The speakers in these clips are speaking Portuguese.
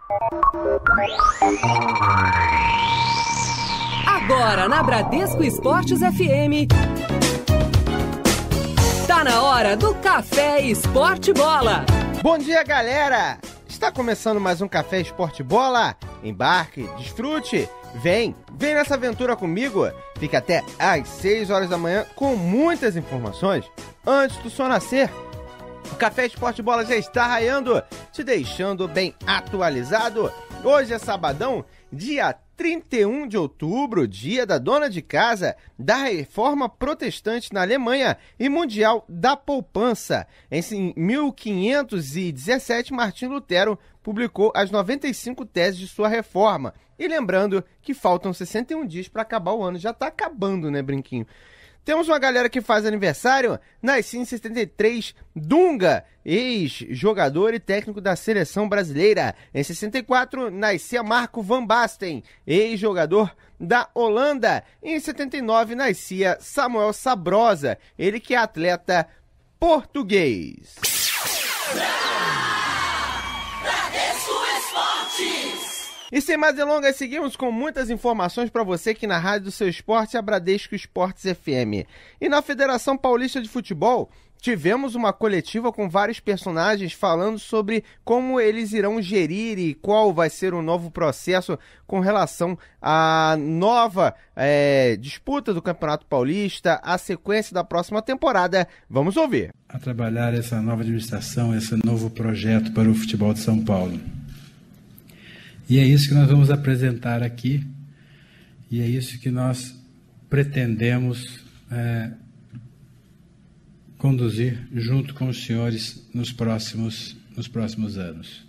Agora na Bradesco Esportes FM, tá na hora do Café Esporte Bola. Bom dia, galera! Está começando mais um Café Esporte Bola. Embarque, desfrute, vem nessa aventura comigo. Fique até às 6 horas da manhã com muitas informações antes do sol nascer. O Café Esporte Bola já está raiando, te deixando bem atualizado. Hoje é sabadão, dia 31 de outubro, dia da dona de casa, da Reforma Protestante na Alemanha e Mundial da Poupança. Em 1517, Martim Lutero publicou as 95 teses de sua reforma. E lembrando que faltam 61 dias para acabar o ano. Já está acabando, né, Brinquinho? Temos uma galera que faz aniversário. Nasci em 73, Dunga, ex-jogador e técnico da seleção brasileira. Em 64, nascia Marco van Basten, ex-jogador da Holanda. Em 79, nascia Samuel Sabrosa, ele que é atleta português. E sem mais delongas, seguimos com muitas informações para você aqui na Rádio do Seu Esporte, a Bradesco Esportes FM. E na Federação Paulista de Futebol, tivemos uma coletiva com vários personagens falando sobre como eles irão gerir e qual vai ser o novo processo com relação à nova disputa do Campeonato Paulista, a sequência da próxima temporada. Vamos ouvir. A trabalhar essa nova administração, esse novo projeto para o futebol de São Paulo. E é isso que nós vamos apresentar aqui, e é isso que nós pretendemos conduzir junto com os senhores nos próximos anos.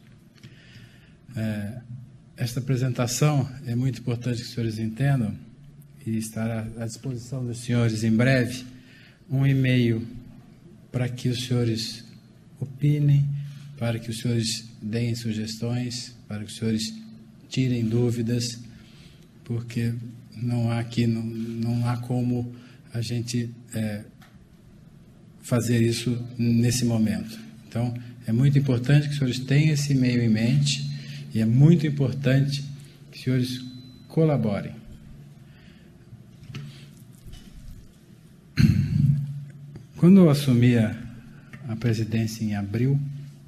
Esta apresentação é muito importante que os senhores entendam, e estará à disposição dos senhores em breve, um e-mail para que os senhores opinem, para que os senhores deem sugestões, para que os senhores tirem dúvidas, porque não há como a gente fazer isso nesse momento. Então, é muito importante que os senhores tenham esse e-mail em mente e é muito importante que os senhores colaborem. Quando eu assumi a presidência em abril,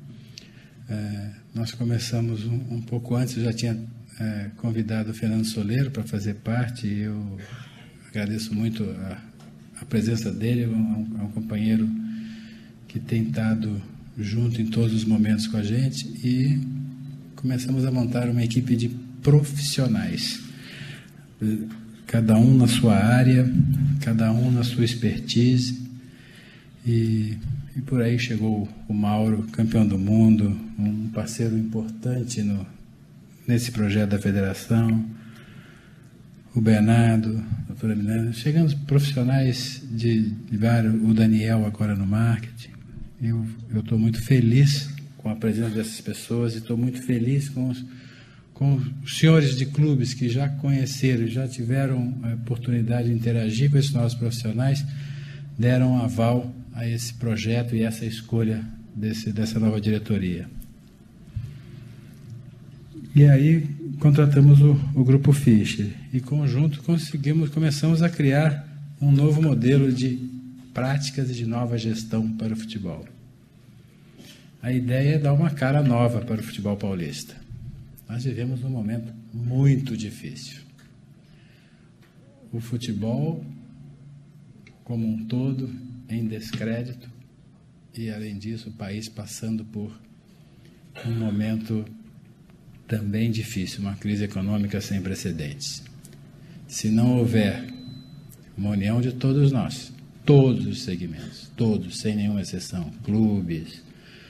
nós começamos um pouco antes. Eu já tinha convidado o Fernando Soleiro para fazer parte, e eu agradeço muito a presença dele. É um companheiro que tem estado junto em todos os momentos com a gente, e começamos a montar uma equipe de profissionais, cada um na sua área, cada um na sua expertise, e por aí chegou o Mauro, campeão do mundo, um parceiro importante nesse projeto da federação, o Bernardo, a doutora Milena. Chegamos profissionais de vários, o Daniel agora no marketing. Eu estou muito feliz com a presença dessas pessoas, e estou muito feliz com os senhores de clubes que já conheceram, já tiveram a oportunidade de interagir com esses novos profissionais, deram aval a esse projeto e essa escolha dessa nova diretoria. E aí contratamos o Grupo Fischer, e conjunto começamos a criar um novo modelo de práticas e de nova gestão para o futebol. A ideia é dar uma cara nova para o futebol paulista. Nós vivemos um momento muito difícil. O futebol, como um todo, em descrédito, e além disso o país passando por um momento também difícil, uma crise econômica sem precedentes. Se não houver uma união de todos nós, todos os segmentos, todos, sem nenhuma exceção, clubes,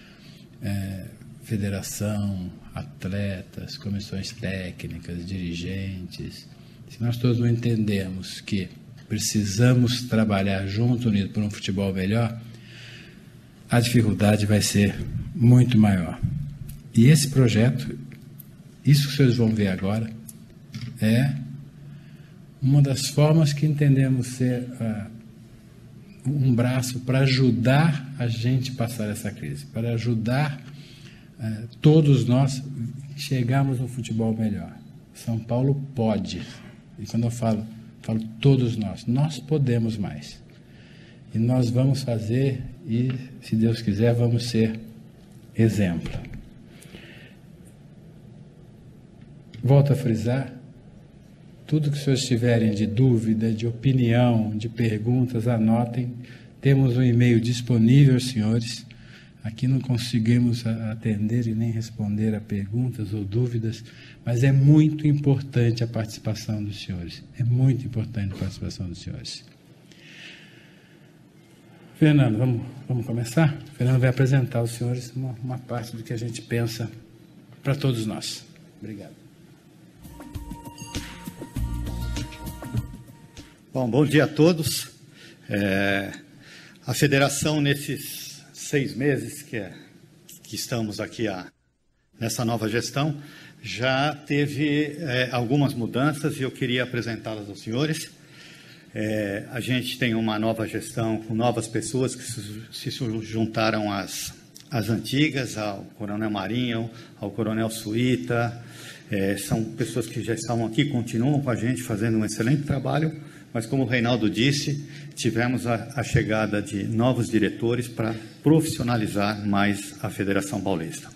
federação, atletas, comissões técnicas, dirigentes, se nós todos não entendermos que precisamos trabalhar junto, unido, por um futebol melhor, a dificuldade vai ser muito maior. E esse projeto, isso que vocês vão ver agora, é uma das formas que entendemos ser um braço para ajudar a gente a passar essa crise, para ajudar todos nós chegarmos no futebol melhor. São Paulo pode. E quando eu falo todos nós podemos mais. E nós vamos fazer e, se Deus quiser, vamos ser exemplo. Volto a frisar, tudo que os senhores tiverem de dúvida, de opinião, de perguntas, anotem. Temos um e-mail disponível, senhores. Aqui não conseguimos atender e nem responder a perguntas ou dúvidas, mas é muito importante a participação dos senhores. É muito importante a participação dos senhores. Fernando, vamos começar? Fernando vai apresentar aos senhores uma parte do que a gente pensa para todos nós. Obrigado. Bom dia a todos. A federação, nesses 6 meses que estamos aqui nessa nova gestão, já teve algumas mudanças e eu queria apresentá-las aos senhores. A gente tem uma nova gestão com novas pessoas que se juntaram às antigas, ao Coronel Marinho, ao Coronel Suíta. São pessoas que já estavam aqui, continuam com a gente fazendo um excelente trabalho, mas como o Reinaldo disse, tivemos a chegada de novos diretores para profissionalizar mais a Federação Paulista.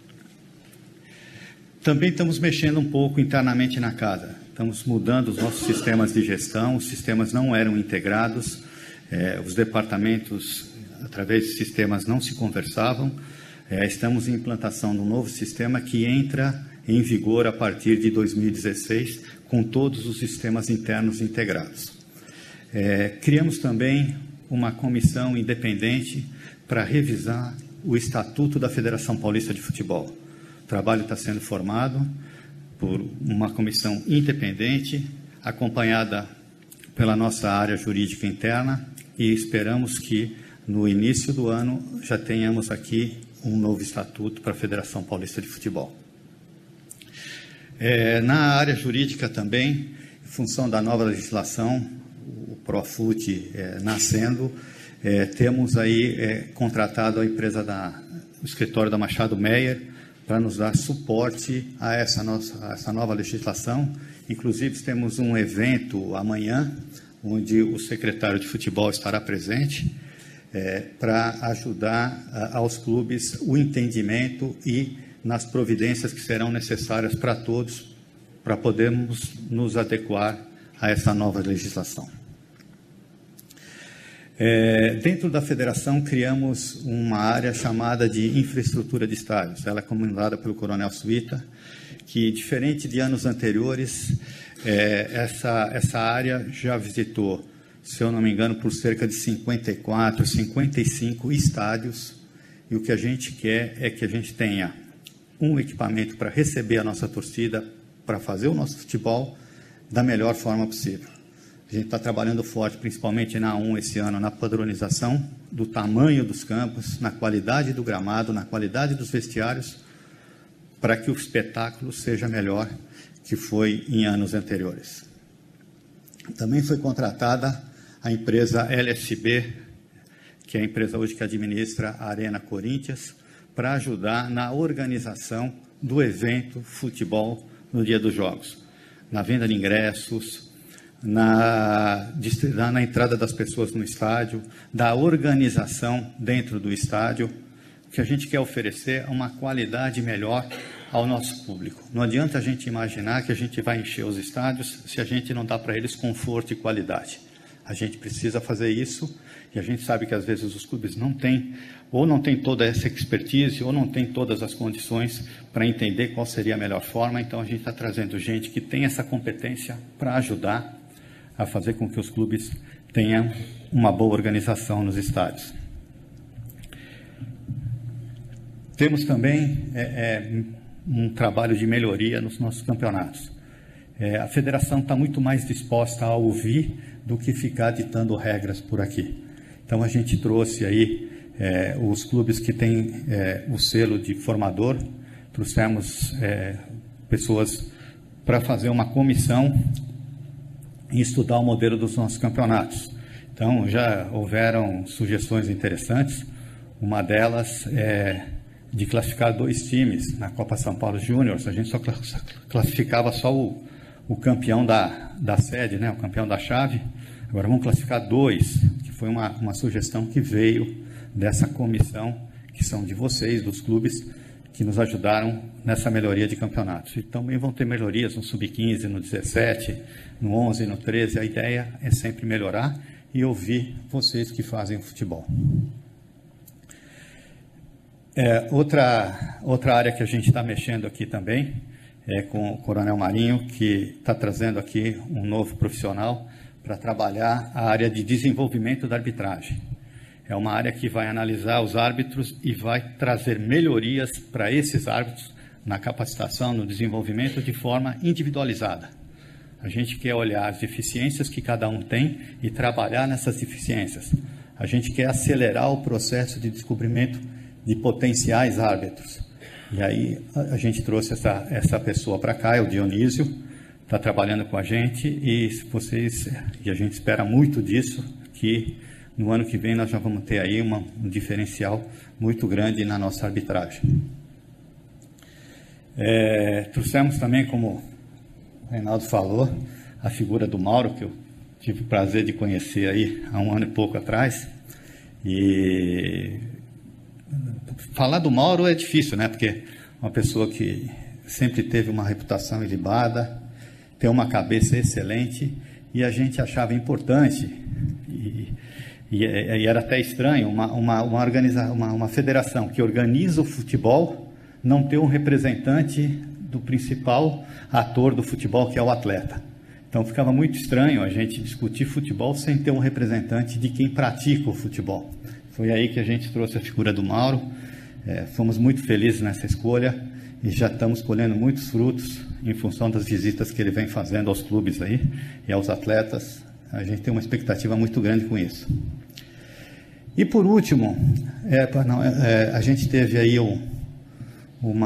Também estamos mexendo um pouco internamente na casa. Estamos mudando os nossos sistemas de gestão, os sistemas não eram integrados, os departamentos, através de sistemas, não se conversavam. Estamos em implantação de um novo sistema que entra em vigor a partir de 2016, com todos os sistemas internos integrados. Criamos também uma comissão independente para revisar o Estatuto da Federação Paulista de Futebol. O trabalho está sendo formado por uma comissão independente, acompanhada pela nossa área jurídica interna, e esperamos que, no início do ano, já tenhamos aqui um novo estatuto para a Federação Paulista de Futebol. Na área jurídica também, em função da nova legislação, o Profut nascendo, temos aí contratado a empresa o escritório da Machado Meyer para nos dar suporte a essa nova legislação. Inclusive, temos um evento amanhã, onde o secretário de futebol estará presente, para ajudar aos clubes o entendimento e nas providências que serão necessárias para todos, para podermos nos adequar a essa nova legislação. Dentro da federação, criamos uma área chamada de infraestrutura de estádios. Ela é comandada pelo Coronel Suíta, que, diferente de anos anteriores, essa área já visitou, se eu não me engano, por cerca de 54, 55 estádios, e o que a gente quer é que a gente tenha um equipamento para receber a nossa torcida, para fazer o nosso futebol da melhor forma possível. A gente está trabalhando forte, principalmente na A1 esse ano, na padronização do tamanho dos campos, na qualidade do gramado, na qualidade dos vestiários, para que o espetáculo seja melhor que foi em anos anteriores. Também foi contratada a empresa LSB, que é a empresa hoje que administra a Arena Corinthians, para ajudar na organização do evento futebol no dia dos jogos, na venda de ingressos, na entrada das pessoas no estádio, da organização dentro do estádio. O que a gente quer oferecer é uma qualidade melhor ao nosso público. Não adianta a gente imaginar que a gente vai encher os estádios se a gente não dá para eles conforto e qualidade. A gente precisa fazer isso, e a gente sabe que às vezes os clubes não têm toda essa expertise, ou não têm todas as condições para entender qual seria a melhor forma. Então a gente está trazendo gente que tem essa competência para ajudar a fazer com que os clubes tenham uma boa organização nos estádios. Temos também um trabalho de melhoria nos nossos campeonatos. A federação está muito mais disposta a ouvir do que ficar ditando regras por aqui. Então, a gente trouxe aí os clubes que têm o selo de formador, trouxemos pessoas para fazer uma comissão e estudar o modelo dos nossos campeonatos. Então, já houveram sugestões interessantes. Uma delas é de classificar 2 times na Copa São Paulo Júnior. A gente só classificava só o campeão da sede, né, o campeão da chave. Agora vamos classificar 2, que foi uma sugestão que veio dessa comissão, que são de vocês, dos clubes, que nos ajudaram nessa melhoria de campeonatos. E também vão ter melhorias no Sub-15, no 17, no 11, no 13. A ideia é sempre melhorar e ouvir vocês que fazem o futebol. Outra área que a gente está mexendo aqui também é com o Coronel Marinho, que está trazendo aqui um novo profissional para trabalhar a área de desenvolvimento da arbitragem. É uma área que vai analisar os árbitros e vai trazer melhorias para esses árbitros na capacitação, no desenvolvimento de forma individualizada. A gente quer olhar as deficiências que cada um tem e trabalhar nessas deficiências. A gente quer acelerar o processo de descobrimento de potenciais árbitros. E aí a gente trouxe essa pessoa para cá, é o Dionísio, está trabalhando com a gente e a gente espera muito disso, que no ano que vem nós já vamos ter aí um diferencial muito grande na nossa arbitragem. Trouxemos também, como o Reinaldo falou, a figura do Mauro, que eu tive o prazer de conhecer aí há 1 ano e pouco atrás. E falar do Mauro é difícil, né? Porque uma pessoa que sempre teve uma reputação ilibada, tem uma cabeça excelente, e a gente achava importante, e era até estranho, uma federação que organiza o futebol não ter um representante do principal ator do futebol, que é o atleta. Então ficava muito estranho a gente discutir futebol sem ter um representante de quem pratica o futebol. Foi aí que a gente trouxe a figura do Mauro. Fomos muito felizes nessa escolha e já estamos colhendo muitos frutos em função das visitas que ele vem fazendo aos clubes aí e aos atletas. A gente tem uma expectativa muito grande com isso. E por último, a gente teve aí um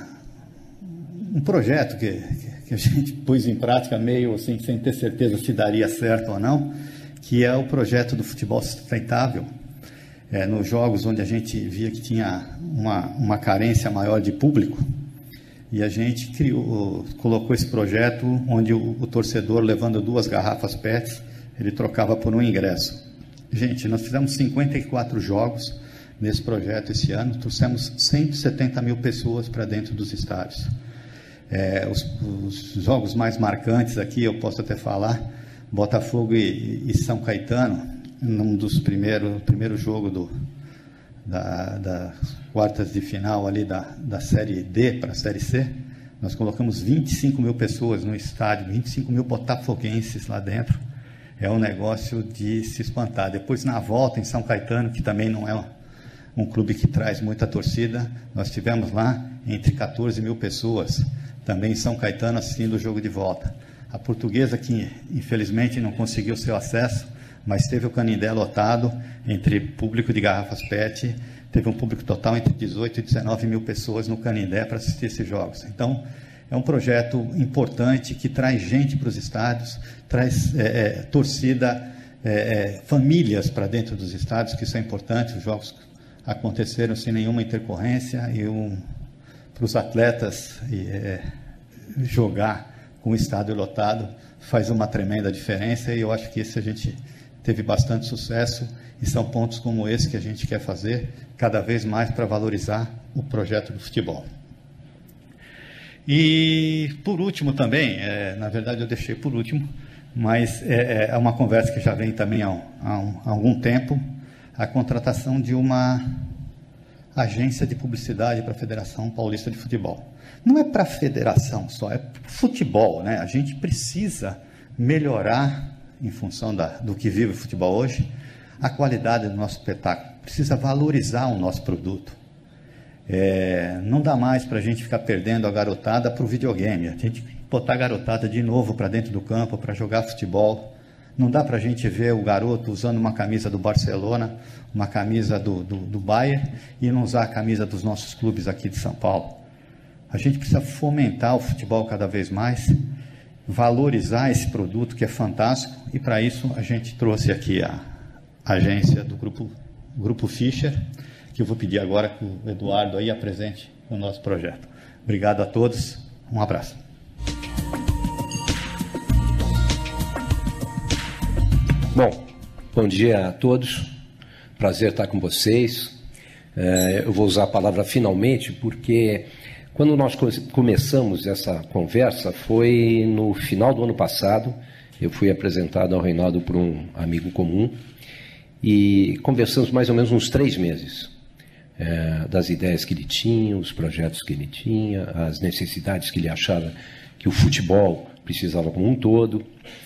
projeto que a gente pôs em prática meio assim, sem ter certeza se daria certo ou não, que é o projeto do futebol sustentável. Nos jogos onde a gente via que tinha uma carência maior de público, e a gente colocou esse projeto onde o torcedor, levando 2 garrafas PET, ele trocava por um ingresso. Gente, nós fizemos 54 jogos nesse projeto esse ano, trouxemos 170 mil pessoas para dentro dos estádios. Os jogos mais marcantes aqui, eu posso até falar, Botafogo e São Caetano, num dos primeiro jogo das quartas de final ali da Série D para a Série C, nós colocamos 25 mil pessoas no estádio, 25 mil botafoguenses lá dentro. É um negócio de se espantar. Depois, na volta, em São Caetano, que também não é um clube que traz muita torcida, nós tivemos lá entre 14 mil pessoas, também em São Caetano, assistindo o jogo de volta. A Portuguesa, que infelizmente não conseguiu seu acesso, mas teve o Canindé lotado, entre público de garrafas PET, teve um público total entre 18 e 19 mil pessoas no Canindé para assistir esses jogos. Então, é um projeto importante que traz gente para os estádios, traz torcida, famílias para dentro dos estádios, que isso é importante. Os jogos aconteceram sem nenhuma intercorrência e para os atletas jogar com o estádio lotado faz uma tremenda diferença, e eu acho que esse a gente teve bastante sucesso, e são pontos como esse que a gente quer fazer cada vez mais para valorizar o projeto do futebol. E, por último também, na verdade eu deixei por último, mas é uma conversa que já vem também há algum tempo, a contratação de uma agência de publicidade para a Federação Paulista de Futebol. Não é para a federação só, é para o futebol, né? A gente precisa melhorar, em função do que vive o futebol hoje, a qualidade do nosso espetáculo, precisa valorizar o nosso produto. Não dá mais para a gente ficar perdendo a garotada para o videogame, a gente botar a garotada de novo para dentro do campo, para jogar futebol. Não dá para a gente ver o garoto usando uma camisa do Barcelona, uma camisa do Bayern, e não usar a camisa dos nossos clubes aqui de São Paulo. A gente precisa fomentar o futebol cada vez mais, valorizar esse produto que é fantástico, e para isso a gente trouxe aqui a agência do Grupo Fischer, que eu vou pedir agora que o Eduardo aí apresente o nosso projeto. Obrigado a todos, um abraço. Bom dia a todos, prazer estar com vocês. Eu vou usar a palavra finalmente porque quando nós começamos essa conversa foi no final do ano passado. Eu fui apresentado ao Reinaldo por um amigo comum e conversamos mais ou menos uns 3 meses das ideias que ele tinha, os projetos que ele tinha, as necessidades que ele achava que o futebol precisava como um todo.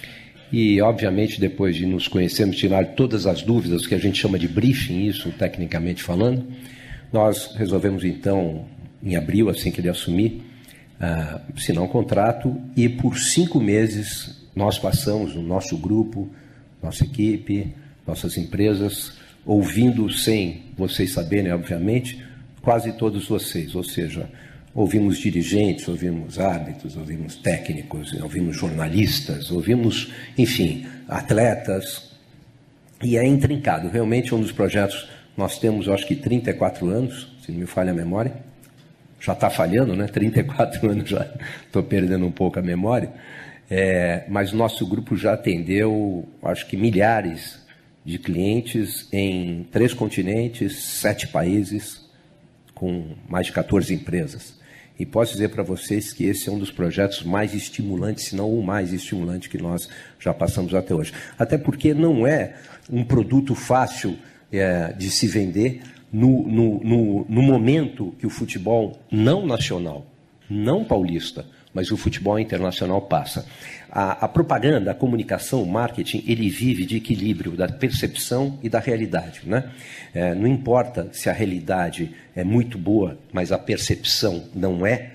E, obviamente, depois de nos conhecermos, tirar todas as dúvidas, que a gente chama de briefing, isso tecnicamente falando, nós resolvemos, então, em abril, assim que ele assumir, assinar um contrato e, por 5 meses, nós passamos, o nosso grupo, nossa equipe, nossas empresas, ouvindo, sem vocês saberem, obviamente, quase todos vocês, ou seja, ouvimos dirigentes, ouvimos árbitros, ouvimos técnicos, ouvimos jornalistas, ouvimos, enfim, atletas. E é intrincado. Realmente, um dos projetos, nós temos, eu acho que 34 anos, se não me falha a memória. Já está falhando, né? 34 anos já estou perdendo um pouco a memória. Mas o nosso grupo já atendeu, acho que milhares de clientes em 3 continentes, 7 países, com mais de 14 empresas. E posso dizer para vocês que esse é um dos projetos mais estimulantes, se não o mais estimulante que nós já passamos até hoje. Até porque não é um produto fácil de se vender no momento que o futebol não nacional, não paulista, mas o futebol internacional passa. A propaganda, a comunicação, o marketing, ele vive de equilíbrio da percepção e da realidade, né? Não importa se a realidade é muito boa, mas a percepção não é,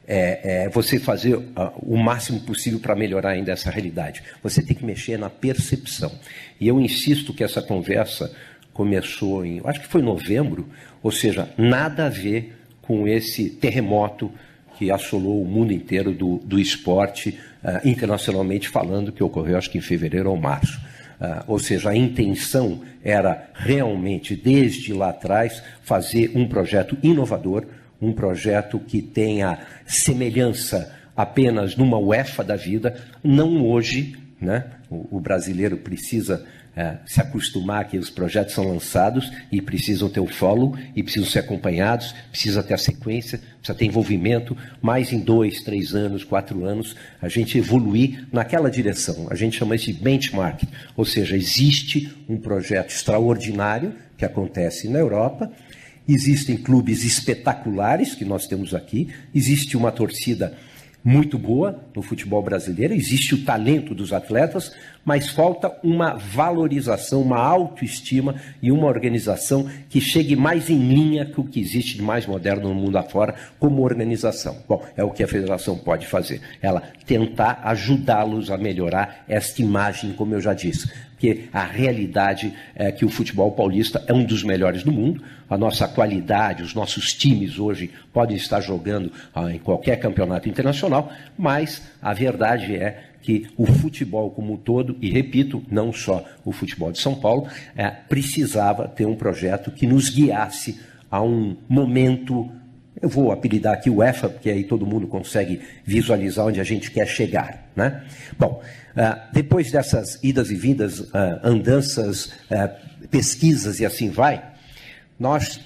você fazer o máximo possível para melhorar ainda essa realidade. Você tem que mexer na percepção. E eu insisto que essa conversa começou acho que foi novembro, ou seja, nada a ver com esse terremoto que assolou o mundo inteiro do esporte, internacionalmente falando, que ocorreu acho que em fevereiro ou março. Ou seja, a intenção era realmente, desde lá atrás, fazer um projeto inovador, um projeto que tenha semelhança apenas numa UEFA da vida, não hoje, né? O brasileiro precisa se acostumar que os projetos são lançados e precisam ter o follow, e precisam ser acompanhados, precisa ter a sequência, precisa ter envolvimento, mais em 2, 3 anos, 4 anos, a gente evoluir naquela direção. A gente chama isso de benchmark, ou seja, existe um projeto extraordinário que acontece na Europa, existem clubes espetaculares que nós temos aqui, existe uma torcida muito boa no futebol brasileiro, existe o talento dos atletas, mas falta uma valorização, uma autoestima e uma organização que chegue mais em linha com o que existe de mais moderno no mundo afora como organização. Bom, é o que a federação pode fazer, ela tentar ajudá-los a melhorar esta imagem, como eu já disse, porque a realidade é que o futebol paulista é um dos melhores do mundo, a nossa qualidade, os nossos times hoje podem estar jogando em qualquer campeonato internacional, mas a verdade é que o futebol como um todo, e repito, não só o futebol de São Paulo, precisava ter um projeto que nos guiasse a um momento, eu vou apelidar aqui o UEFA, porque aí todo mundo consegue visualizar onde a gente quer chegar, né? Bom, depois dessas idas e vindas, andanças, pesquisas e assim vai, nós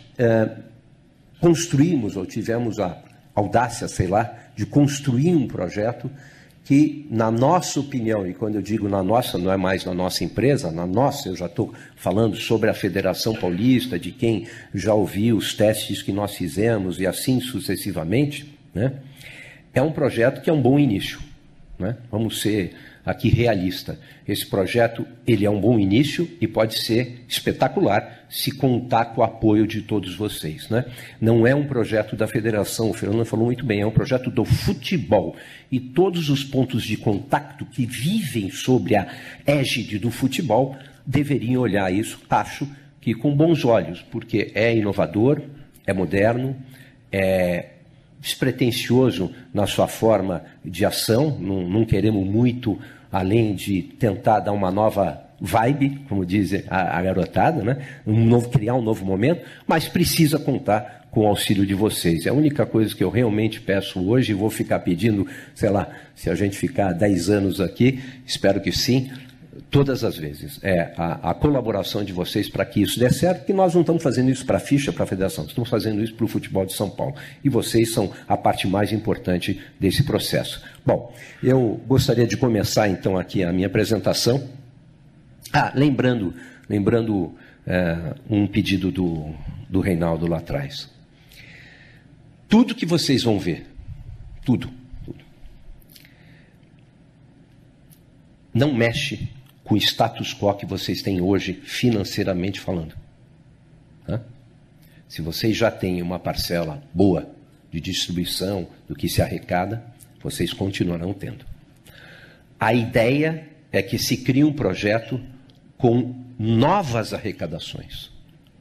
construímos, ou tivemos a audácia, sei lá, de construir um projeto que, na nossa opinião, e quando eu digo na nossa, não é mais na nossa empresa, na nossa, eu já estou falando sobre a Federação Paulista, de quem já ouviu os testes que nós fizemos e assim sucessivamente, né? É um projeto que é um bom início, né? Vamos ser aqui realistas. Esse projeto, ele é um bom início e pode ser espetacular se contar com o apoio de todos vocês, né? Não é um projeto da federação, o Fernando falou muito bem, é um projeto do futebol. E todos os pontos de contato que vivem sobre a égide do futebol deveriam olhar isso, acho que com bons olhos, porque é inovador, é moderno, é despretensioso na sua forma de ação, não queremos muito além de tentar dar uma nova vibe, como diz a garotada, né? Criar um novo momento, mas precisa contar com o auxílio de vocês. É a única coisa que eu realmente peço hoje, e vou ficar pedindo, sei lá, se a gente ficar 10 anos aqui, espero que sim, todas as vezes, a colaboração de vocês para que isso dê certo, porque nós não estamos fazendo isso para a ficha, para a federação, estamos fazendo isso para o futebol de São Paulo. E vocês são a parte mais importante desse processo. Bom, eu gostaria de começar, então, aqui a minha apresentação. Lembrando um pedido do Reinaldo lá atrás. Tudo que vocês vão ver, tudo, não mexe com o status quo que vocês têm hoje, financeiramente falando. Se vocês já têm uma parcela boa de distribuição do que se arrecada, vocês continuarão tendo. A ideia é que se crie um projeto com novas arrecadações,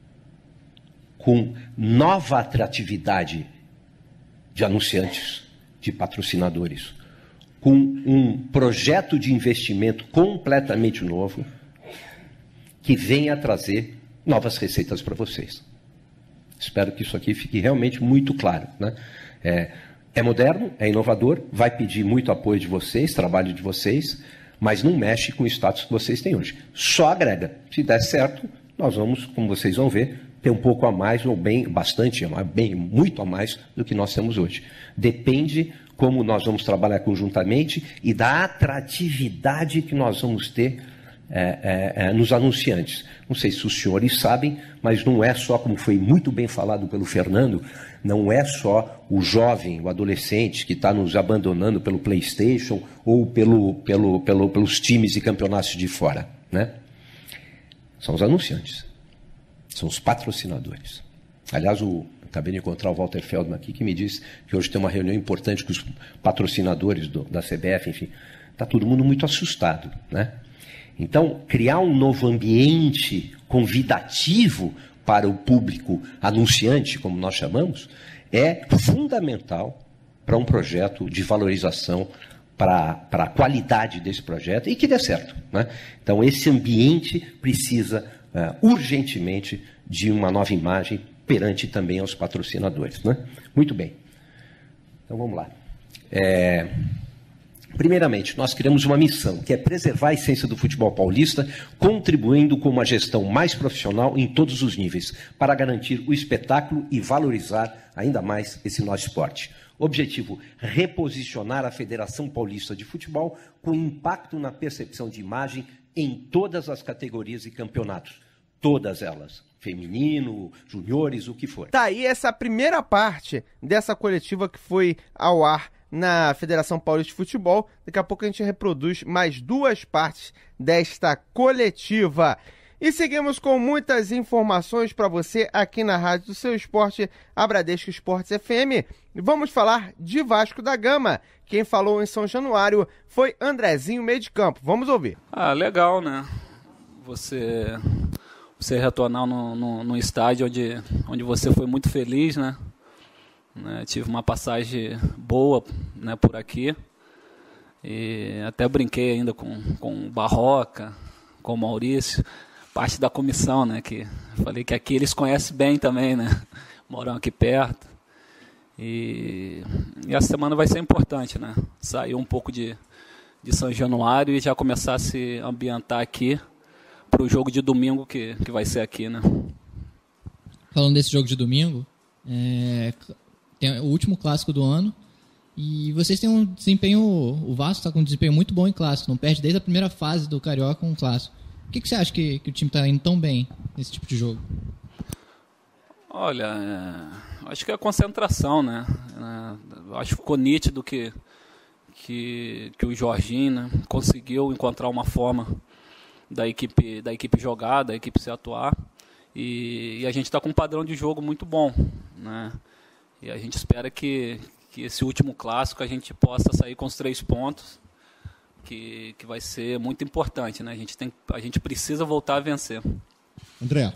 com nova atratividade de anunciantes, de patrocinadores, com um projeto de investimento completamente novo que venha trazer novas receitas para vocês. Espero que isso aqui fique realmente muito claro, né? É moderno, é inovador, vai pedir muito apoio de vocês, trabalho de vocês, mas não mexe com o status que vocês têm hoje. Só agrega. Se der certo, nós vamos, como vocês vão ver, ter um pouco a mais, ou muito a mais do que nós temos hoje. Depende como nós vamos trabalhar conjuntamente e da atratividade que nós vamos ter nos anunciantes. Não sei se os senhores sabem, mas não é só, como foi muito bem falado pelo Fernando, não é só o jovem, o adolescente que está nos abandonando pelo PlayStation ou pelos times e campeonatos de fora, né? São os anunciantes, são os patrocinadores. Aliás, acabei de encontrar o Walter Feldman aqui, que me disse que hoje tem uma reunião importante com os patrocinadores da CBF, enfim. Está todo mundo muito assustado, né? Então, criar um novo ambiente convidativo para o público anunciante, como nós chamamos, é fundamental para um projeto de valorização, para a qualidade desse projeto e que dê certo, né? Então, esse ambiente precisa urgentemente de uma nova imagem perante também aos patrocinadores, né? Muito bem. Então, vamos lá. Primeiramente, nós criamos uma missão, que é preservar a essência do futebol paulista, contribuindo com uma gestão mais profissional em todos os níveis, para garantir o espetáculo e valorizar ainda mais esse nosso esporte. Objetivo: reposicionar a Federação Paulista de Futebol com impacto na percepção de imagem em todas as categorias e campeonatos. Todas elas. Feminino, juniores, o que for. Tá aí essa primeira parte dessa coletiva que foi ao ar na Federação Paulista de Futebol. Daqui a pouco a gente reproduz mais 2 partes desta coletiva. E seguimos com muitas informações para você aqui na Rádio do Seu Esporte, a Bradesco Esportes FM. Vamos falar de Vasco da Gama. Quem falou em São Januário foi Andrezinho, meio de campo. Vamos ouvir. Legal, né? Você retornar num estádio onde você foi muito feliz, né? Tive uma passagem boa, né, por aqui. E até brinquei ainda com o Barroca, com o Maurício, parte da comissão, né? Que falei que aqui eles conhecem bem também, né? Moram aqui perto. E essa semana vai ser importante, né? Sair um pouco de São Januário e já começar a se ambientar aqui para o jogo de domingo que vai ser aqui, né? Falando desse jogo de domingo, tem o último clássico do ano e vocês têm um desempenho, o Vasco está com um desempenho muito bom em clássico, não perde desde a primeira fase do Carioca um clássico. Por que você acha que o time está indo tão bem nesse tipo de jogo? Olha, acho que é a concentração, né? Acho que ficou nítido que o Jorginho, né, conseguiu encontrar uma forma da equipe jogar, da equipe se atuar, e a gente está com um padrão de jogo muito bom, né? E a gente espera que esse último clássico a gente possa sair com os 3 pontos, que vai ser muito importante, né? A gente precisa voltar a vencer. André,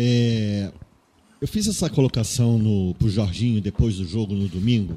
eu fiz essa colocação para o Jorginho depois do jogo no domingo,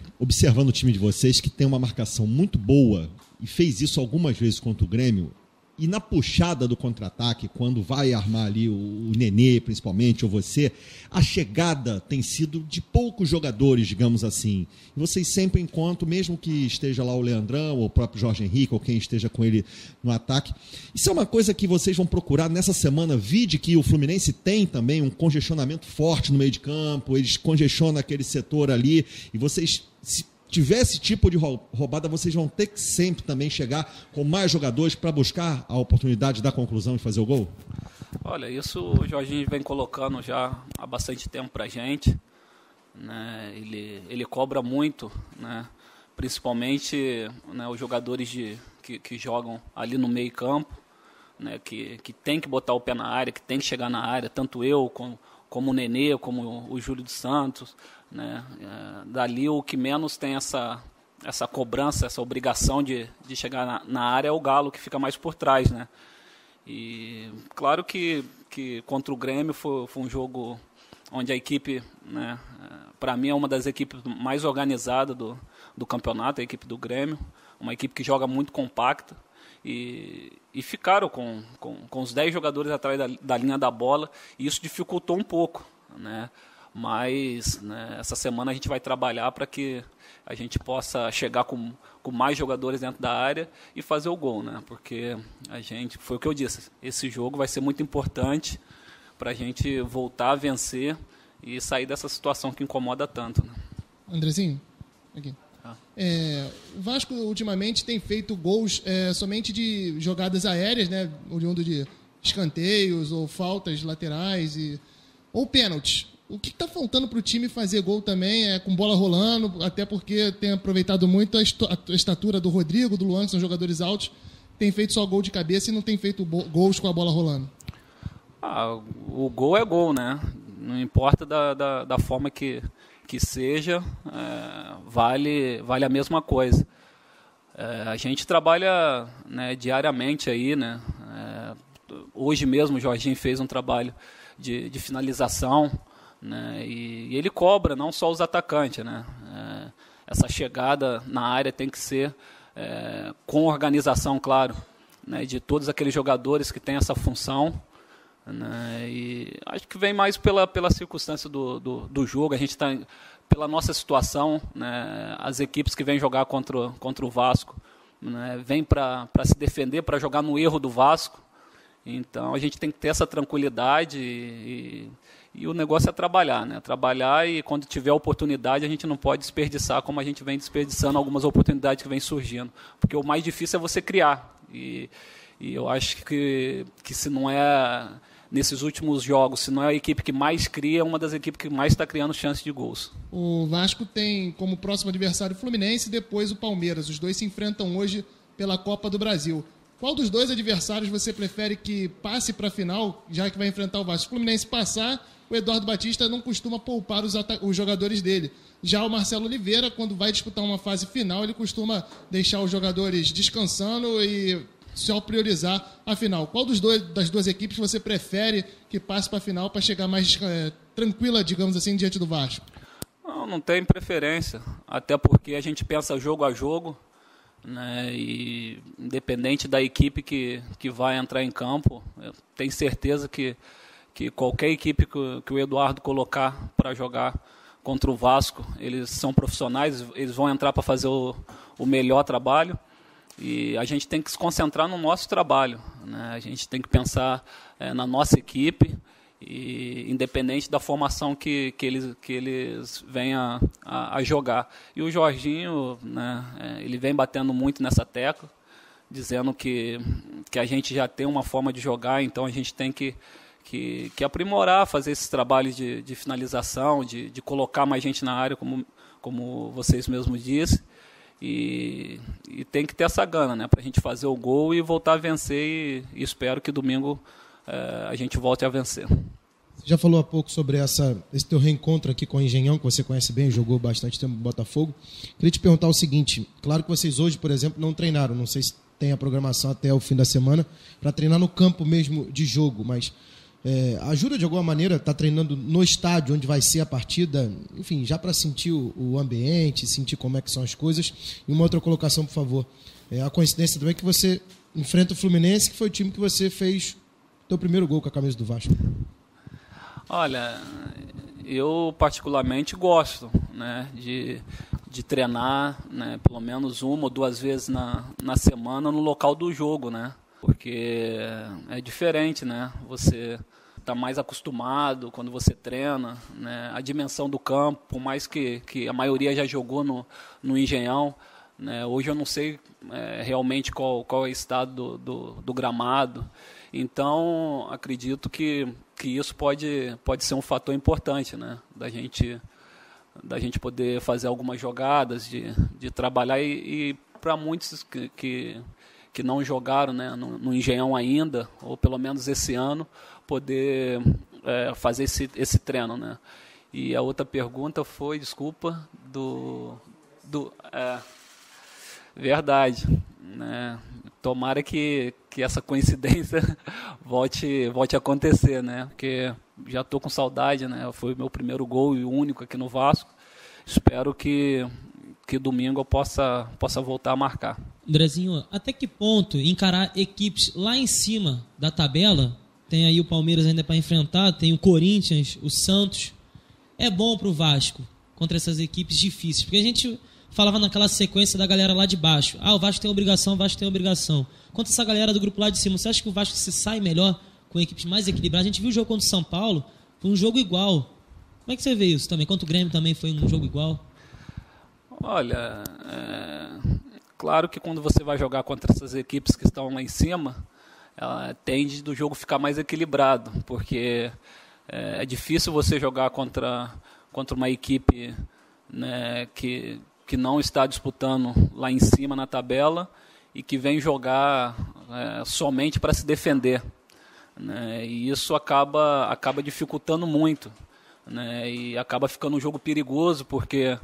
observando o time de vocês, que tem uma marcação muito boa e fez isso algumas vezes contra o Grêmio, E na puxada do contra-ataque, quando vai armar ali o Nenê, principalmente, ou você, a chegada tem sido de poucos jogadores, digamos assim. E vocês sempre encontram, mesmo que esteja lá o Leandrão, ou o próprio Jorge Henrique, ou quem esteja com ele no ataque. Isso é uma coisa que vocês vão procurar nessa semana, vide que o Fluminense tem também um congestionamento forte no meio de campo, eles congestionam aquele setor ali, e vocês... Se tiver esse tipo de roubada, vocês vão ter que sempre também chegar com mais jogadores para buscar a oportunidade da conclusão e fazer o gol? Olha, isso o Jorginho vem colocando já há bastante tempo para a gente, né? Ele cobra muito, né? Principalmente, né, os jogadores que jogam ali no meio campo, né, que tem que botar o pé na área, que tem que chegar na área, tanto eu como o Nenê, como o Júlio dos Santos, né? Dali o que menos tem essa cobrança, essa obrigação de chegar na área é o Galo, que fica mais por trás, né? E claro que contra o Grêmio foi um jogo onde a equipe, né, para mim é uma das equipes mais organizadas do campeonato, a equipe do Grêmio, uma equipe que joga muito compacta, e ficaram com os 10 jogadores atrás da linha da bola, e isso dificultou um pouco, né? Mas, né, essa semana a gente vai trabalhar para que a gente possa chegar com mais jogadores dentro da área e fazer o gol, né? Porque foi o que eu disse, esse jogo vai ser muito importante para a gente voltar a vencer e sair dessa situação que incomoda tanto, né? Andrezinho, aqui. O Vasco ultimamente tem feito gols somente de jogadas aéreas, né, oriundo de escanteios ou faltas laterais ou pênaltis. O que está faltando para o time fazer gol também com bola rolando, até porque tem aproveitado muito a estatura do Rodrigo, do Luan, que são jogadores altos, tem feito só gol de cabeça e não tem feito gols com a bola rolando? O gol é gol, né? Não importa da forma que seja, vale a mesma coisa. A gente trabalha, né, diariamente aí, né? Hoje mesmo o Jorginho fez um trabalho de finalização, né? E ele cobra não só os atacantes, né? Essa chegada na área tem que ser com organização, claro, né, de todos aqueles jogadores que têm essa função, né? E acho que vem mais pela circunstância do jogo. A gente está, pela nossa situação, né, as equipes que vêm jogar contra o Vasco, né, vêm para se defender, para jogar no erro do Vasco. Então a gente tem que ter essa tranquilidade e o negócio é trabalhar, né? Trabalhar, e quando tiver oportunidade a gente não pode desperdiçar como a gente vem desperdiçando algumas oportunidades que vêm surgindo, porque o mais difícil é você criar, e eu acho que se não é nesses últimos jogos, se não é a equipe que mais cria, é uma das equipes que mais está criando chances de gols. O Vasco tem como próximo adversário o Fluminense e depois o Palmeiras. Os dois se enfrentam hoje pela Copa do Brasil. Qual dos dois adversários você prefere que passe para a final, já que vai enfrentar o Vasco? Se o Fluminense passar, o Eduardo Batista não costuma poupar os jogadores dele. Já o Marcelo Oliveira, quando vai disputar uma fase final, ele costuma deixar os jogadores descansando e só priorizar a final. Qual das duas equipes você prefere que passe para a final para chegar mais tranquila, digamos assim, diante do Vasco? Não tem preferência, até porque a gente pensa jogo a jogo, né? E independente da equipe que vai entrar em campo, eu tenho certeza que qualquer equipe que o Eduardo colocar para jogar contra o Vasco, eles são profissionais, eles vão entrar para fazer o melhor trabalho, e a gente tem que se concentrar no nosso trabalho, né? A gente tem que pensar na nossa equipe, e independente da formação que eles venham a jogar. E o Jorginho, né, ele vem batendo muito nessa tecla, dizendo que a gente já tem uma forma de jogar, então a gente tem que aprimorar, fazer esses trabalhos de finalização, de colocar mais gente na área, como vocês mesmos disseram, e tem que ter essa gana, né, para a gente fazer o gol e voltar a vencer, e espero que domingo a gente volte a vencer. Você já falou há pouco sobre esse teu reencontro aqui com o Engenhão, que você conhece bem, jogou bastante tempo no Botafogo. Queria te perguntar o seguinte: claro que vocês hoje, por exemplo, não treinaram, não sei se tem a programação até o fim da semana para treinar no campo mesmo de jogo, mas ajuda de alguma maneira, está treinando no estádio onde vai ser a partida, enfim, já para sentir o ambiente, sentir como é que são as coisas. E uma outra colocação, por favor. A coincidência também é que você enfrenta o Fluminense, que foi o time que você fez teu primeiro gol com a camisa do Vasco. Olha, eu particularmente gosto, né, de treinar, né, pelo menos 1 ou 2 vezes na semana no local do jogo, né? Porque é diferente, né? Você está mais acostumado quando você treina, né? A dimensão do campo, por mais que a maioria já jogou no Engenhão, né? Hoje eu não sei realmente qual é o estado do gramado. Então, acredito que isso pode ser um fator importante, né? Da gente poder fazer algumas jogadas, de trabalhar e para muitos que não jogaram, né, no Engenhão ainda, ou pelo menos esse ano, poder fazer esse treino, né? E a outra pergunta foi, desculpa, verdade, né? Tomara que essa coincidência volte a acontecer, né? Porque já estou com saudade, né? Foi o meu primeiro gol e o único aqui no Vasco. Espero que domingo eu possa voltar a marcar. Andrezinho, até que ponto encarar equipes lá em cima da tabela, tem aí o Palmeiras ainda para enfrentar, tem o Corinthians, o Santos, é bom para o Vasco contra essas equipes difíceis? Porque a gente falava naquela sequência da galera lá de baixo. O Vasco tem obrigação, o Vasco tem obrigação. Quanto essa galera do grupo lá de cima, você acha que o Vasco se sai melhor com equipes mais equilibradas? A gente viu o jogo contra o São Paulo, foi um jogo igual. Como é que você vê isso também? Quanto o Grêmio também foi um jogo igual? Olha, claro que quando você vai jogar contra essas equipes que estão lá em cima, tende do jogo ficar mais equilibrado, porque é difícil você jogar contra uma equipe, né, que não está disputando lá em cima na tabela e que vem jogar somente para se defender, né, e isso acaba dificultando muito, né, e acaba ficando um jogo perigoso, porque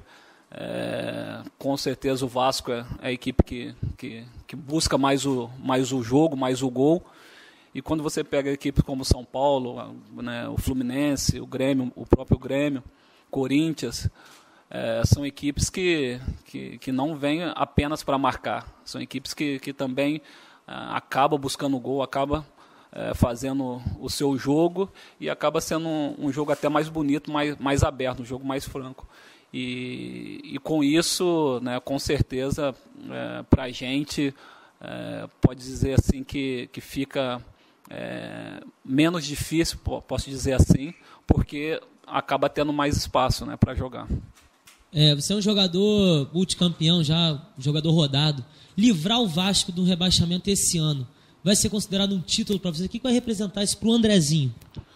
com certeza o Vasco é a equipe que busca mais o jogo, mais o gol. E quando você pega equipes como o São Paulo, né, o Fluminense, o Grêmio, o próprio Grêmio, Corinthians, são equipes que não vêm apenas para marcar. São equipes que também acabam buscando o gol, acabam fazendo o seu jogo e acaba sendo um jogo até mais bonito, mais aberto, um jogo mais franco. E com isso, né, com certeza, para a gente, pode dizer assim que fica menos difícil, posso dizer assim, porque acaba tendo mais espaço, né, para jogar. Você é um jogador multicampeão já, jogador rodado. Livrar o Vasco do rebaixamento esse ano vai ser considerado um título para você? O que vai representar isso para o Andrezinho?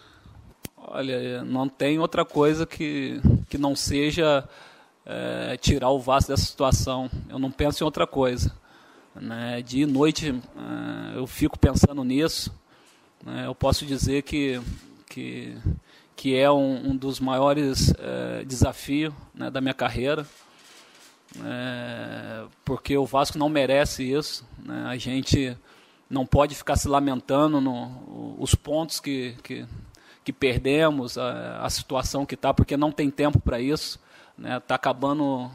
Olha, não tem outra coisa que não seja tirar o Vasco dessa situação. Eu não penso em outra coisa, né? Dia e noite eu fico pensando nisso, né? Eu posso dizer que é um dos maiores desafios, né, da minha carreira, porque o Vasco não merece isso, né? A gente não pode ficar se lamentando os pontos que perdemos, a situação que está, porque não tem tempo para isso, né? Está acabando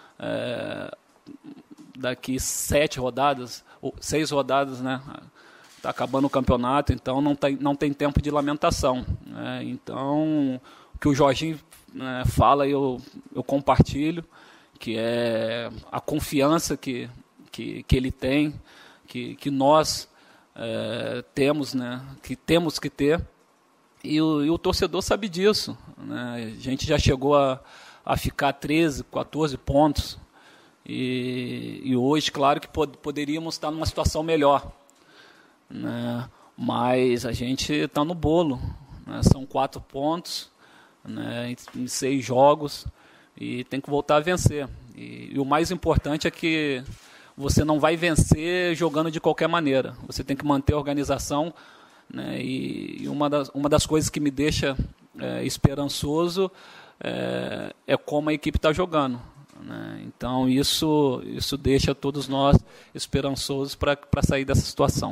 daqui 6 rodadas, né? Está acabando o campeonato, então não tem tempo de lamentação, né? Então, o que o Jorginho fala, eu compartilho, que é a confiança que ele tem, que nós temos, né? Que temos que ter. E o torcedor sabe disso, né? A gente já chegou a ficar 13, 14 pontos. E hoje, claro que poderíamos estar numa situação melhor, né? Mas a gente está no bolo, né? São 4 pontos, né, em 6 jogos, e tem que voltar a vencer. E o mais importante é que você não vai vencer jogando de qualquer maneira. Você tem que manter a organização, né? E uma das coisas que me deixa esperançoso é como a equipe está jogando, né? Então isso deixa todos nós esperançosos para sair dessa situação.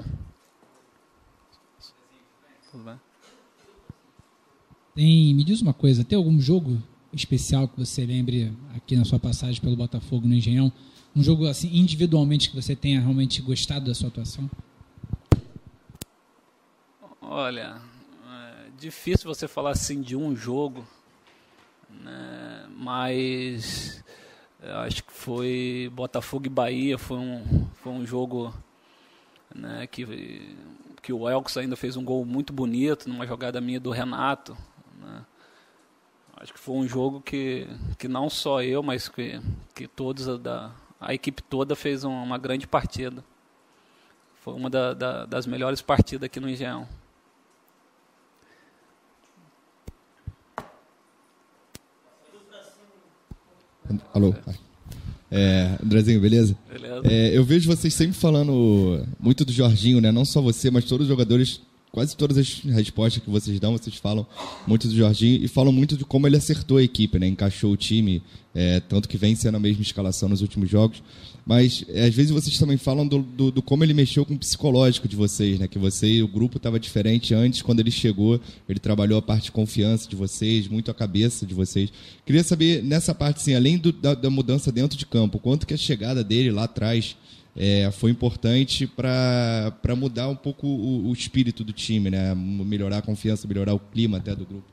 Tudo bem? Me diz uma coisa, tem algum jogo especial que você lembre aqui na sua passagem pelo Botafogo no Engenhão? Um jogo assim individualmente que você tenha realmente gostado da sua atuação? Olha, é difícil você falar assim de um jogo, né? Mas acho que foi Botafogo e Bahia, foi um jogo, né, que o Elkson ainda fez um gol muito bonito, numa jogada minha do Renato, né? Acho que foi um jogo que não só eu, mas que todos a equipe toda fez uma grande partida. Foi uma das melhores partidas aqui no Engenhão. Alô? Andrezinho, beleza? Beleza. Eu vejo vocês sempre falando muito do Jorginho, né? Não só você, mas todos os jogadores, quase todas as respostas que vocês dão, vocês falam muito do Jorginho e falam muito de como ele acertou a equipe, né? Encaixou o time, tanto que vem sendo a mesma escalação nos últimos jogos. Mas, às vezes, vocês também falam do como ele mexeu com o psicológico de vocês, né? Que o grupo estava diferente antes, quando ele chegou, ele trabalhou a parte de confiança de vocês, muito a cabeça de vocês. Queria saber, nessa parte, assim, além da mudança dentro de campo, quanto que a chegada dele lá atrás foi importante para mudar um pouco o espírito do time, né? Melhorar a confiança, melhorar o clima até do grupo.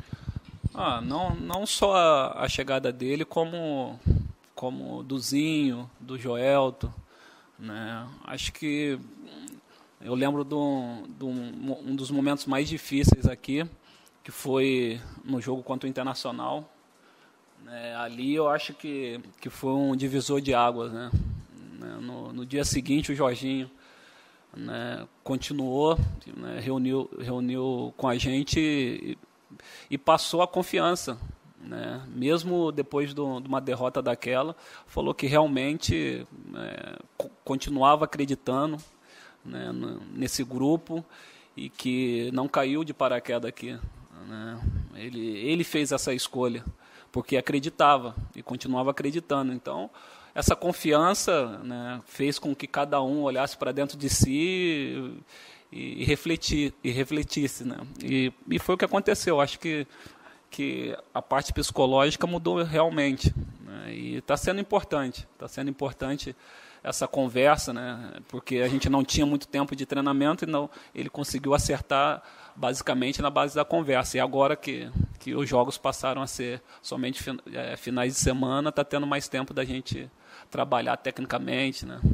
Não só a chegada dele, como do Zinho, do Joelto, né? Acho que eu lembro de um dos momentos mais difíceis aqui, que foi no jogo contra o Internacional, né? Ali eu acho que foi um divisor de águas, né? No dia seguinte o Jorginho, né, continuou, né, reuniu com a gente e passou a confiança, né, mesmo depois de uma derrota daquela, falou que realmente continuava acreditando, né, nesse grupo e que não caiu de paraquedas aqui, né. Ele fez essa escolha porque acreditava e continuava acreditando. Então essa confiança, né, fez com que cada um olhasse para dentro de si e refletisse, né? E foi o que aconteceu. Acho que a parte psicológica mudou realmente, né? E está sendo importante. Está sendo importante essa conversa, né? Porque a gente não tinha muito tempo de treinamento e ele conseguiu acertar basicamente na base da conversa. E agora que os jogos passaram a ser somente finais de semana, está tendo mais tempo da gente trabalhar tecnicamente, né?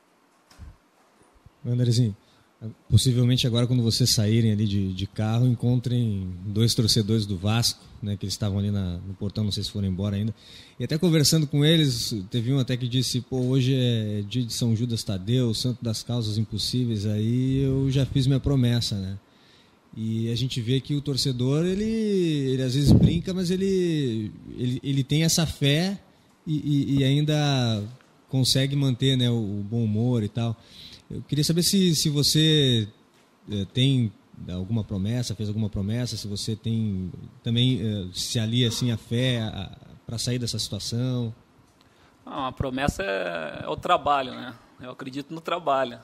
Andrezinho, possivelmente agora quando vocês saírem ali de carro, encontrem 2 torcedores do Vasco, né, que eles estavam ali no portão, não sei se foram embora ainda, e até conversando com eles, teve um até que disse, hoje é dia de São Judas Tadeu, Santo das Causas Impossíveis, aí eu já fiz minha promessa, né? E a gente vê que o torcedor, ele às vezes brinca, mas ele tem essa fé e ainda consegue manter, né, o bom humor e tal. Eu queria saber se você tem alguma promessa, fez alguma promessa, se você tem também se alia assim a fé para sair dessa situação. A promessa é o trabalho, né? Eu acredito no trabalho.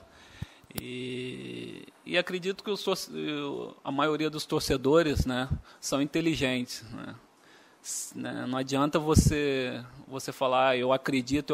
E acredito que a maioria dos torcedores, né, são inteligentes, né? Não adianta você falar eu acredito,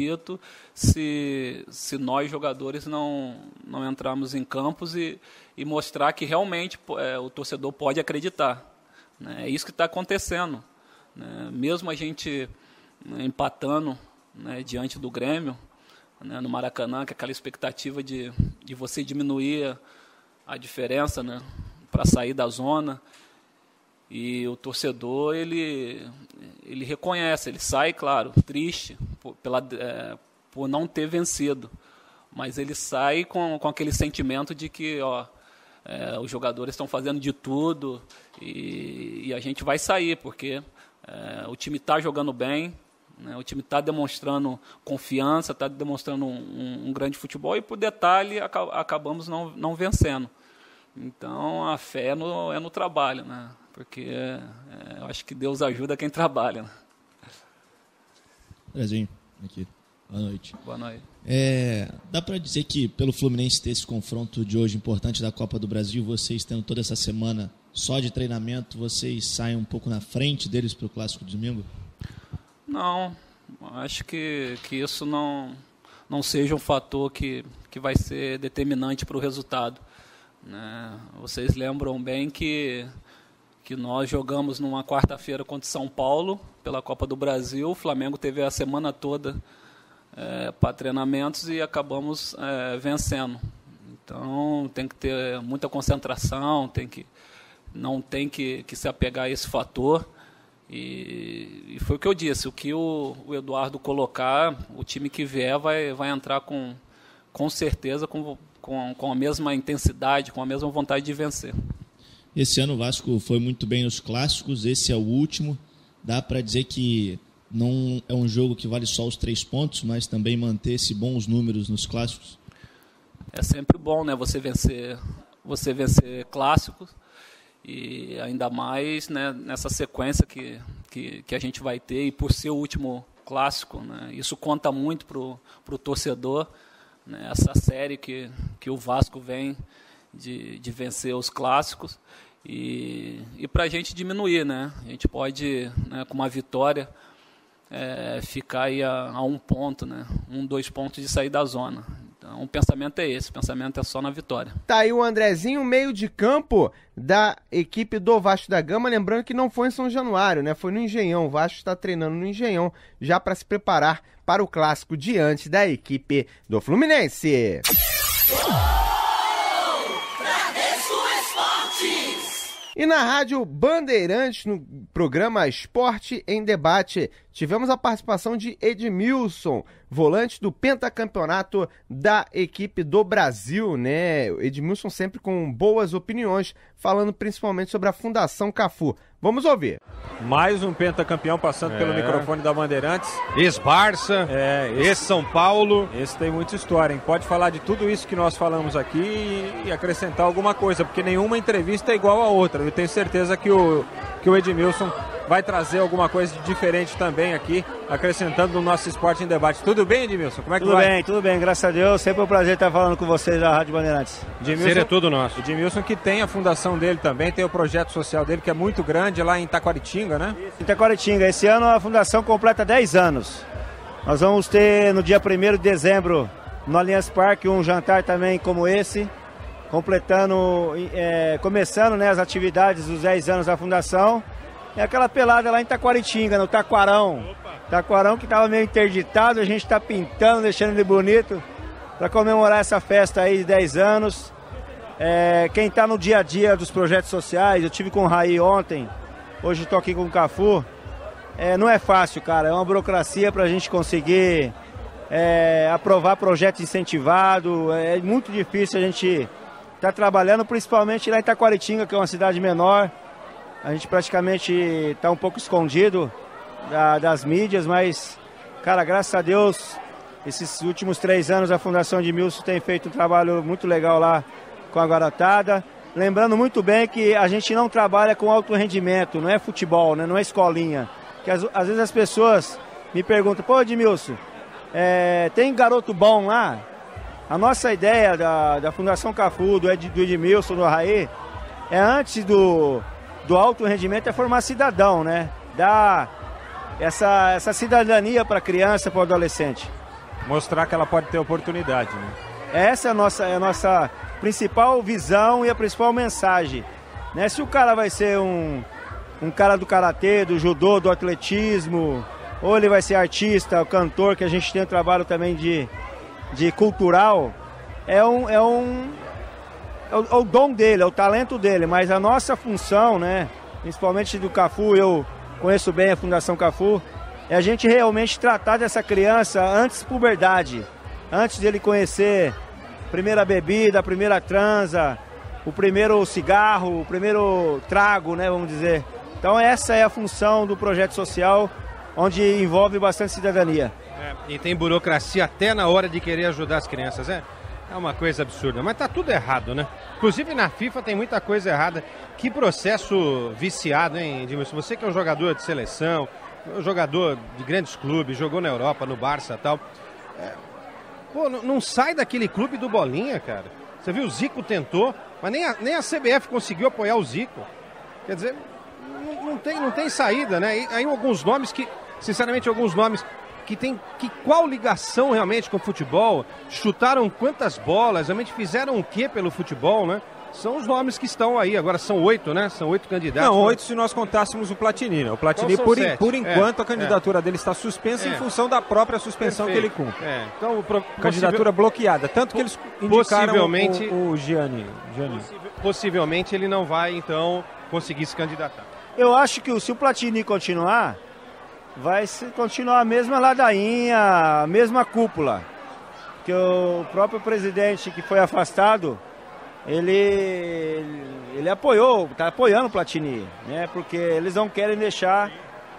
se nós jogadores não entrarmos em campos e mostrar que realmente o torcedor pode acreditar, né? É isso que está acontecendo, né? Mesmo a gente empatando, né, diante do Grêmio, né, no Maracanã, que é aquela expectativa de você diminuir a diferença, né, para sair da zona. E o torcedor, ele reconhece, ele sai, claro, triste por não ter vencido, mas ele sai com aquele sentimento de que os jogadores estão fazendo de tudo e a gente vai sair, porque o time está jogando bem, né, o time está demonstrando confiança, está demonstrando um grande futebol e, por detalhe, acabamos não vencendo. Então, a fé é no trabalho, né? Porque eu acho que Deus ajuda quem trabalha, né? Brasil, aqui. Boa noite. Boa noite. Dá para dizer que, pelo Fluminense ter esse confronto de hoje importante da Copa do Brasil, vocês tendo toda essa semana só de treinamento, vocês saem um pouco na frente deles para o Clássico de domingo? Não, acho que isso não seja um fator que vai ser determinante para o resultado. né? Vocês lembram bem que nós jogamos numa quarta-feira contra São Paulo pela Copa do Brasil. O Flamengo teve a semana toda para treinamentos e acabamos vencendo. Então tem que ter muita concentração, não tem que se apegar a esse fator. E foi o que eu disse, o que o Eduardo colocar, o time que vier vai entrar com certeza com a mesma intensidade, com a mesma vontade de vencer. Esse ano o Vasco foi muito bem nos clássicos, esse é o último. Dá para dizer que não é um jogo que vale só os 3 pontos, mas também manter-se bons números nos clássicos? É sempre bom, né, você vencer clássicos, e ainda mais, né, nessa sequência que a gente vai ter, e por ser o último clássico, né, isso conta muito para o torcedor, né, essa série que o Vasco vem de vencer os clássicos, e para a gente diminuir, né? A gente pode, né, com uma vitória, ficar aí a 1 ponto, né? 2 pontos de sair da zona. Então o pensamento é esse, o pensamento é só na vitória. Tá aí o Andrezinho, meio de campo da equipe do Vasco da Gama, lembrando que não foi em São Januário, né? Foi no Engenhão. O Vasco está treinando no Engenhão já para se preparar para o clássico diante da equipe do Fluminense. E na Rádio Bandeirantes, no programa Esporte em Debate, tivemos a participação de Edmilson, volante do pentacampeonato da equipe do Brasil, né? Edmilson sempre com boas opiniões, falando principalmente sobre a Fundação Cafu. Vamos ouvir. Mais um pentacampeão passando pelo microfone da Bandeirantes. Ex-Barça, ex-São Paulo. Esse tem muita história, hein? Pode falar de tudo isso que nós falamos aqui e acrescentar alguma coisa, porque nenhuma entrevista é igual a outra. Eu tenho certeza que o Edmilson vai trazer alguma coisa de diferente também aqui, acrescentando no nosso Esporte em Debate. Tudo bem, Edmilson? Como é que vai? Tudo bem, graças a Deus. Sempre um prazer estar falando com vocês da Rádio Bandeirantes. Edmilson é tudo nosso. Edmilson que tem a fundação dele também, tem o projeto social dele, que é muito grande, lá em Taquaritinga, né? Em Taquaritinga. Esse ano a fundação completa 10 anos. Nós vamos ter no dia 1º de dezembro, no Allianz Parque, um jantar também como esse, começando, né, as atividades dos 10 anos da fundação. É aquela pelada lá em Taquaritinga, no Taquarão. Taquarão que estava meio interditado, a gente está pintando, deixando ele bonito para comemorar essa festa aí de 10 anos. Quem está no dia a dia dos projetos sociais, eu tive com o Raí ontem, hoje estou aqui com o Cafu. Não é fácil, cara, é uma burocracia para a gente conseguir aprovar projeto incentivado. É muito difícil a gente estar trabalhando, principalmente lá em Taquaritinga, que é uma cidade menor. A gente praticamente está um pouco escondido das mídias, mas, cara, graças a Deus, esses últimos 3 anos a Fundação Edmilson tem feito um trabalho muito legal lá com a garotada. Lembrando muito bem que a gente não trabalha com alto rendimento, não é futebol, né? Não é escolinha. Que às vezes as pessoas me perguntam, pô, Edmilson, tem garoto bom lá? A nossa ideia da Fundação Cafu, do Edmilson, do Raí, antes do alto rendimento, é formar cidadão, né? Dar essa cidadania para a criança, para o adolescente. Mostrar que ela pode ter oportunidade, né? Essa é a nossa principal visão e a principal mensagem, né? Se o cara vai ser um cara do karatê, do judô, do atletismo, ou ele vai ser artista, o cantor, que a gente tem um trabalho também de cultural, é o dom dele, é o talento dele, mas a nossa função, né, principalmente do Cafu, eu conheço bem a Fundação Cafu, é a gente realmente tratar dessa criança antes puberdade, antes dele conhecer a primeira bebida, a primeira transa, o primeiro cigarro, o primeiro trago, né, vamos dizer. Então essa é a função do projeto social, onde envolve bastante cidadania. E tem burocracia até na hora de querer ajudar as crianças, É uma coisa absurda, mas tá tudo errado, né? Inclusive na FIFA tem muita coisa errada. Que processo viciado, hein, Edmilson? Você que é um jogador de seleção, um jogador de grandes clubes, jogou na Europa, no Barça e tal. Não sai daquele clube do Bolinha, cara. Você viu, o Zico tentou, mas nem a CBF conseguiu apoiar o Zico. Quer dizer, não tem saída, né? E aí alguns nomes que, sinceramente, qual ligação realmente com o futebol? Chutaram quantas bolas? Realmente fizeram o que pelo futebol, né? são os nomes que estão aí. Agora são 8, né? São 8 candidatos. Não, 8 se nós contássemos o Platini, né? O Platini, então por enquanto, a candidatura dele está suspensa em função da própria suspensão que ele cumpre. Então, candidatura bloqueada. Tanto que eles indicaram o Gianni. Possivelmente ele não vai, então, conseguir se candidatar. Eu acho que se o Platini continuar, vai continuar a mesma ladainha, a mesma cúpula. Que o próprio presidente que foi afastado, ele apoiou, está apoiando o Platini, né? Porque eles não querem deixar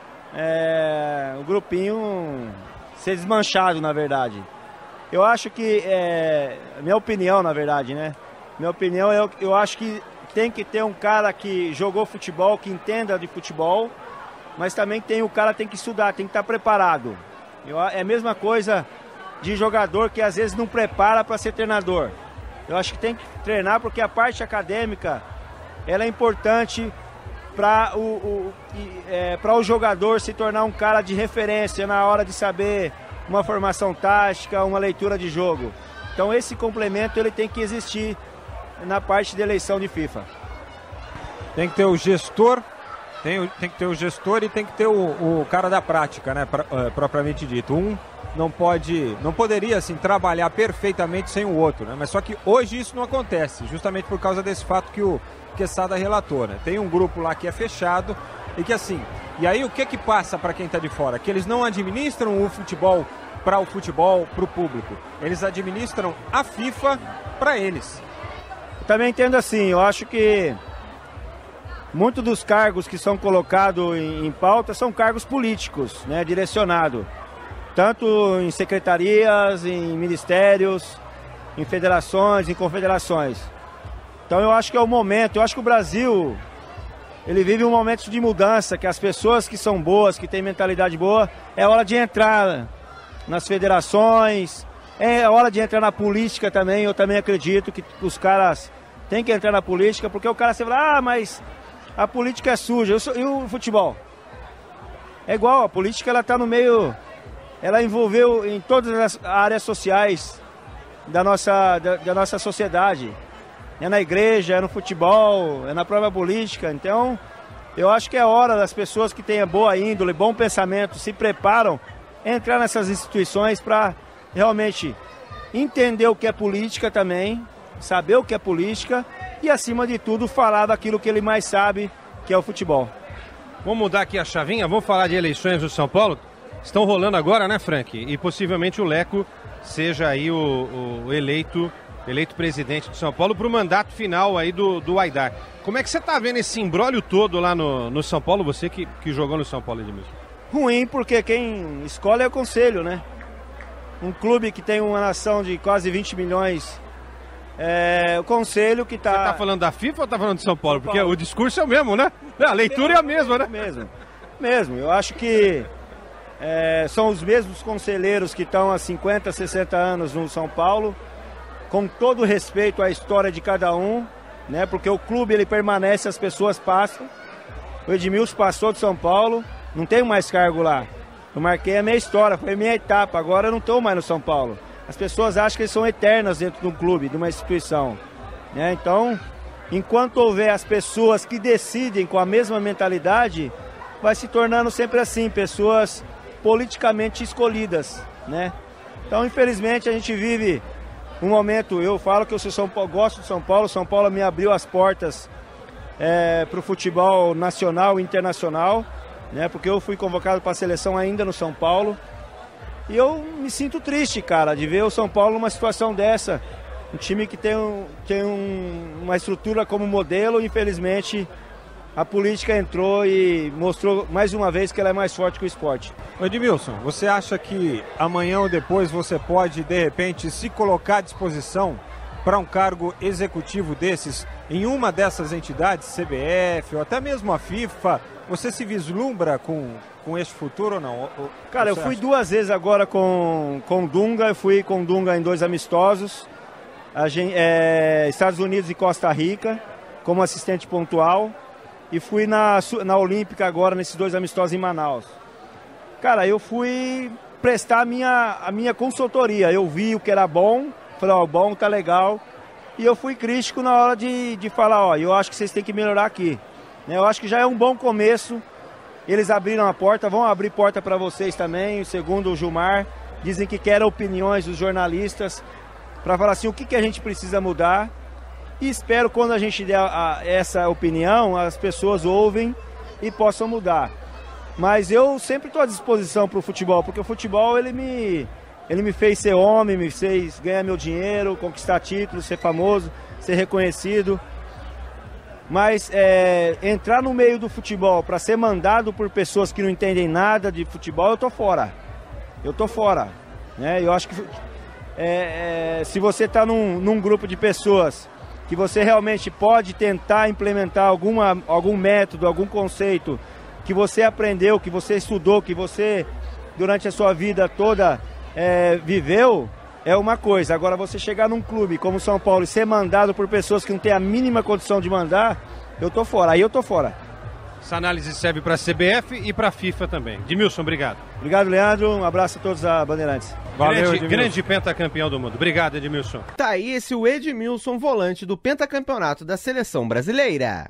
o grupinho ser desmanchado, na verdade. Eu acho que, minha opinião, na verdade, né? Minha opinião, eu acho que tem que ter um cara que jogou futebol, que entenda de futebol, mas também o cara tem que estudar, tem que estar preparado. É a mesma coisa de jogador que às vezes não prepara para ser treinador. Eu acho que tem que treinar porque a parte acadêmica ela é importante para o jogador se tornar um cara de referência na hora de saber uma formação tática, uma leitura de jogo. Então esse complemento ele tem que existir na parte de eleição de FIFA. Tem que ter o gestor, tem que ter o gestor e tem que ter o cara da prática, né? Propriamente dito. Não poderia assim trabalhar perfeitamente sem o outro, né? Mas só que hoje isso não acontece, justamente por causa desse fato que o Quesada relatou, né? Tem um grupo lá que é fechado e que assim, e aí o que passa para quem está de fora? Que eles não administram o futebol para o público, eles administram a FIFA para eles. Eu também entendo assim, eu acho que muitos dos cargos que são colocados em pauta são cargos políticos, né? Direcionados. Tanto em secretarias, em ministérios, em federações, em confederações. Então eu acho que é o momento, eu acho que o Brasil, ele vive um momento de mudança, que as pessoas que são boas, que têm mentalidade boa, é hora de entrar nas federações, é hora de entrar na política também. Eu também acredito que os caras têm que entrar na política, porque o cara sempre fala, mas a política é suja, e o futebol? É igual, a política ela está no meio... Ela envolveu em todas as áreas sociais da nossa sociedade. É na igreja, é no futebol, é na própria política. Então, eu acho que é hora das pessoas que têm boa índole, bom pensamento, se preparam, entrar nessas instituições para realmente entender o que é política também, saber o que é política e, acima de tudo, falar daquilo que ele mais sabe, que é o futebol. Vamos mudar aqui a chavinha, vamos falar de eleições do São Paulo. Estão rolando agora, né, Frank? E possivelmente o Leco seja aí o eleito presidente de São Paulo para o mandato final aí do Aidar. Como é que você está vendo esse imbróglio todo lá no São Paulo, você que jogou no São Paulo, Edmilson? Ruim, porque quem escolhe é o conselho, né? Um clube que tem uma nação de quase 20 milhões, o conselho que está... Você está falando da FIFA ou está falando de São Paulo? Porque o discurso é o mesmo, né? A leitura é a mesma, né? Mesmo. Eu acho que são os mesmos conselheiros que estão há 50, 60 anos no São Paulo, com todo respeito à história de cada um, né? Porque o clube ele permanece, as pessoas passam. O Edmilson passou de São Paulo, não tenho mais cargo lá. Eu marquei a minha história, foi a minha etapa, agora eu não estou mais no São Paulo. As pessoas acham que eles são eternas dentro de um clube, de uma instituição, né? Então, enquanto houver as pessoas que decidem com a mesma mentalidade, vai se tornando sempre assim, pessoas politicamente escolhidas, né? Então, infelizmente, a gente vive um momento, eu falo que eu sou São Paulo, gosto de São Paulo me abriu as portas para o futebol nacional e internacional, né? Porque eu fui convocado para a seleção ainda no São Paulo, e eu me sinto triste, cara, de ver o São Paulo numa situação dessa, um time que tem uma estrutura como modelo. Infelizmente, a política entrou e mostrou mais uma vez que ela é mais forte que o esporte. Edmilson, você acha que amanhã ou depois você pode, de repente, se colocar à disposição para um cargo executivo desses em uma dessas entidades, CBF ou até mesmo a FIFA? Você se vislumbra com este futuro ou não? Cara, eu fui 2 vezes agora com o Dunga, eu fui com o Dunga em 2 amistosos, Estados Unidos e Costa Rica, como assistente pontual. E fui na Olímpica agora, nesses 2 amistosos em Manaus. Cara, eu fui prestar a minha consultoria. Eu vi o que era bom, falei, bom, tá legal. E eu fui crítico na hora de falar, ó, eu acho que vocês têm que melhorar aqui. Né? Eu acho que já é um bom começo. Eles abriram a porta, vão abrir porta para vocês também, segundo o Gilmar. Dizem que querem opiniões dos jornalistas para falar assim, o que a gente precisa mudar. E espero quando a gente der essa opinião, as pessoas ouvem e possam mudar. Mas eu sempre estou à disposição para o futebol, porque o futebol ele me fez ser homem, me fez ganhar meu dinheiro, conquistar títulos, ser famoso, ser reconhecido. Mas entrar no meio do futebol para ser mandado por pessoas que não entendem nada de futebol, eu tô fora. Eu tô fora. Né? Eu acho que se você está num grupo de pessoas que você realmente pode tentar implementar algum método, algum conceito que você aprendeu, que você estudou, que você durante a sua vida toda viveu, é uma coisa. Agora você chegar num clube como São Paulo e ser mandado por pessoas que não têm a mínima condição de mandar, eu tô fora, aí eu tô fora. Essa análise serve para a CBF e para a FIFA também. Edmilson, obrigado. Obrigado, Leandro. Um abraço a todos da Bandeirantes. Valeu, grande pentacampeão do mundo. Obrigado, Edmilson. Tá aí esse o Edmilson, volante do pentacampeonato da Seleção Brasileira.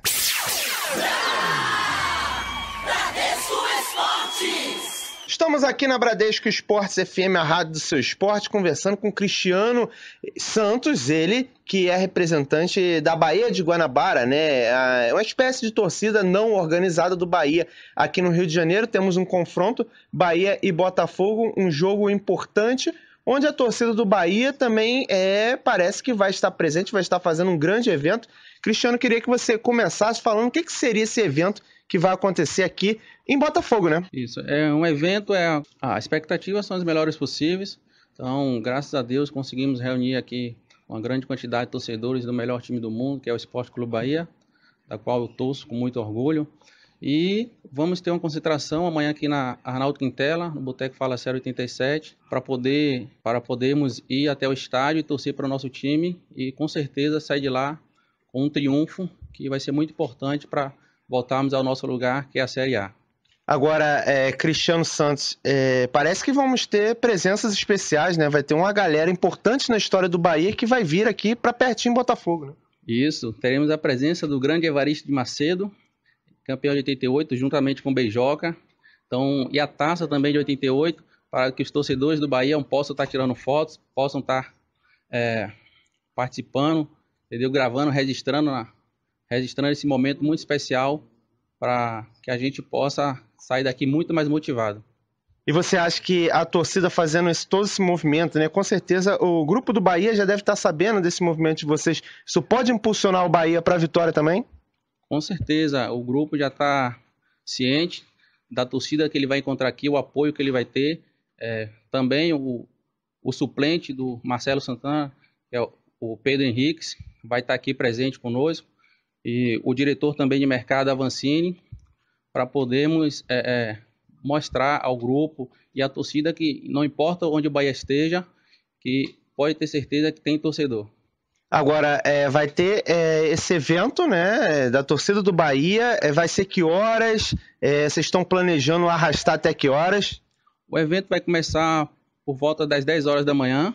Estamos aqui na Bradesco Esportes FM, a rádio do seu esporte, conversando com Cristiano Santos, ele que é representante da Bahia de Guanabara, né? É uma espécie de torcida não organizada do Bahia. Aqui no Rio de Janeiro temos um confronto, Bahia e Botafogo, um jogo importante, onde a torcida do Bahia também parece que vai estar presente, vai estar fazendo um grande evento. Cristiano, queria que você começasse falando o que seria esse evento que vai acontecer aqui em Botafogo, né? Isso, é um evento, as expectativas são as melhores possíveis, então, graças a Deus, conseguimos reunir aqui uma grande quantidade de torcedores do melhor time do mundo, que é o Esporte Clube Bahia, da qual eu torço com muito orgulho, e vamos ter uma concentração amanhã aqui na Arnaldo Quintela, no Boteco Fala Sério 87, para podermos ir até o estádio e torcer para o nosso time, e com certeza sair de lá com um triunfo, que vai ser muito importante para voltarmos ao nosso lugar, que é a Série A. Agora, Cristiano Santos, parece que vamos ter presenças especiais, né? Vai ter uma galera importante na história do Bahia que vai vir aqui para pertinho em Botafogo, né? Isso, teremos a presença do grande Evaristo de Macedo, campeão de 88, juntamente com o Beijoca. Então, e a taça também de 88, para que os torcedores do Bahia possam estar tirando fotos, possam estar participando, entendeu? Gravando, registrando esse momento muito especial para que a gente possa sair daqui muito mais motivado. E você acha que a torcida fazendo todo esse movimento, né? Com certeza o grupo do Bahia já deve estar sabendo desse movimento de vocês. Isso pode impulsionar o Bahia para a vitória também? Com certeza, o grupo já está ciente da torcida que ele vai encontrar aqui, o apoio que ele vai ter. Também o suplente do Marcelo Santana, que é o Pedro Henriques, vai estar aqui presente conosco. E o diretor também de mercado, Avancini, para podermos mostrar ao grupo e à torcida que não importa onde o Bahia esteja, que pode ter certeza que tem torcedor. Agora, vai ter esse evento, né, da torcida do Bahia, vai ser que horas? Vocês estão planejando arrastar até que horas? O evento vai começar por volta das 10 horas da manhã,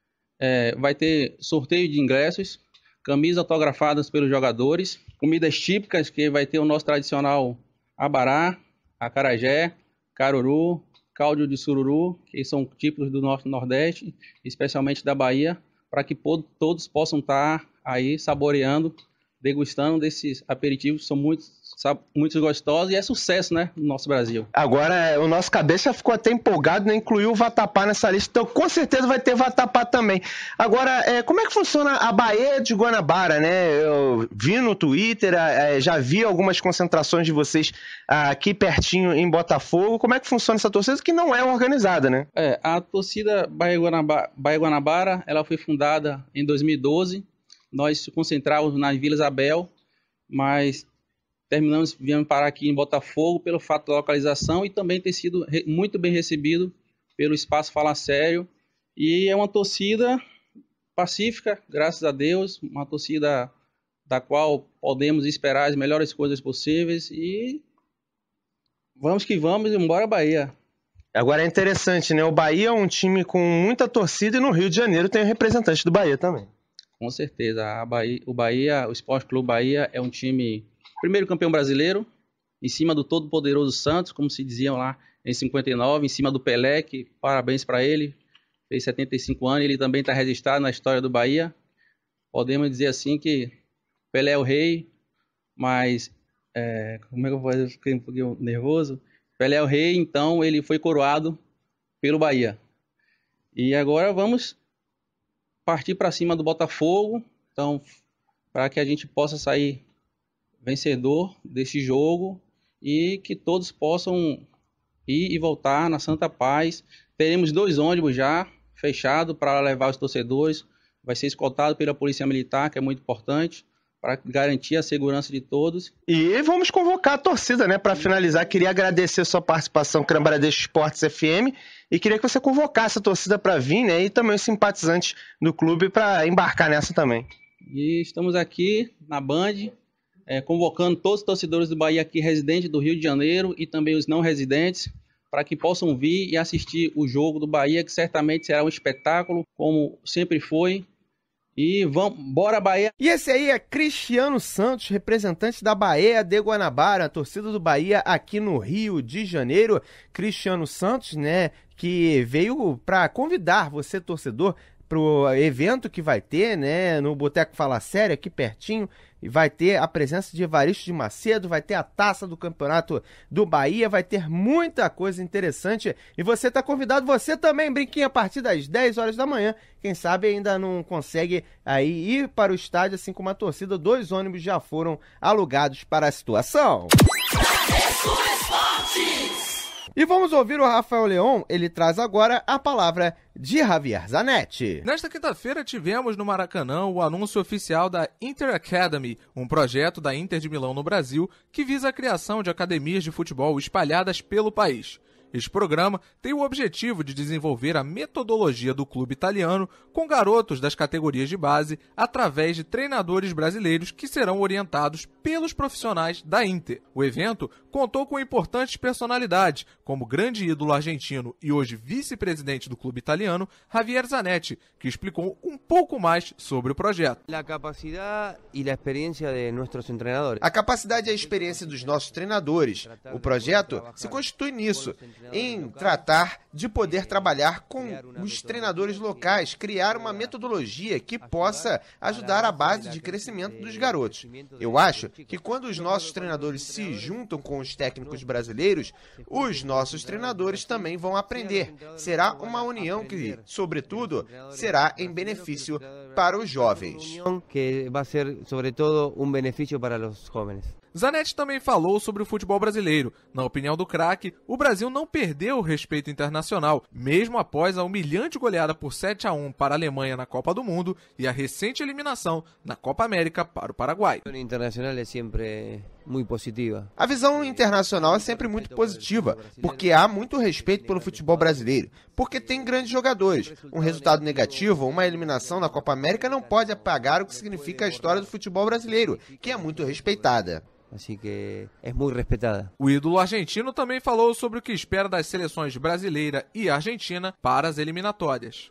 vai ter sorteio de ingressos, camisas autografadas pelos jogadores, comidas típicas, que vai ter o nosso tradicional abará, acarajé, caruru, caldo de sururu, que são típicos do nosso Nordeste, especialmente da Bahia, para que todos possam estar aí saboreando, degustando desses aperitivos que são muito gostosos e é sucesso, né, no nosso Brasil. Agora, o nosso cabeça ficou até empolgado, né, incluiu o vatapá nessa lista, então com certeza vai ter vatapá também. Agora, como é que funciona a Bahia de Guanabara, né? Eu vi no Twitter, já vi algumas concentrações de vocês aqui pertinho em Botafogo. Como é que funciona essa torcida que não é organizada, né? A torcida Bahia Guanabara, ela foi fundada em 2012. Nós nos concentrávamos na Vila Isabel, mas viemos parar aqui em Botafogo pelo fato da localização e também ter sido muito bem recebido pelo Espaço Fala Sério. E é uma torcida pacífica, graças a Deus, uma torcida da qual podemos esperar as melhores coisas possíveis e vamos que vamos, e embora Bahia. Agora é interessante, né? O Bahia é um time com muita torcida e no Rio de Janeiro tem um representante do Bahia também. Com certeza. O Esporte Clube Bahia é um time, primeiro campeão brasileiro, em cima do todo-poderoso Santos, como se diziam lá em 59, em cima do Pelé, que parabéns para ele, fez 75 anos, ele também está registrado na história do Bahia. Podemos dizer assim que Pelé é o rei, mas, como é que eu vou fazer? Eu fiquei um pouquinho nervoso. Pelé é o rei, então ele foi coroado pelo Bahia. E agora vamos partir para cima do Botafogo, então, para que a gente possa sair vencedor desse jogo e que todos possam ir e voltar na santa paz. Teremos 2 ônibus já fechados para levar os torcedores, vai ser escoltado pela Polícia Militar, que é muito importante, para garantir a segurança de todos. E vamos convocar a torcida, né? Para finalizar, queria agradecer a sua participação aqui na Bradesco Esportes FM e queria que você convocasse a torcida para vir, né? E também os simpatizantes do clube para embarcar nessa também. E estamos aqui na Band, convocando todos os torcedores do Bahia aqui residentes do Rio de Janeiro e também os não residentes, para que possam vir e assistir o jogo do Bahia, que certamente será um espetáculo, como sempre foi. E vamos, bora Bahia! E esse aí é Cristiano Santos, representante da Bahia de Guanabara, a torcida do Bahia aqui no Rio de Janeiro. Cristiano Santos, né, que veio para convidar você, torcedor, pro evento que vai ter, né, no Boteco Fala Sério, aqui pertinho, e vai ter a presença de Evaristo de Macedo, vai ter a taça do Campeonato do Bahia, vai ter muita coisa interessante, e você tá convidado, você também, Brinquinho, a partir das 10 horas da manhã, quem sabe ainda não consegue aí ir para o estádio, assim como a torcida, 2 ônibus já foram alugados para a situação. E vamos ouvir o Rafael Leão, ele traz agora a palavra de Javier Zanetti. Nesta quinta-feira tivemos no Maracanã o anúncio oficial da Inter Academy, um projeto da Inter de Milão no Brasil que visa a criação de academias de futebol espalhadas pelo país. Este programa tem o objetivo de desenvolver a metodologia do clube italiano com garotos das categorias de base através de treinadores brasileiros que serão orientados pelos profissionais da Inter. O evento contou com importantes personalidades, como o grande ídolo argentino e hoje vice-presidente do clube italiano, Javier Zanetti, que explicou um pouco mais sobre o projeto. A capacidade e a experiência de nossos treinadores. A capacidade e a experiência dos nossos treinadores. O projeto se constitui nisso, em tratar de poder trabalhar com os treinadores locais, criar uma metodologia que possa ajudar a base de crescimento dos garotos. Eu acho que quando os nossos treinadores se juntam com os técnicos brasileiros, os nossos treinadores também vão aprender. Será uma união que, sobretudo, será em benefício para os jovens. Que vai ser, sobretudo, um benefício para os jovens. Zanetti também falou sobre o futebol brasileiro. Na opinião do craque, o Brasil não perdeu o respeito internacional, mesmo após a humilhante goleada por 7-1 para a Alemanha na Copa do Mundo e a recente eliminação na Copa América para o Paraguai. A internacional é sempre muito positiva. A visão internacional é sempre muito positiva, porque há muito respeito pelo futebol brasileiro, porque tem grandes jogadores. Um resultado negativo ou uma eliminação na Copa América não pode apagar o que significa a história do futebol brasileiro, que é muito respeitada. Assim que é muito respeitada. O ídolo argentino também falou sobre o que espera das seleções brasileira e argentina para as eliminatórias.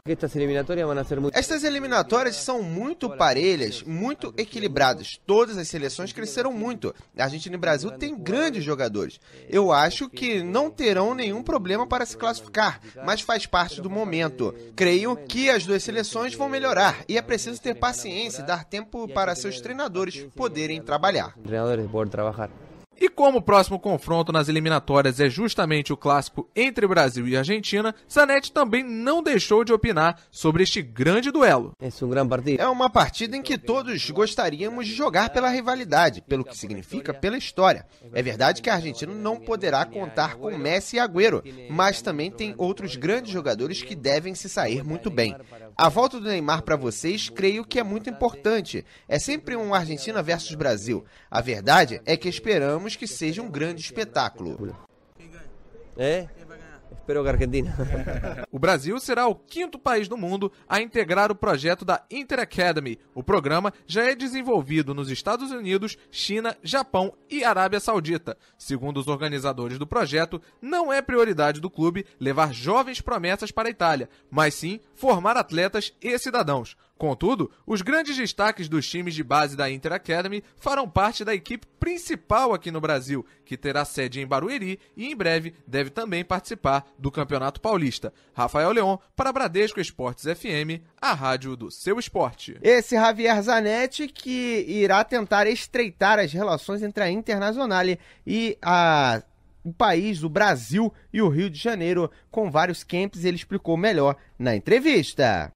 Estas eliminatórias são muito parelhas, muito equilibradas. Todas as seleções cresceram muito. A Argentina e o Brasil têm grandes jogadores. Eu acho que não terão nenhum problema para se classificar, mas faz parte do momento. Creio que as 2 seleções vão melhorar e é preciso ter paciência e dar tempo para seus treinadores poderem trabalhar. Trabalhar. E como o próximo confronto nas eliminatórias é justamente o clássico entre Brasil e Argentina, Zanetti também não deixou de opinar sobre este grande duelo. É uma partida em que todos gostaríamos de jogar pela rivalidade, pelo que significa pela história. É verdade que a Argentina não poderá contar com Messi e Agüero, mas também tem outros grandes jogadores que devem se sair muito bem. A volta do Neymar para vocês, creio que é muito importante. É sempre um Argentina versus Brasil. A verdade é que esperamos que seja um grande espetáculo. Espero que a Argentina. O Brasil será o 5º país do mundo a integrar o projeto da Inter Academy. O programa já é desenvolvido nos Estados Unidos, China, Japão e Arábia Saudita. Segundo os organizadores do projeto, não é prioridade do clube levar jovens promessas para a Itália, mas sim formar atletas e cidadãos. Contudo, os grandes destaques dos times de base da Inter Academy farão parte da equipe principal aqui no Brasil, que terá sede em Barueri e em breve deve também participar do Campeonato Paulista. Rafael Leon para Bradesco Esportes FM, a rádio do seu esporte. Esse Javier Zanetti que irá tentar estreitar as relações entre a Internazionale e o país, o Brasil e o Rio de Janeiro, com vários camps, ele explicou melhor na entrevista.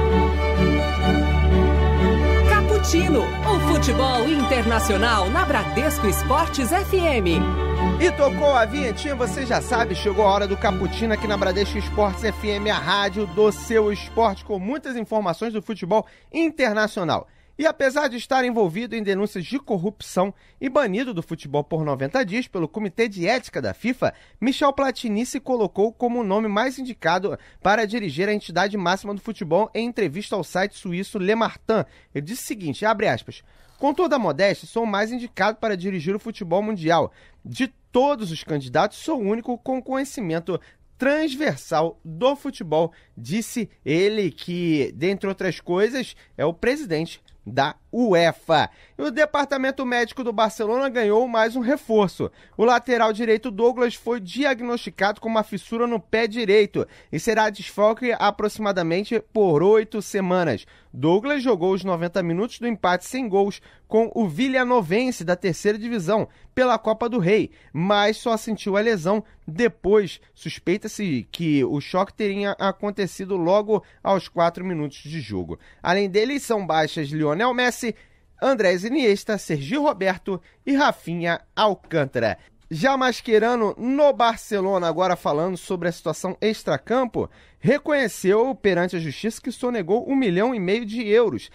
O futebol internacional na Bradesco Esportes FM. E tocou a vinhetinha, você já sabe, chegou a hora do Cappuccino aqui na Bradesco Esportes FM, a rádio do seu esporte, com muitas informações do futebol internacional. E apesar de estar envolvido em denúncias de corrupção e banido do futebol por 90 dias pelo Comitê de Ética da FIFA, Michel Platini se colocou como o nome mais indicado para dirigir a entidade máxima do futebol em entrevista ao site suíço Le Martin. Ele disse o seguinte, abre aspas, com toda a modéstia, sou o mais indicado para dirigir o futebol mundial. De todos os candidatos, sou o único com conhecimento transversal do futebol, disse ele que, dentre outras coisas, é o presidente da UEFA. E o departamento médico do Barcelona ganhou mais um reforço. O lateral direito Douglas foi diagnosticado com uma fissura no pé direito e será desfalque aproximadamente por 8 semanas. Douglas jogou os 90 minutos do empate sem gols com o Villanovense da terceira divisão pela Copa do Rei, mas só sentiu a lesão depois. Suspeita-se que o choque teria acontecido logo aos 4 minutos de jogo. Além dele, são baixas Lionel Messi, Andrés Iniesta, Sergi Roberto e Rafinha Alcântara. Já Mascherano, no Barcelona, agora falando sobre a situação extracampo, reconheceu perante a justiça que sonegou 1,5 milhão de euros,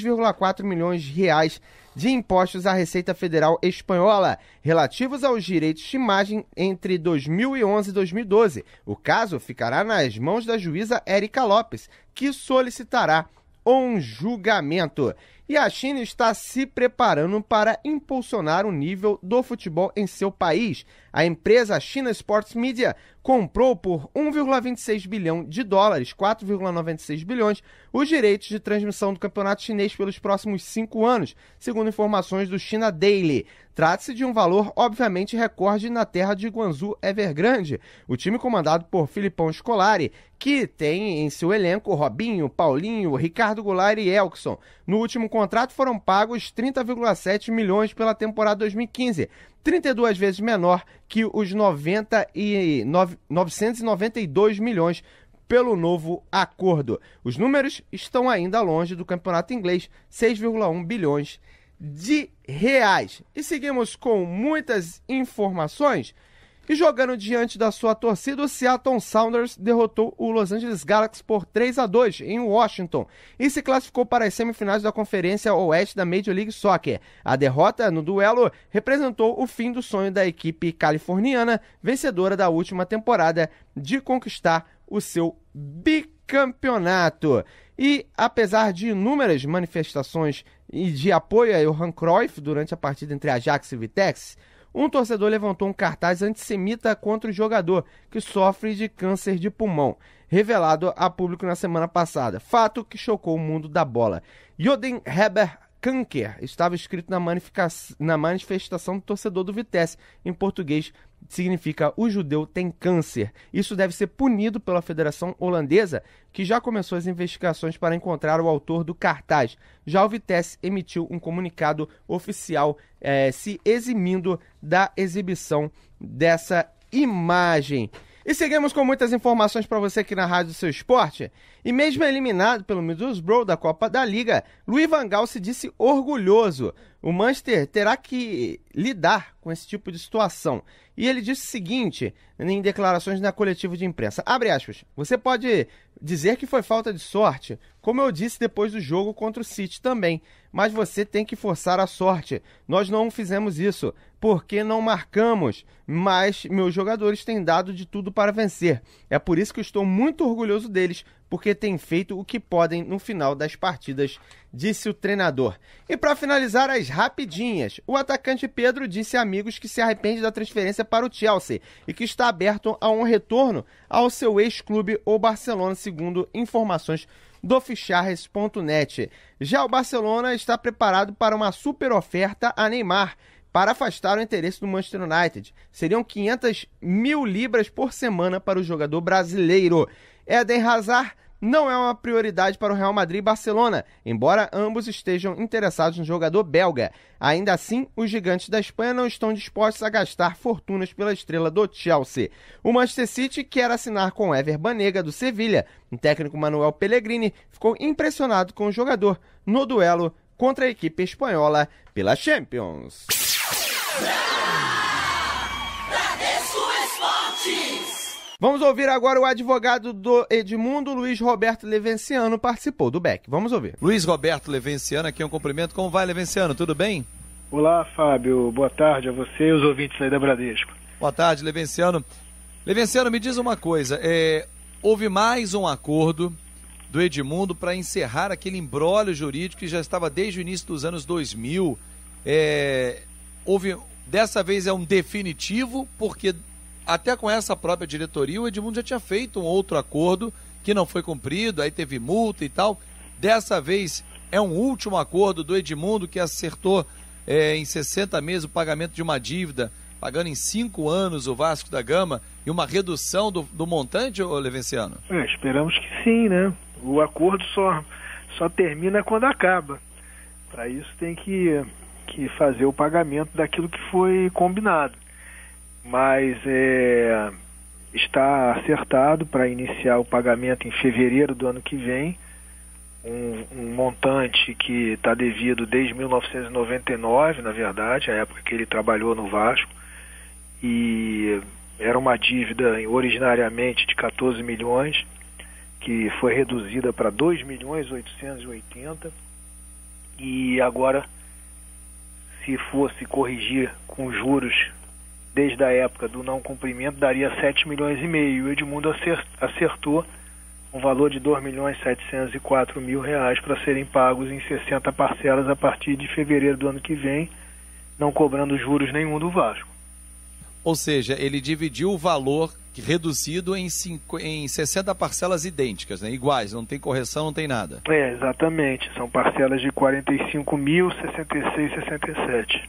6,4 milhões de reais, de impostos à Receita Federal Espanhola, relativos aos direitos de imagem entre 2011 e 2012. O caso ficará nas mãos da juíza Érica Lopes, que solicitará um julgamento. E a China está se preparando para impulsionar o nível do futebol em seu país. A empresa China Sports Media comprou por 1,26 bilhão de dólares, 4,96 bilhões, os direitos de transmissão do campeonato chinês pelos próximos 5 anos, segundo informações do China Daily. Trata-se de um valor, obviamente, recorde na terra de Guangzhou Evergrande. O time comandado por Filipão Scolari, que tem em seu elenco Robinho, Paulinho, Ricardo Goulart e Elkson. No último contrato foram pagos 30,7 milhões pela temporada 2015, 32 vezes menor que os 992 milhões pelo novo acordo. Os números estão ainda longe do campeonato inglês, 6,1 bilhões de reais. E seguimos com muitas informações. E jogando diante da sua torcida, o Seattle Sounders derrotou o Los Angeles Galaxy por 3-2 em Washington e se classificou para as semifinais da Conferência Oeste da Major League Soccer. A derrota no duelo representou o fim do sonho da equipe californiana, vencedora da última temporada, de conquistar o seu bicampeonato. E apesar de inúmeras manifestações e de apoio a Johan Cruyff durante a partida entre Ajax e Vitesse, um torcedor levantou um cartaz antissemita contra o jogador, que sofre de câncer de pulmão, revelado a público na semana passada. Fato que chocou o mundo da bola. Joden Heber Kanker estava escrito na manifestação do torcedor do Vitesse. Em português, significa o judeu tem câncer. Isso deve ser punido pela Federação Holandesa, que já começou as investigações para encontrar o autor do cartaz. Já o Vitesse emitiu um comunicado oficial se eximindo da exibição dessa imagem. E seguimos com muitas informações para você aqui na Rádio do Seu Esporte. E mesmo eliminado pelo Middlesbrough da Copa da Liga, Louis van Gaal se disse orgulhoso. O Manchester terá que lidar com esse tipo de situação. E ele disse o seguinte, em declarações na coletiva de imprensa, abre aspas, você pode dizer que foi falta de sorte, como eu disse depois do jogo contra o City também, mas você tem que forçar a sorte. Nós não fizemos isso, porque não marcamos, mas meus jogadores têm dado de tudo para vencer. É por isso que eu estou muito orgulhoso deles, porque têm feito o que podem no final das partidas, disse o treinador. E para finalizar as rapidinhas, o atacante Pedro disse a amigos que se arrepende da transferência para o Chelsea e que está aberto a um retorno ao seu ex-clube, o Barcelona, segundo informações do Ficharres.net. Já o Barcelona está preparado para uma super oferta a Neymar, para afastar o interesse do Manchester United. Seriam 500 mil libras por semana para o jogador brasileiro. Eden Hazard não é uma prioridade para o Real Madrid e Barcelona, embora ambos estejam interessados no jogador belga. Ainda assim, os gigantes da Espanha não estão dispostos a gastar fortunas pela estrela do Chelsea. O Manchester City quer assinar com Ever Banega, do Sevilha. O técnico Manuel Pellegrini ficou impressionado com o jogador no duelo contra a equipe espanhola pela Champions. Vamos ouvir agora o advogado do Edmundo, Luiz Roberto Levenciano, participou do BEC. Vamos ouvir. Luiz Roberto Levenciano, aqui um cumprimento. Como vai, Levenciano? Tudo bem? Olá, Fábio. Boa tarde a você e os ouvintes aí da Bradesco. Boa tarde, Levenciano. Levenciano, me diz uma coisa. Houve mais um acordo do Edmundo para encerrar aquele imbróglio jurídico que já estava desde o início dos anos 2000. Dessa vez é um definitivo, porque até com essa própria diretoria o Edmundo já tinha feito um outro acordo que não foi cumprido, aí teve multa e tal. Dessa vez é um último acordo do Edmundo que acertou em 60 meses o pagamento de uma dívida, pagando em 5 anos o Vasco da Gama e uma redução do montante, ô Levenciano? Esperamos que sim, né? O acordo só termina quando acaba. Para isso tem que fazer o pagamento daquilo que foi combinado. Mas está acertado para iniciar o pagamento em fevereiro do ano que vem, um montante que está devido desde 1999, na verdade, a época que ele trabalhou no Vasco, e era uma dívida originariamente de 14 milhões, que foi reduzida para 2.880.000, e agora, se fosse corrigir com juros desde a época do não cumprimento, daria 7,5 milhões. O Edmundo acertou um valor de 2.704.000 para serem pagos em 60 parcelas a partir de fevereiro do ano que vem, não cobrando juros nenhum do Vasco. Ou seja, ele dividiu o valor reduzido em 60 parcelas idênticas, né? Iguais, não tem correção, não tem nada. Exatamente, são parcelas de 45.066,67.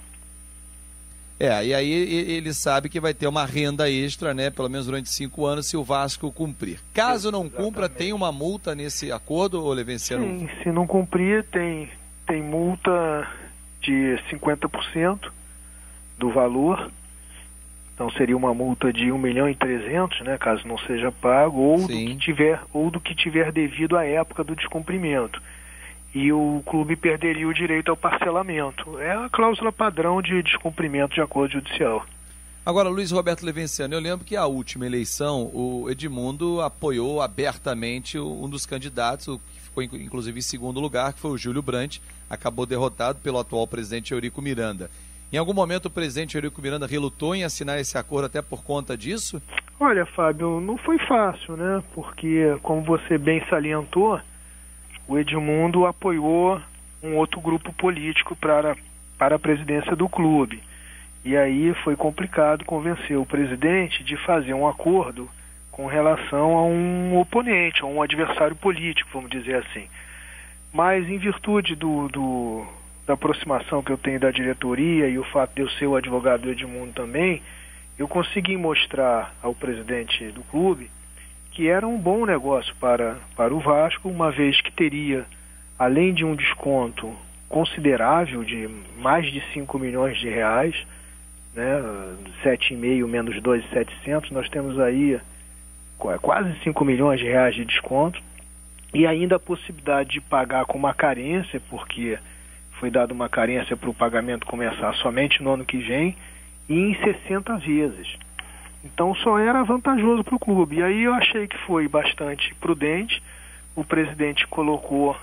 E aí ele sabe que vai ter uma renda extra, né? Pelo menos durante 5 anos, se o Vasco cumprir. Caso não cumpra, tem uma multa nesse acordo, ô Levenciano? Sim, se não cumprir, tem multa de 50% do valor. Então seria uma multa de 1.300.000, né? Caso não seja pago, ou do que tiver devido à época do descumprimento. E o clube perderia o direito ao parcelamento. É a cláusula padrão de descumprimento de acordo judicial. Agora, Luiz Roberto Levenciano, eu lembro que a última eleição, o Edmundo apoiou abertamente um dos candidatos, que ficou inclusive em segundo lugar, que foi o Júlio Brandt, acabou derrotado pelo atual presidente Eurico Miranda. Em algum momento o presidente Eurico Miranda relutou em assinar esse acordo até por conta disso? Olha, Fábio, não foi fácil, né? Porque, como você bem salientou, o Edmundo apoiou um outro grupo político para a presidência do clube. E aí foi complicado convencer o presidente de fazer um acordo com relação a um oponente, a um adversário político, vamos dizer assim. Mas em virtude da aproximação que eu tenho da diretoria e o fato de eu ser o advogado do Edmundo também, eu consegui mostrar ao presidente do clube que era um bom negócio para o Vasco, uma vez que teria, além de um desconto considerável de mais de 5 milhões de reais, né, 7,5 menos 2.700, nós temos aí quase 5 milhões de reais de desconto, e ainda a possibilidade de pagar com uma carência, porque foi dada uma carência para o pagamento começar somente no ano que vem, e em 60 vezes. Então só era vantajoso para o clube. E aí eu achei que foi bastante prudente. O presidente colocou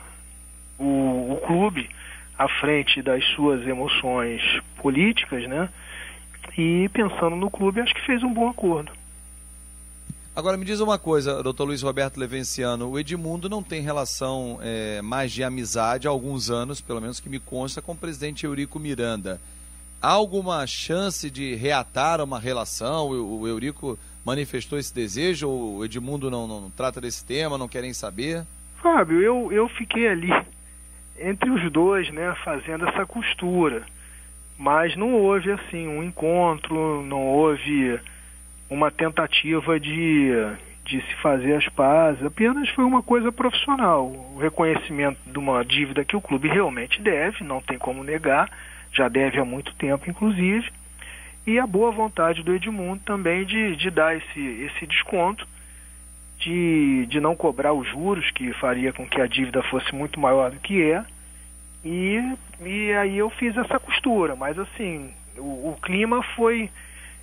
o clube à frente das suas emoções políticas, né? E pensando no clube, acho que fez um bom acordo. Agora me diz uma coisa, doutor Luiz Roberto Levenciano, o Edmundo não tem relação mais de amizade há alguns anos, pelo menos que me consta, com o presidente Eurico Miranda. Há alguma chance de reatar uma relação? O Eurico manifestou esse desejo ou o Edmundo não trata desse tema, não querem saber? Fábio, eu fiquei ali entre os dois, né, fazendo essa costura, mas não houve assim um encontro, não houve uma tentativa de se fazer as pazes, apenas foi uma coisa profissional, o reconhecimento de uma dívida que o clube realmente deve, não tem como negar, já deve há muito tempo inclusive, e a boa vontade do Edmundo também de dar esse desconto, de não cobrar os juros, que faria com que a dívida fosse muito maior do que é, e aí eu fiz essa costura, mas assim, o clima foi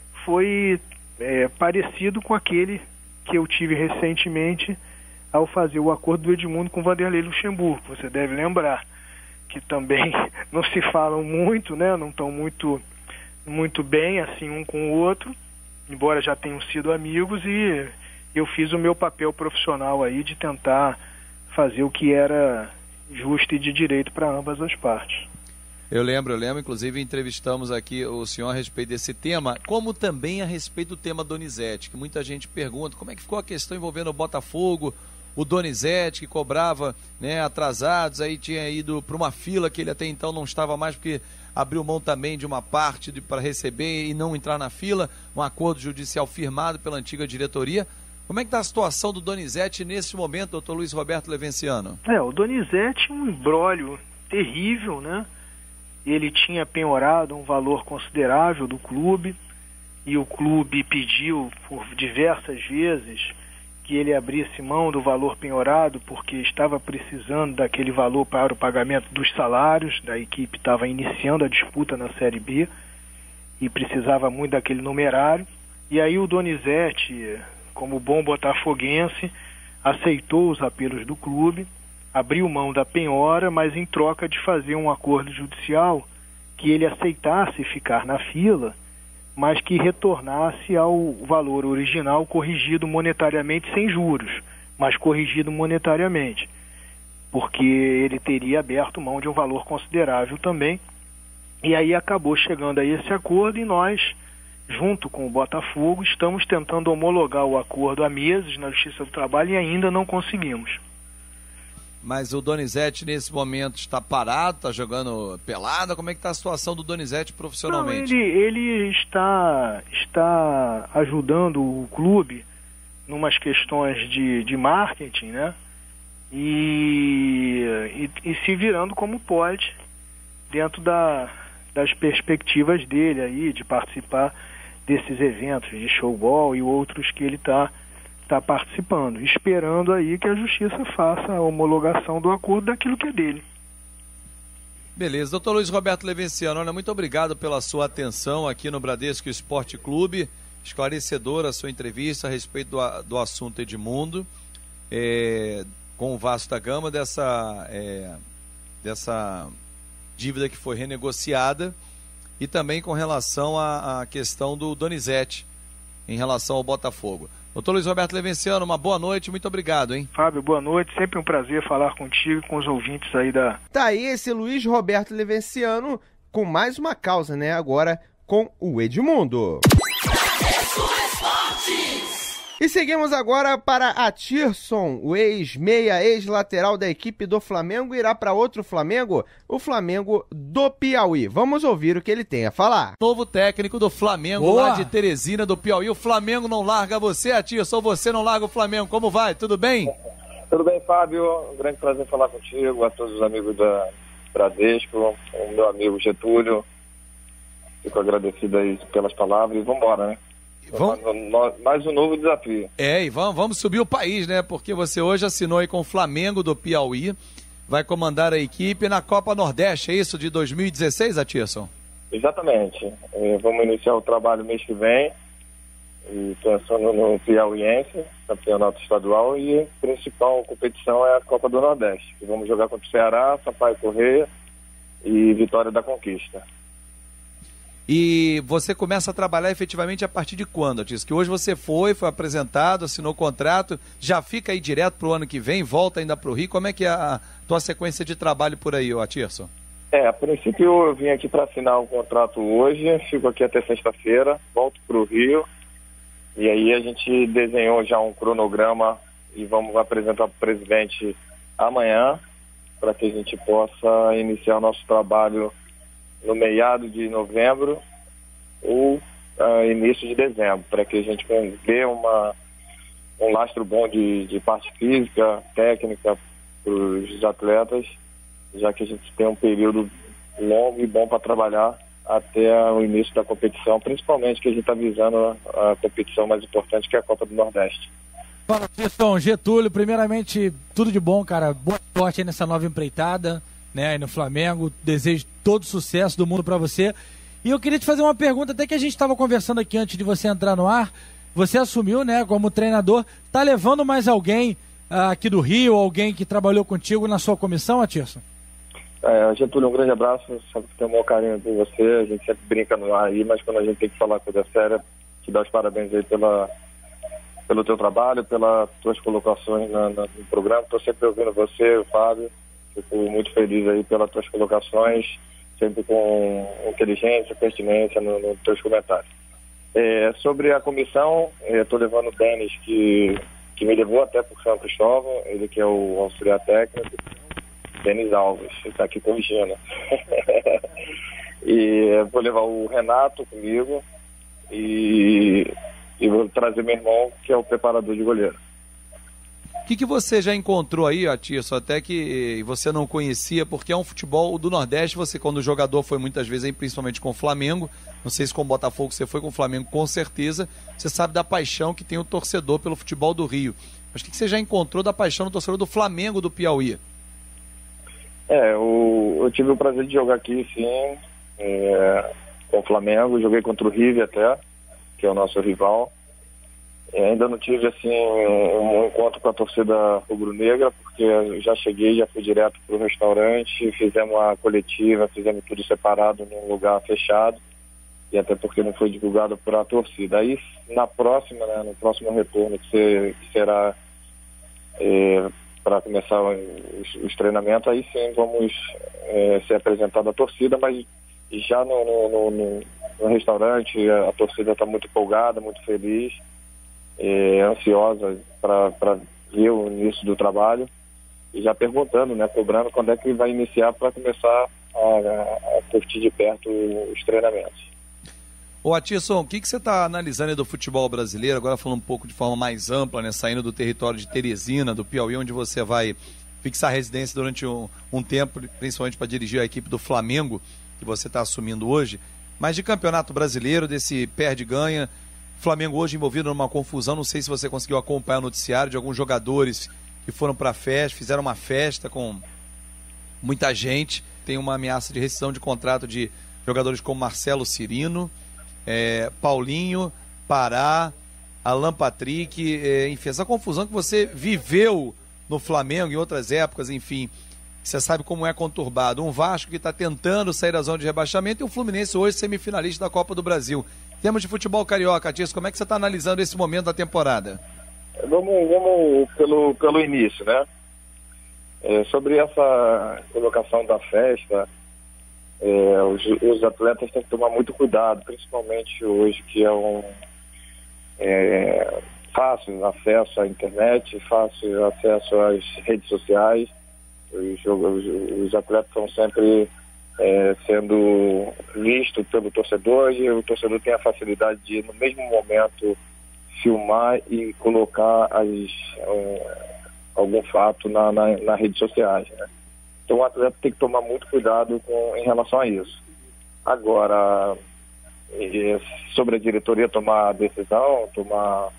parecido com aquele que eu tive recentemente ao fazer o acordo do Edmundo com o Vanderlei Luxemburgo, você deve lembrar, que também não se falam muito, né, não estão muito bem assim um com o outro, embora já tenham sido amigos, e eu fiz o meu papel profissional aí de tentar fazer o que era justo e de direito para ambas as partes. Eu lembro, inclusive entrevistamos aqui o senhor a respeito desse tema, como também a respeito do tema Donizete, que muita gente pergunta como é que ficou a questão envolvendo o Botafogo, o Donizete que cobrava, né, atrasados, aí tinha ido para uma fila que ele até então não estava mais porque abriu mão também de uma parte para receber e não entrar na fila, um acordo judicial firmado pela antiga diretoria. Como é que está a situação do Donizete nesse momento, doutor Luiz Roberto Levenciano? O Donizete é um imbróglio terrível, né? Ele tinha penhorado um valor considerável do clube e o clube pediu por diversas vezes que ele abrisse mão do valor penhorado porque estava precisando daquele valor para o pagamento dos salários, da equipe estava iniciando a disputa na Série B e precisava muito daquele numerário. E aí o Donizete, como bom botafoguense, aceitou os apelos do clube, abriu mão da penhora, mas em troca de fazer um acordo judicial que ele aceitasse ficar na fila, mas que retornasse ao valor original corrigido monetariamente sem juros, mas corrigido monetariamente, porque ele teria aberto mão de um valor considerável também. E aí acabou chegando a esse acordo e nós, junto com o Botafogo, estamos tentando homologar o acordo há meses na Justiça do Trabalho e ainda não conseguimos. Mas o Donizete nesse momento está parado, está jogando pelada? Como é que está a situação do Donizete profissionalmente? Não, ele está ajudando o clube em umas questões de marketing, né? E se virando como pode dentro das perspectivas dele aí de participar desses eventos de showball e outros que ele está participando, esperando aí que a Justiça faça a homologação do acordo daquilo que é dele. Beleza, doutor Luiz Roberto Levenciano, olha, muito obrigado pela sua atenção aqui no Bradesco Esporte Clube, esclarecedora a sua entrevista a respeito do assunto Edmundo, com o Vasco da Gama, dessa dívida que foi renegociada, e também com relação à questão do Donizete, em relação ao Botafogo. Doutor Luiz Roberto Levenciano, uma boa noite, muito obrigado, hein? Fábio, boa noite, sempre um prazer falar contigo e com os ouvintes aí da... Tá aí esse Luiz Roberto Levenciano com mais uma causa, né? Agora com o Edmundo. E seguimos agora para Atirson, o ex-meia, ex-lateral da equipe do Flamengo, irá para outro Flamengo, o Flamengo do Piauí. Vamos ouvir o que ele tem a falar. Novo técnico do Flamengo, Boa. Lá de Teresina, do Piauí. O Flamengo não larga você, Atirson, você não larga o Flamengo. Como vai? Tudo bem? Tudo bem, Fábio. Um grande prazer falar contigo, a todos os amigos da Bradesco, o meu amigo Getúlio. Fico agradecido aí pelas palavras e vamos embora, né? Mais um novo desafio. E vamos subir o país, né? Porque você hoje assinou aí com o Flamengo do Piauí, vai comandar a equipe na Copa Nordeste, é isso, de 2016, Atirson? Exatamente. Vamos iniciar o trabalho mês que vem, e pensando no Piauiense, campeonato estadual, e a principal competição é a Copa do Nordeste. Vamos jogar contra o Ceará, Sampaio Corrêa e Vitória da Conquista. E você começa a trabalhar efetivamente a partir de quando, Atirson? Que hoje você foi apresentado, assinou o contrato, já fica aí direto para o ano que vem, volta ainda para o Rio. Como é que é a tua sequência de trabalho por aí, Atirson? A princípio eu vim aqui para assinar o contrato hoje, fico aqui até sexta-feira, volto para o Rio, e aí a gente desenhou já um cronograma e vamos apresentar para o presidente amanhã, para que a gente possa iniciar o nosso trabalho no meado de novembro ou início de dezembro, para que a gente dê um lastro bom de parte física, técnica para os atletas, já que a gente tem um período longo e bom para trabalhar até o início da competição, principalmente que a gente está visando a competição mais importante, que é a Copa do Nordeste. Fala, Tisson, Getúlio, primeiramente, tudo de bom, cara, boa sorte aí nessa nova empreitada, né, aí no Flamengo, desejo todo sucesso do mundo para você. E eu queria te fazer uma pergunta, até que a gente estava conversando aqui antes de você entrar no ar, você assumiu, né, como treinador, tá levando mais alguém aqui do Rio, alguém que trabalhou contigo na sua comissão, Atirson? Getúlio, um grande abraço, sabe que tenho um maior carinho por você, a gente sempre brinca no ar aí, mas quando a gente tem que falar coisa séria, te dar os parabéns aí pelo teu trabalho, pelas tuas colocações no programa, estou sempre ouvindo você, o Fábio, fico muito feliz aí pelas tuas colocações, sempre com inteligência, pertinência nos teus comentários. Sobre a comissão, estou levando o Denis, que me levou até por São Cristóvão, ele que é o auxiliar técnico, Denis Alves, está aqui corrigindo. E vou levar o Renato comigo e vou trazer meu irmão, que é o preparador de goleiro. O que você já encontrou aí, Atirson, até que você não conhecia, porque é um futebol do Nordeste, você quando jogador foi muitas vezes aí, principalmente com o Flamengo, não sei se com o Botafogo você foi, com o Flamengo com certeza, você sabe da paixão que tem o torcedor pelo futebol do Rio. Mas o que você já encontrou da paixão do torcedor do Flamengo do Piauí? Eu tive o prazer de jogar aqui, sim, com o Flamengo, joguei contra o River até, que é o nosso rival. Ainda não tive assim um encontro com a torcida rubro-negra, porque eu já cheguei, já fui direto para o restaurante, fizemos a coletiva, fizemos tudo separado num lugar fechado, e até porque não foi divulgado para a torcida. Aí na próxima, né, no próximo retorno que será para começar os treinamentos, aí sim vamos ser apresentados à torcida, mas já no restaurante a torcida está muito empolgada, muito feliz, ansiosa para ver o início do trabalho e já perguntando, né, cobrando quando é que vai iniciar para começar a curtir de perto os treinamentos. Ô Atirson, o que você está analisando aí do futebol brasileiro, agora falando um pouco de forma mais ampla, né, saindo do território de Teresina, do Piauí, onde você vai fixar residência durante um tempo, principalmente para dirigir a equipe do Flamengo, que você está assumindo hoje, mas de campeonato brasileiro, desse perde-ganha, Flamengo hoje envolvido numa confusão, não sei se você conseguiu acompanhar o noticiário de alguns jogadores que foram para a festa, fizeram uma festa com muita gente, tem uma ameaça de rescisão de contrato de jogadores como Marcelo Cirino, Paulinho, Pará, Alan Patrick, enfim, essa confusão que você viveu no Flamengo em outras épocas, enfim, você sabe como é conturbado. Um Vasco que está tentando sair da zona de rebaixamento e o Fluminense hoje semifinalista da Copa do Brasil. Em termos de futebol carioca, Atirson, como é que você está analisando esse momento da temporada? Vamos pelo início, né? Sobre essa colocação da festa, os atletas têm que tomar muito cuidado, principalmente hoje que é fácil acesso à internet, fácil acesso às redes sociais. Os atletas estão sempre sendo vistos pelo torcedor e o torcedor tem a facilidade de, no mesmo momento, filmar e colocar algum fato nas redes sociais, né? Então o atleta tem que tomar muito cuidado em relação a isso. Agora, sobre a diretoria tomar decisão, tomar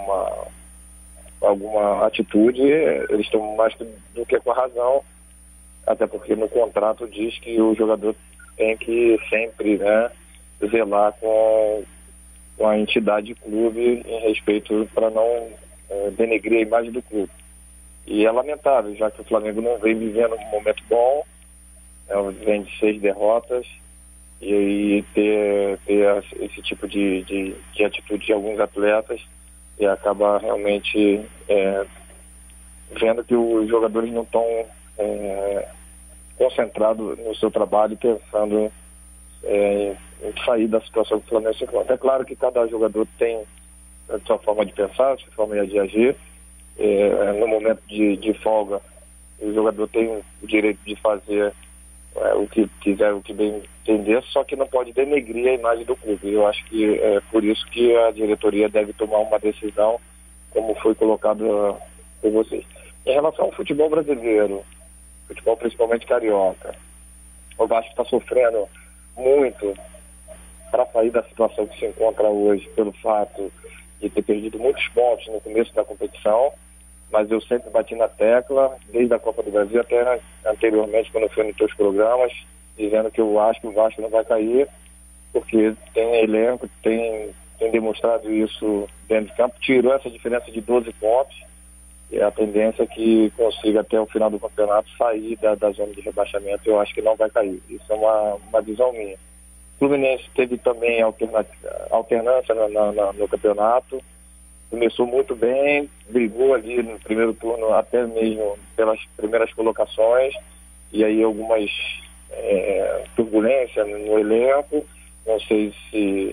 alguma atitude, eles tomam mais do que com a razão, até porque no contrato diz que o jogador tem que sempre, né, zelar com a entidade clube em respeito para não denegrir a imagem do clube. E é lamentável, já que o Flamengo não vem vivendo um momento bom, vem de 6 derrotas, e ter esse tipo de atitude de alguns atletas e acaba realmente vendo que os jogadores não estão concentrados no seu trabalho, pensando em sair da situação que o Flamengo se encontra. É claro que cada jogador tem a sua forma de pensar, a sua forma de agir. No momento de folga, o jogador tem o direito de fazer o que quiser, o que bem entender, só que não pode denegrir a imagem do clube. Eu acho que é por isso que a diretoria deve tomar uma decisão, como foi colocado por vocês. Em relação ao futebol brasileiro, futebol principalmente carioca, o Vasco está sofrendo muito para sair da situação que se encontra hoje, pelo fato de ter perdido muitos pontos no começo da competição, mas eu sempre bati na tecla, desde a Copa do Brasil até anteriormente, quando eu fui nos teus programas, dizendo que eu acho que o Vasco não vai cair, porque tem elenco, tem demonstrado isso dentro de campo, tirou essa diferença de 12 pontos, e a tendência é que consiga até o final do campeonato sair da zona de rebaixamento. Eu acho que não vai cair, isso é uma visão minha. O Fluminense teve também alternância no campeonato, começou muito bem, brigou ali no primeiro turno até mesmo pelas primeiras colocações, e aí algumas turbulências no elenco, não sei se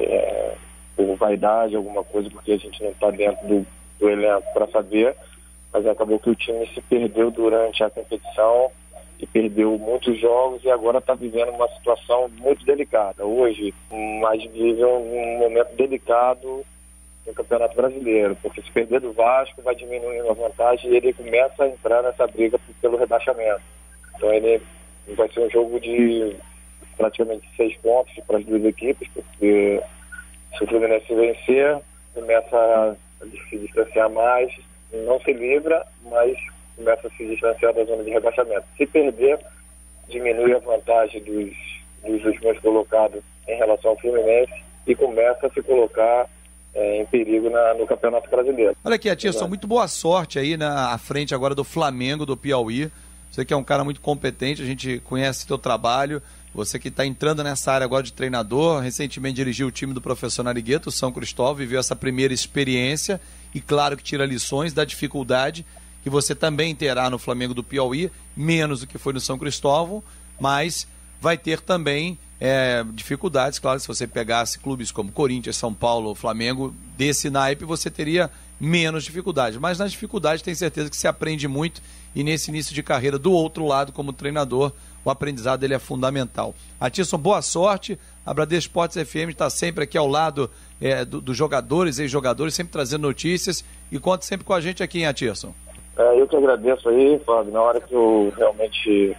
por vaidade, alguma coisa, porque a gente não está dentro do elenco para saber, mas acabou que o time se perdeu durante a competição e perdeu muitos jogos e agora está vivendo uma situação muito delicada. Hoje, mais vive um momento delicado no Campeonato Brasileiro, porque se perder do Vasco vai diminuindo a vantagem e ele começa a entrar nessa briga pelo rebaixamento. Então ele vai ser um jogo de praticamente 6 pontos para as duas equipes, porque se o Fluminense vencer, começa a se distanciar mais, não se livra, mas começa a se distanciar da zona de rebaixamento. Se perder, diminui a vantagem dos últimos colocados em relação ao Fluminense e começa a se colocar em perigo no Campeonato Brasileiro. Olha aqui, Atirson, muito boa sorte aí à frente agora do Flamengo, do Piauí. Você que é um cara muito competente, a gente conhece o teu trabalho. Você que está entrando nessa área agora de treinador, recentemente dirigiu o time do professor Narigueto, o São Cristóvão, viveu essa primeira experiência e claro que tira lições da dificuldade que você também terá no Flamengo do Piauí, menos do que foi no São Cristóvão, mas vai ter também dificuldades, claro, se você pegasse clubes como Corinthians, São Paulo, Flamengo, desse naipe você teria menos dificuldade, mas nas dificuldades tem certeza que se aprende muito e nesse início de carreira do outro lado como treinador, o aprendizado dele é fundamental. Atirson, boa sorte, a Bradesco Esportes FM está sempre aqui ao lado dos jogadores, ex-jogadores, sempre trazendo notícias e conta sempre com a gente aqui, hein, Atirson? Eu que agradeço aí, Fábio, na hora que eu realmente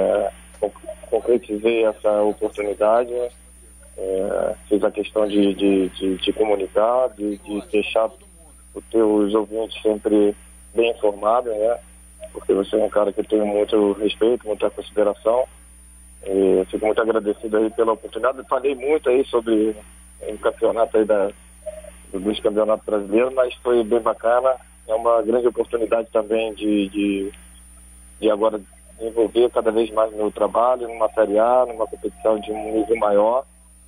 concretizei essa oportunidade, fiz a questão de comunicar, de deixar os teus ouvintes sempre bem informados, né? Porque você é um cara que eu tenho muito respeito, muita consideração. Fico muito agradecido aí pela oportunidade. Falei muito aí sobre o campeonato aí dos campeonatos brasileiros, mas foi bem bacana. É uma grande oportunidade também de agora desenvolver cada vez mais meu trabalho numa Série A, numa competição de um nível maior.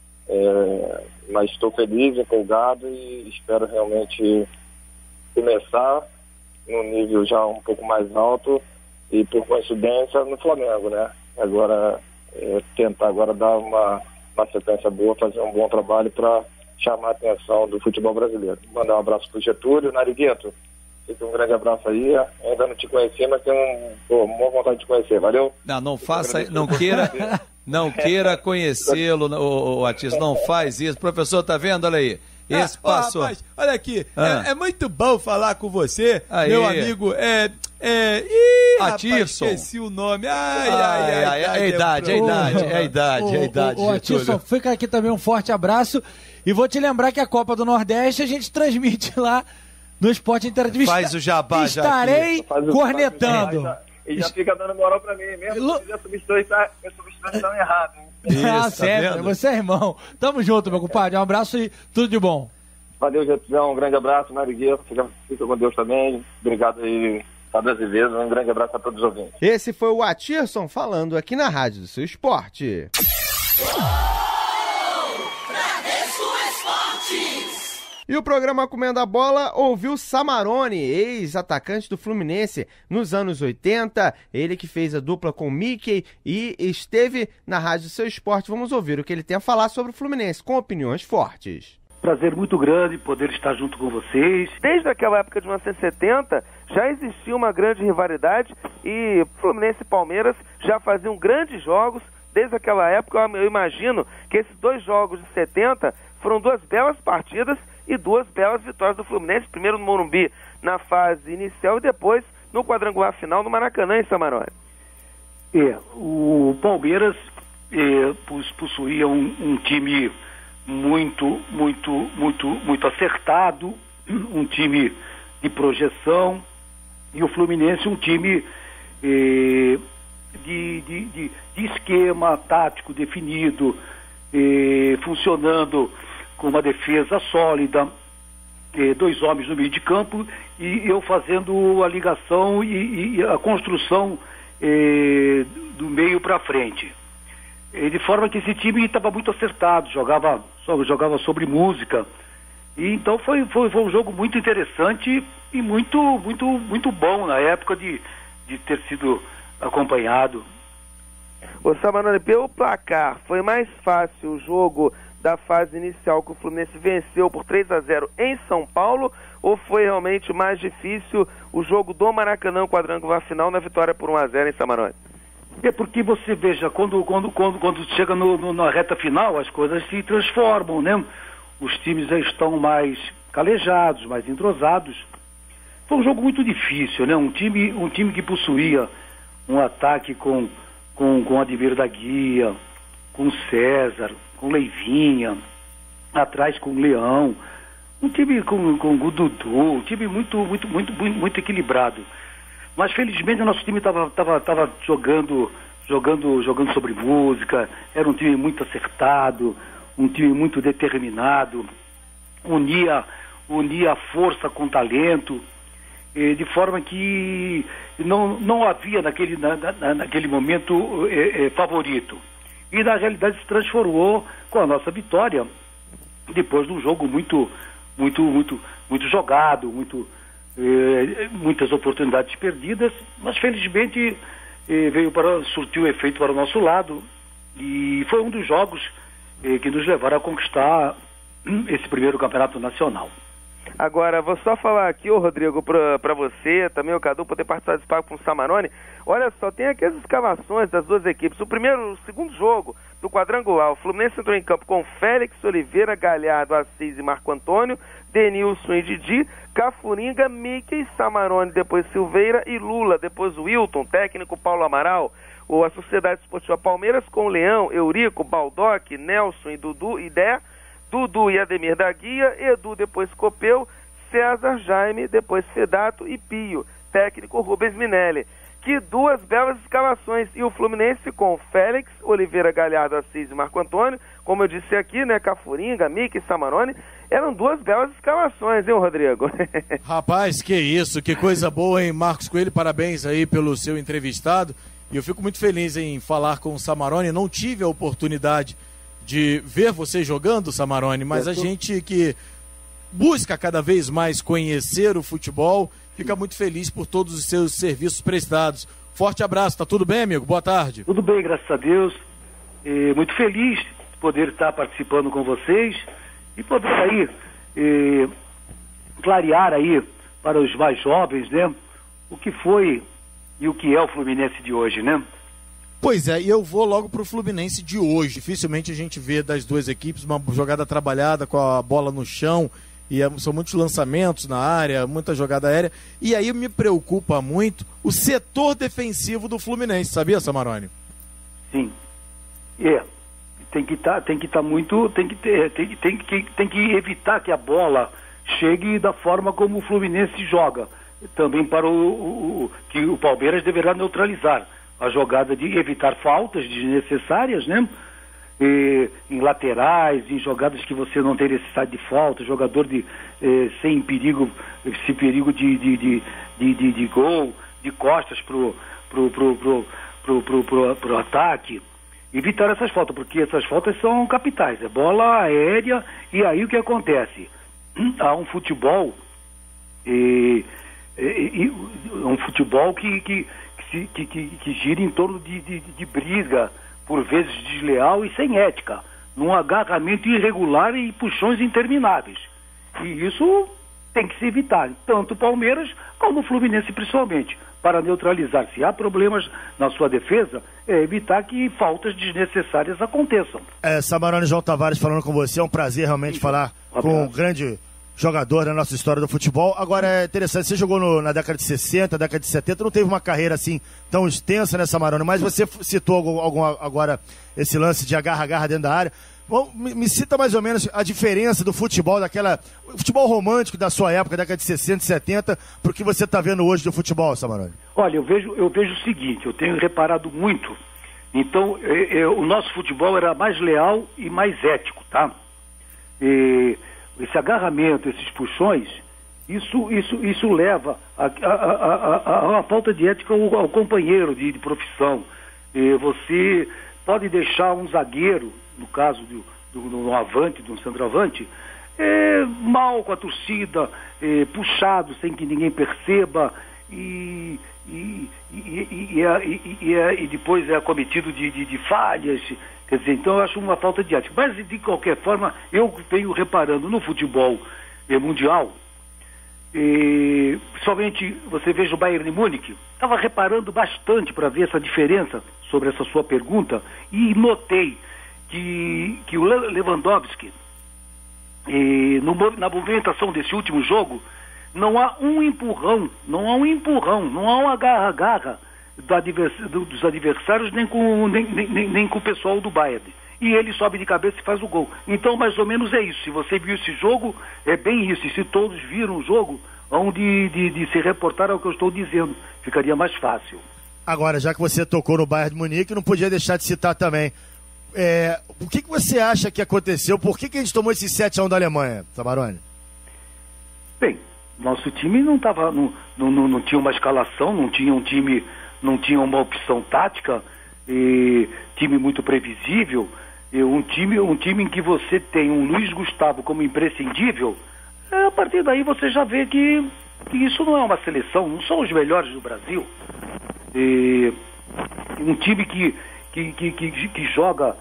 Mas estou feliz, empolgado e espero realmente começar num nível já um pouco mais alto e por coincidência no Flamengo, né? Agora tentar agora dar uma sequência boa, fazer um bom trabalho para chamar a atenção do futebol brasileiro. Mandar um abraço pro Getúlio, Narigueto. Fica um grande abraço aí. Ainda não te conheci, mas tenho uma vontade de conhecer. Valeu? Não faça, não queira conhecê-lo, Atirson, não faz isso. Professor, tá vendo? Olha aí. Esse passou. Rapaz, olha aqui, é muito bom falar com você, aí, meu amigo. Atirson. Rapaz, esqueci o nome. É a idade. Ô, Atirson, fica aqui também um forte abraço. E vou te lembrar que a Copa do Nordeste a gente transmite lá no Esporte Interativo. Faz o jabá já. Estarei cornetando. E já fica dando moral pra mim mesmo, se a substituição errada. Certo, você é irmão. Tamo junto, meu compadre. Um abraço e tudo de bom. Valeu, Getúlio. Um grande abraço, Narigueto. Fica com Deus também. Obrigado aí, Fábio Azevedo. Um grande abraço a todos os ouvintes. Esse foi o Atirson falando aqui na Rádio do Seu Esporte. E o programa Comendo a Bola ouviu Samarone, ex-atacante do Fluminense nos anos 80, ele que fez a dupla com Mickey e esteve na Rádio do Seu Esporte. Vamos ouvir o que ele tem a falar sobre o Fluminense, com opiniões fortes. Prazer muito grande poder estar junto com vocês. Desde aquela época de 1970, já existia uma grande rivalidade e Fluminense e Palmeiras já faziam grandes jogos desde aquela época. Eu imagino que esses 2 jogos de 70 foram 2 belas partidas e 2 belas vitórias do Fluminense, primeiro no Morumbi na fase inicial e depois no quadrangular final no Maracanã, em Samarone. O Palmeiras possuía um time muito acertado, um time de projeção, e o Fluminense um time de esquema tático definido, funcionando com uma defesa sólida, 2 homens no meio de campo e eu fazendo a ligação e a construção do meio para frente. De forma que esse time estava muito acertado, jogava sobre música. E então foi um jogo muito interessante e muito bom na época de ter sido acompanhado. O Samarone, pelo placar, foi mais fácil o jogo da fase inicial que o Fluminense venceu por 3-0 em São Paulo, ou foi realmente mais difícil o jogo do Maracanã, quadrangular final, na vitória por 1-0 em Samarone? Porque você veja, quando chega na reta final, as coisas se transformam, né? Os times já estão mais calejados, mais entrosados. Foi um jogo muito difícil, né? Um time que possuía um ataque com Ademir da Guia, com César, com Leivinha, atrás com Leão, um time com o Dudu, um time muito equilibrado. Mas felizmente o nosso time estava jogando sobre música, era um time muito acertado, um time muito determinado, unia força com talento, de forma que não havia naquele momento favorito. E na realidade se transformou com a nossa vitória, depois de um jogo muito jogado, muitas oportunidades perdidas, mas felizmente surtiu efeito para o nosso lado, e foi um dos jogos que nos levaram a conquistar esse primeiro campeonato nacional. Agora, vou só falar aqui, Rodrigo, para você, também o Cadu, poder participar com o Samarone. Olha só, tem aqui as escalações das 2 equipes. O segundo jogo do quadrangular, o Fluminense entrou em campo com Félix, Oliveira, Galhardo, Assis e Marco Antônio, Denilson e Didi, Cafuringa, Mickey, Samarone, depois Silveira e Lula, depois Wilton, técnico Paulo Amaral. A Sociedade Esportiva Palmeiras com Leão, Eurico, Baldock, Nelson e Dudu, Idé, Dudu e Ademir da Guia, Edu, depois Copeu, César, Jaime, depois Fedato e Pio, técnico Rubens Minelli. Que 2 belas escalações, e o Fluminense com Félix, Oliveira, Galhardo, Assis e Marco Antônio, como eu disse aqui, né, Cafuringa, Mickey, Samarone, eram 2 belas escalações, hein, Rodrigo? Rapaz, que isso, que coisa boa, hein, Marcos Coelho, parabéns aí pelo seu entrevistado, e eu fico muito feliz em falar com o Samarone. Não tive a oportunidade de ver você jogando, Samarone, mas a gente que busca cada vez mais conhecer o futebol, fica muito feliz por todos os seus serviços prestados. Forte abraço, tá tudo bem, amigo? Boa tarde. Tudo bem, graças a Deus. Muito feliz de poder estar participando com vocês e poder aí clarear aí para os mais jovens, né, o que foi e o que é o Fluminense de hoje, né? Pois é, e eu vou logo pro Fluminense de hoje. Dificilmente a gente vê das 2 equipes uma jogada trabalhada com a bola no chão, e são muitos lançamentos na área, muita jogada aérea, e aí me preocupa muito o setor defensivo do Fluminense, sabia, Samarone? Sim. Tem que evitar que a bola chegue da forma como o Fluminense joga. Também para que o Palmeiras deverá neutralizar a jogada de evitar faltas desnecessárias, né? Em laterais, em jogadas que você não tem necessidade de falta, jogador sem perigo de gol, de costas pro ataque. Evitar essas faltas, porque essas faltas são capitais, é bola aérea, e aí o que acontece? Há um futebol que gira em torno de briga, por vezes desleal e sem ética, num agarramento irregular e puxões intermináveis. E isso tem que se evitar, tanto o Palmeiras como o Fluminense principalmente, para neutralizar. Se há problemas na sua defesa, evitar que faltas desnecessárias aconteçam. Samarone, João Tavares falando com você, é um prazer realmente falar com um grande jogador da nossa história do futebol. Agora é interessante, você jogou na década de 60, década de 70, não teve uma carreira assim tão extensa, né, Samarone? Mas você citou agora esse lance de agarra-agarra dentro da área. Bom, me cita mais ou menos a diferença do futebol, futebol romântico da sua época, década de 60 e 70, para o que você está vendo hoje do futebol, Samarone. Olha, eu vejo o seguinte, eu tenho reparado muito, então o nosso futebol era mais leal e mais ético, tá? Esse agarramento, esses puxões, isso leva a uma falta de ética ao companheiro de profissão. Você pode deixar um zagueiro, no caso do avante, de um centroavante, mal com a torcida, puxado sem que ninguém perceba e depois é acometido de falhas. Quer dizer, então eu acho uma falta de ética. Mas, de qualquer forma, eu venho reparando no futebol mundial, somente você veja o Bayern de Munique, estava reparando bastante para ver essa diferença sobre essa sua pergunta e notei que o Lewandowski, na movimentação desse último jogo, não há um empurrão, não há um agarra-agarra dos adversários, nem com o pessoal do Bayern. E ele sobe de cabeça e faz o gol. Então, mais ou menos é isso. Se você viu esse jogo, é bem isso. E se todos viram o jogo, vão de se reportar ao que eu estou dizendo. Ficaria mais fácil. Agora, já que você tocou no Bayern de Munique, não podia deixar de citar também. O que você acha que aconteceu? Por que a gente tomou esse 7-1 da Alemanha, Samarone? Bem, nosso time não tinha uma escalação, não tinha um time... Não tinha uma opção tática, time muito previsível, um time em que você tem um Luiz Gustavo como imprescindível, a partir daí você já vê que isso não é uma seleção, não são os melhores do Brasil. Um time que joga,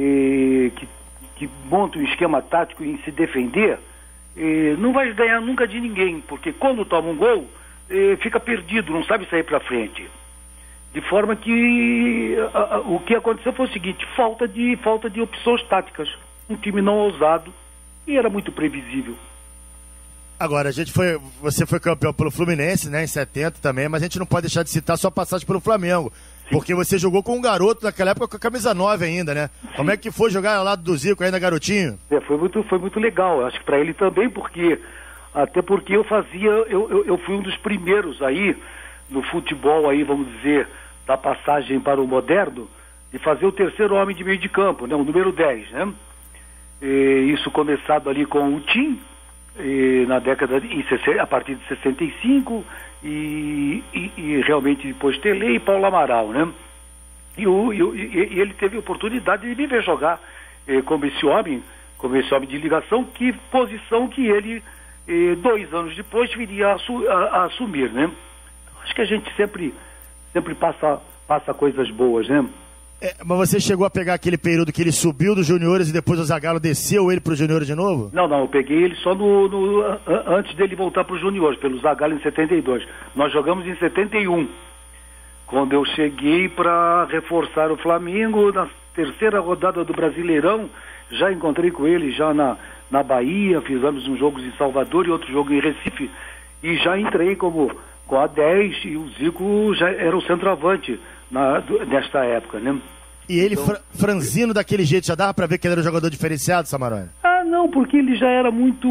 que monta um esquema tático em se defender, não vai ganhar nunca de ninguém, porque quando toma um gol, fica perdido, não sabe sair para frente. De forma que o que aconteceu foi o seguinte, falta de opções táticas. Um time não ousado e era muito previsível. Agora, você foi campeão pelo Fluminense, né, em 70 também, mas a gente não pode deixar de citar sua passagem pelo Flamengo. Sim. Porque você jogou com um garoto naquela época com a camisa 9 ainda, né? Sim. Como é que foi jogar ao lado do Zico ainda, garotinho? Foi muito legal. Eu acho que para ele também, até porque eu fui um dos primeiros aí no futebol aí, vamos dizer, da passagem para o moderno, de fazer o terceiro homem de meio de campo, né, o número 10, né? Isso começado ali com o Tim, na década a partir de 65, e realmente depois Tele e Paulo Amaral, né? E ele teve a oportunidade de me ver jogar como esse homem de ligação, que posição que ele, 2 anos depois, viria a assumir, né? Acho que a gente sempre passa coisas boas, né? Mas você chegou a pegar aquele período que ele subiu dos juniores e depois o Zagallo desceu ele para os juniores de novo? Não, eu peguei ele só antes dele voltar para os juniores, pelo Zagallo em 72. Nós jogamos em 71, quando eu cheguei para reforçar o Flamengo, na terceira rodada do Brasileirão, já encontrei com ele já na Bahia, fizemos uns jogos em Salvador e outro jogo em Recife, e já entrei com a 10, e o Zico já era o centroavante nesta época, né? E ele, então, franzino daquele jeito, já dava pra ver que ele era um jogador diferenciado, Samarone? Não, porque ele já era muito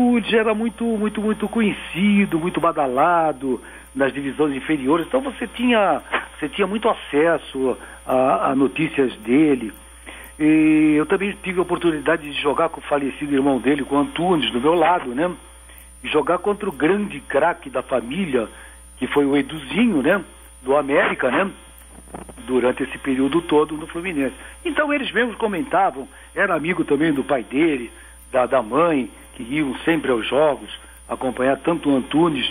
conhecido, muito badalado nas divisões inferiores, então você tinha muito acesso a notícias dele. E eu também tive a oportunidade de jogar com o falecido irmão dele, com o Antunes, do meu lado, né? E jogar contra o grande craque da família, que foi o Eduzinho, né? Do América, né? Durante esse período todo no Fluminense. Então eles mesmos comentavam, era amigo também do pai dele, da mãe, que iam sempre aos jogos, acompanhar tanto o Antunes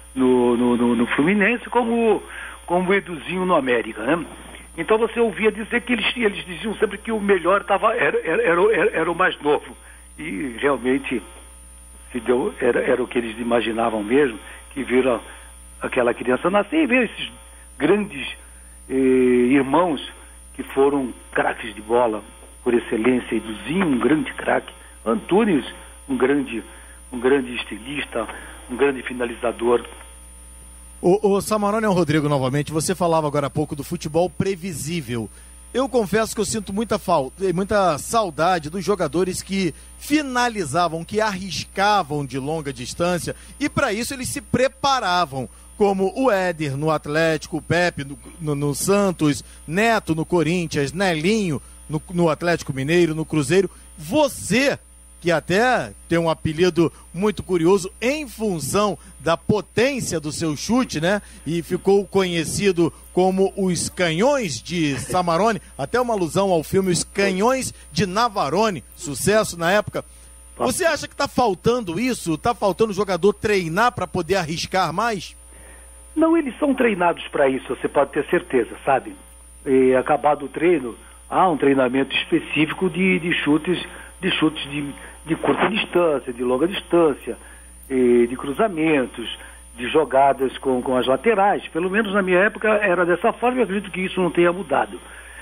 no Fluminense como o Eduzinho no América, né? Então você ouvia dizer que eles diziam sempre que o melhor era o mais novo. E realmente era o que eles imaginavam mesmo, que viram aquela criança nascer e ver esses grandes irmãos que foram craques de bola por excelência. Eduzinho, um grande craque, Antunes, um grande estilista, um grande finalizador. O Samarone, Rodrigo, novamente, você falava agora há pouco do futebol previsível. Eu confesso que eu sinto muita saudade dos jogadores que finalizavam, que arriscavam de longa distância, e para isso eles se preparavam, como o Éder no Atlético, o Pepe no Santos, Neto no Corinthians, Nelinho no Atlético Mineiro, no Cruzeiro. Você, que até tem um apelido muito curioso em função da potência do seu chute, né? E ficou conhecido como os Canhões de Samarone, até uma alusão ao filme Os Canhões de Navarone, sucesso na época. Você acha que está faltando isso? Está faltando o jogador treinar para poder arriscar mais? Não, eles são treinados para isso, você pode ter certeza, sabe? Acabado o treino, há um treinamento específico de chutes de curta distância, de longa distância, de cruzamentos, de jogadas com as laterais. Pelo menos na minha época era dessa forma, e acredito que isso não tenha mudado.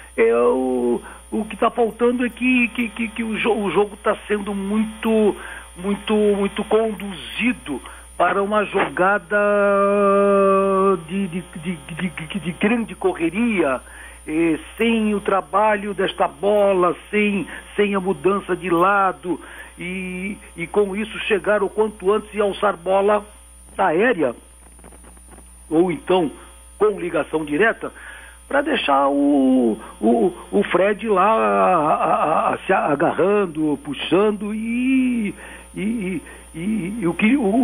O que está faltando é que o jogo está sendo muito conduzido para uma jogada de grande correria, sem o trabalho desta bola, sem a mudança de lado, e com isso chegar o quanto antes e alçar bola aérea, ou então com ligação direta, para deixar o Fred lá se agarrando, puxando, e o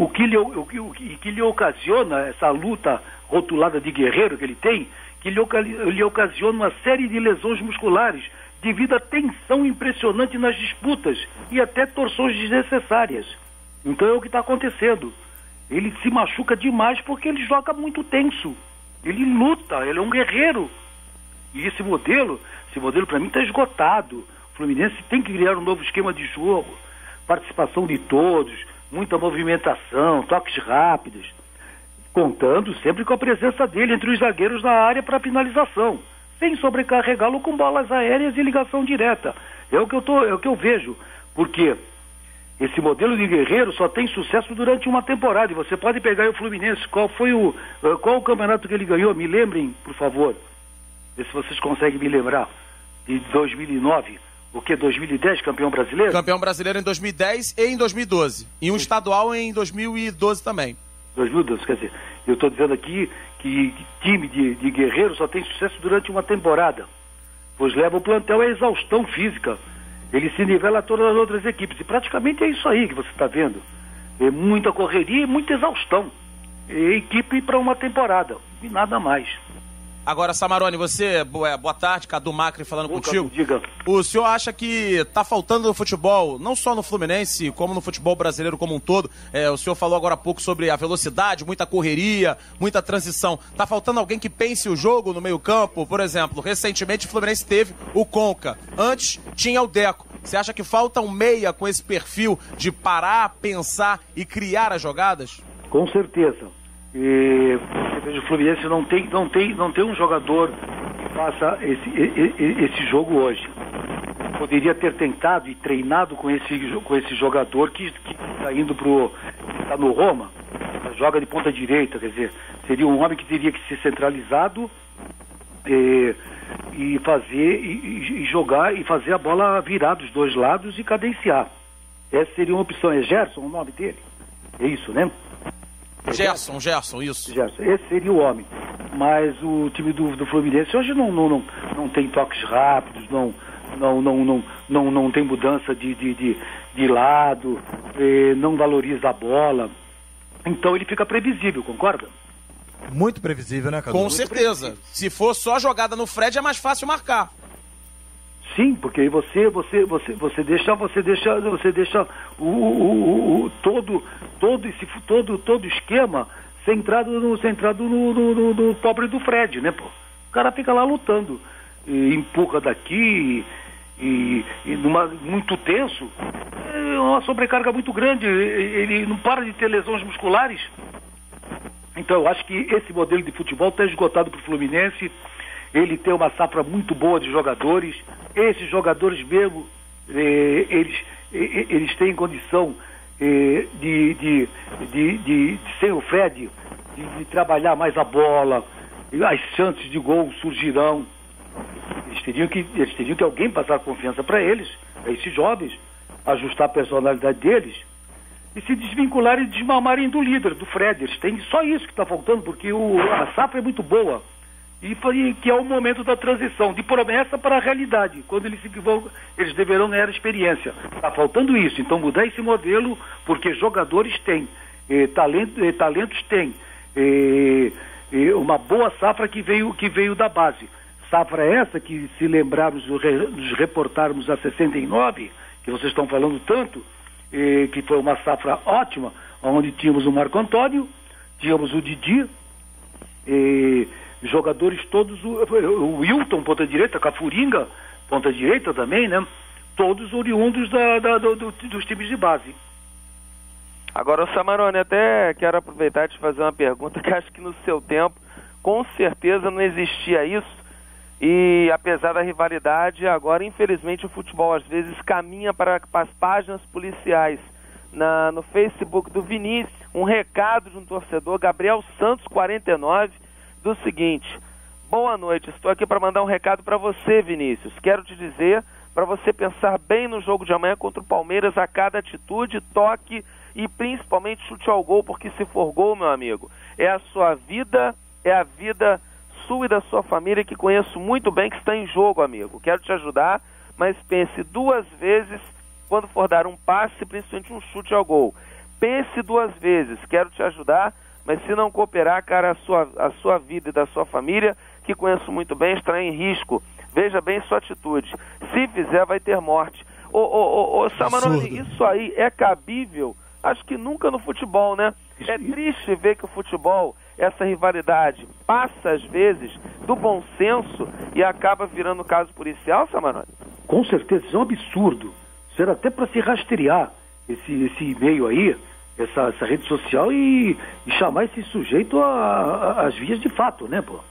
que lhe ocasiona essa luta rotulada de guerreiro que ele tem, que lhe ocasiona uma série de lesões musculares devido à tensão impressionante nas disputas e até torções desnecessárias. Então é o que está acontecendo. Ele se machuca demais porque ele joga muito tenso. Ele luta, ele é um guerreiro. E esse modelo para mim está esgotado. O Fluminense tem que criar um novo esquema de jogo, participação de todos, muita movimentação, toques rápidos, contando sempre com a presença dele entre os zagueiros na área para finalização, sem sobrecarregá-lo com bolas aéreas e ligação direta. É o que eu vejo, porque esse modelo de guerreiro só tem sucesso durante uma temporada. E você pode pegar aí o Fluminense, qual o campeonato que ele ganhou? Me lembrem, por favor, vê se vocês conseguem me lembrar, de 2009. O que? 2010, campeão brasileiro? Campeão brasileiro em 2010 e em 2012. E um estadual em 2012 também. 2012, quer dizer, eu estou dizendo aqui que time de guerreiro só tem sucesso durante uma temporada, pois leva o plantel à exaustão física. Ele se nivela a todas as outras equipes. E praticamente é isso aí que você está vendo. É muita correria e muita exaustão. É equipe para uma temporada. E nada mais. Agora, Samarone, você, boa tarde, Cadu Macri falando contigo. Diga. O senhor acha que está faltando no futebol, não só no Fluminense, como no futebol brasileiro como um todo? O senhor falou agora há pouco sobre a velocidade, muita correria, muita transição. Está faltando alguém que pense o jogo no meio-campo? Por exemplo, recentemente o Fluminense teve o Conca. Antes tinha o Deco. Você acha que falta um meia com esse perfil de parar, pensar e criar as jogadas? Com certeza. O Fluminense não tem um jogador que faça esse jogo hoje. Poderia ter tentado e treinado com esse jogador que está indo está no Roma, joga de ponta direita, quer dizer, seria um homem que teria que ser centralizado e jogar e fazer a bola virar dos dois lados e cadenciar. Essa seria uma opção. É Gerson o nome dele? É isso, né? Gerson, isso. Gerson, esse seria o homem. Mas o time do Fluminense hoje não tem toques rápidos, não tem mudança de lado, não valoriza a bola. Então ele fica previsível, concorda? Muito previsível, né, Cadu? Com certeza. Se for só jogada no Fred, é mais fácil marcar. Sim, porque aí você deixa todo esquema centrado no pobre do Fred, né, pô? O cara fica lá lutando, e empurra daqui e muito tenso. uma sobrecarga muito grande, ele não para de ter lesões musculares. Então eu acho que esse modelo de futebol está esgotado para o Fluminense. Ele tem uma safra muito boa de jogadores. Esses jogadores mesmo, eles têm condição de sem o Fred, de trabalhar mais a bola, as chances de gol surgirão. Eles teriam que alguém passar confiança para eles, a esses jovens, ajustar a personalidade deles e se desvincularem e desmamarem do líder, do Fred. Eles têm só isso que está faltando, porque a safra é muito boa. E que é o momento da transição, de promessa para a realidade. Quando eles eles deverão ganhar experiência. Está faltando isso. Então mudar esse modelo, porque jogadores têm, talentos têm, uma boa safra que veio da base. Safra essa que, se lembrarmos, nos reportarmos a 69, que vocês estão falando tanto, que foi uma safra ótima, onde tínhamos o Marco Antônio, tínhamos o Didi, jogadores todos, o Wilton, ponta direita, Cafuringa, ponta direita também, né? Todos oriundos dos times de base. Agora, Samarone, até quero aproveitar e te fazer uma pergunta, que acho que no seu tempo, com certeza não existia isso, e apesar da rivalidade, agora infelizmente o futebol às vezes caminha para as páginas policiais. No Facebook do Vinícius, um recado de um torcedor, Gabriel Santos 49, do seguinte: boa noite, estou aqui para mandar um recado para você, Vinícius. Quero te dizer para você pensar bem no jogo de amanhã contra o Palmeiras, a cada atitude, toque e principalmente chute ao gol, porque se for gol, meu amigo, é a sua vida, é a vida sua e da sua família, que conheço muito bem, que está em jogo, amigo. Quero te ajudar, mas pense 2 vezes quando for dar um passe, principalmente um chute ao gol. Pense 2 vezes, quero te ajudar, mas se não cooperar, cara, a sua vida e da sua família, que conheço muito bem, estará em risco. Veja bem sua atitude. Se fizer, vai ter morte. Samarone, isso aí é cabível? Acho que nunca no futebol, né? É triste ver que o futebol, essa rivalidade, passa às vezes do bom senso e acaba virando caso policial, Samarone? Com certeza, isso é um absurdo. Isso era até para se rastrear esse e-mail aí, essa rede social e chamar esse sujeito às vias de fato, né, pô?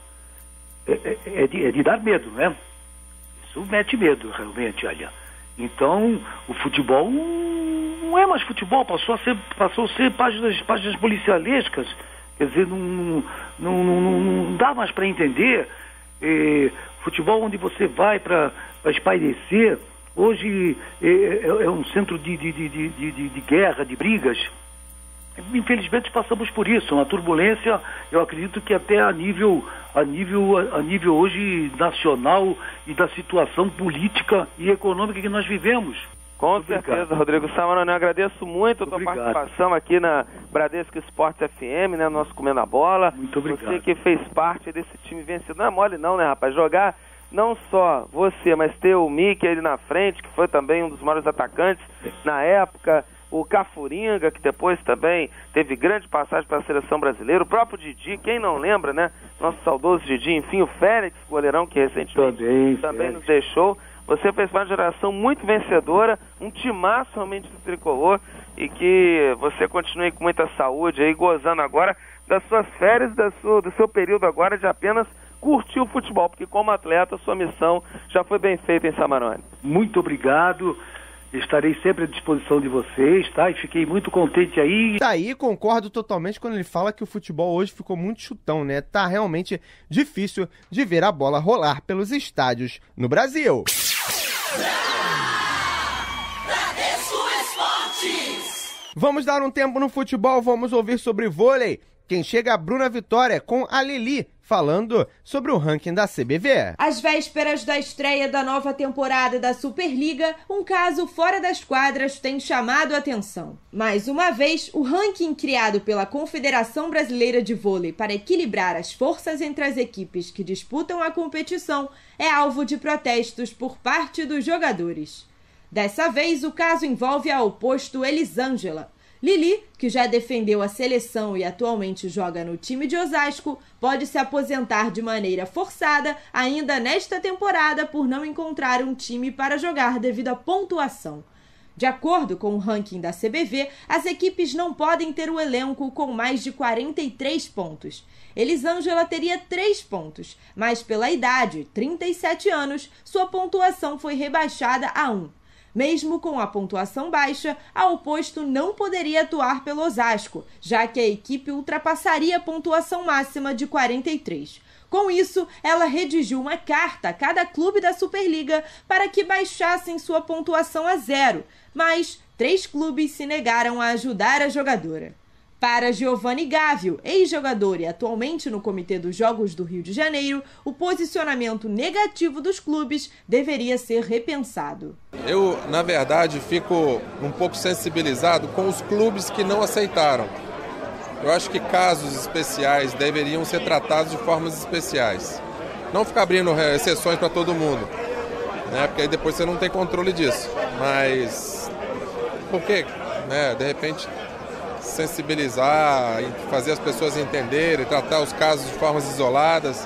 É de dar medo, né? Isso mete medo, realmente, olha. Então, o futebol não é mais futebol, passou a ser páginas policialescas. Quer dizer, não dá mais para entender. Futebol onde você vai para espairecer, hoje é um centro de guerra, de brigas. Infelizmente passamos por isso, uma turbulência, eu acredito que até a nível hoje nacional e da situação política e econômica que nós vivemos. Com certeza, Rodrigo Samarone, eu agradeço muito a tua participação aqui na Bradesco Esportes FM, né, nosso Comendo a Bola. Muito obrigado. Você que fez parte desse time vencedor, não é mole não, né, rapaz? Jogar não só você, mas ter o Mickey ali na frente, que foi também um dos maiores atacantes na época, o Cafuringa, que depois também teve grande passagem para a seleção brasileira, o próprio Didi, quem não lembra, né? Nosso saudoso Didi, enfim, o Félix, goleirão, que recentemente também nos deixou. Você fez uma geração muito vencedora, um timaço realmente do tricolor, e que você continue com muita saúde aí, gozando agora das suas férias, do seu período agora de apenas curtir o futebol, porque como atleta a sua missão já foi bem feita em Samarone. Muito obrigado. Estarei sempre à disposição de vocês, tá? E fiquei muito contente aí. Daí concordo totalmente quando ele fala que o futebol hoje ficou muito chutão, né? Tá realmente difícil de ver a bola rolar pelos estádios no Brasil. Vamos dar um tempo no futebol, vamos ouvir sobre vôlei. Quem chega é a Bruna Vitória com a Lili, falando sobre o ranking da CBV. Às vésperas da estreia da nova temporada da Superliga, um caso fora das quadras tem chamado a atenção. Mais uma vez, o ranking criado pela Confederação Brasileira de Vôlei para equilibrar as forças entre as equipes que disputam a competição é alvo de protestos por parte dos jogadores. Dessa vez, o caso envolve a oposto Elisângela. Lili, que já defendeu a seleção e atualmente joga no time de Osasco, pode se aposentar de maneira forçada ainda nesta temporada por não encontrar um time para jogar devido à pontuação. De acordo com o ranking da CBV, as equipes não podem ter o elenco com mais de 43 pontos. Elisângela teria 3 pontos, mas pela idade, 37 anos, sua pontuação foi rebaixada a 1. Mesmo com a pontuação baixa, a Oposto não poderia atuar pelo Osasco, já que a equipe ultrapassaria a pontuação máxima de 43. Com isso, ela redigiu uma carta a cada clube da Superliga para que baixassem sua pontuação a 0, mas 3 clubes se negaram a ajudar a jogadora. Para Giovanni Gávio, ex-jogador e atualmente no Comitê dos Jogos do Rio de Janeiro, o posicionamento negativo dos clubes deveria ser repensado. Eu, na verdade, fico um pouco sensibilizado com os clubes que não aceitaram. Eu acho que casos especiais deveriam ser tratados de formas especiais. Não ficar abrindo exceções para todo mundo, né? Porque aí depois você não tem controle disso. Mas, por quê? Né? De repente, sensibilizar, fazer as pessoas entenderem, tratar os casos de formas isoladas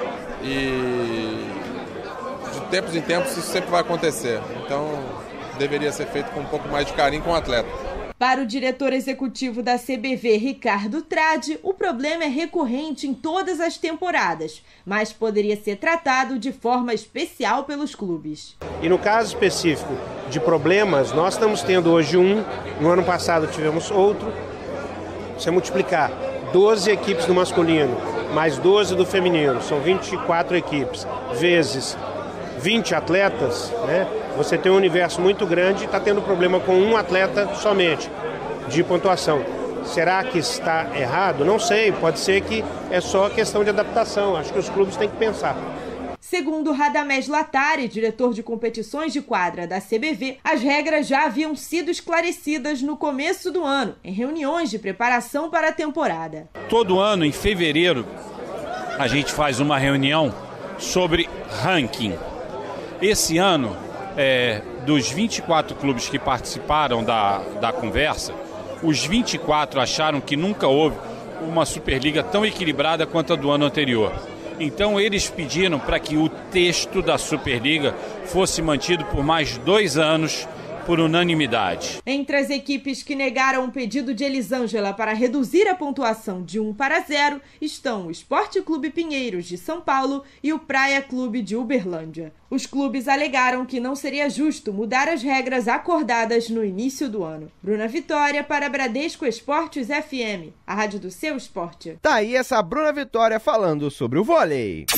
e de tempos em tempos isso sempre vai acontecer. Então deveria ser feito com um pouco mais de carinho com o atleta. Para o diretor executivo da CBV, Ricardo Tradi, o problema é recorrente em todas as temporadas, mas poderia ser tratado de forma especial pelos clubes. E no caso específico de problemas, nós estamos tendo hoje um, no ano passado tivemos outro. Você multiplicar 12 equipes do masculino, mais 12 do feminino, são 24 equipes, vezes 20 atletas, né? Você tem um universo muito grande e está tendo problema com um atleta somente de pontuação. Será que está errado? Não sei, pode ser que é só questão de adaptação, acho que os clubes têm que pensar. Segundo Radamés Latari, diretor de competições de quadra da CBV, as regras já haviam sido esclarecidas no começo do ano, em reuniões de preparação para a temporada. Todo ano, em fevereiro, a gente faz uma reunião sobre ranking. Esse ano, dos 24 clubes que participaram da conversa, os 24 acharam que nunca houve uma Superliga tão equilibrada quanto a do ano anterior. Então eles pediram para que o texto da Superliga fosse mantido por mais 2 anos por unanimidade. Entre as equipes que negaram o pedido de Elisângela para reduzir a pontuação de 1 para 0 estão o Esporte Clube Pinheiros de São Paulo e o Praia Clube de Uberlândia. Os clubes alegaram que não seria justo mudar as regras acordadas no início do ano. Bruna Vitória para Bradesco Esportes FM, a rádio do seu esporte. Tá aí essa Bruna Vitória falando sobre o vôlei.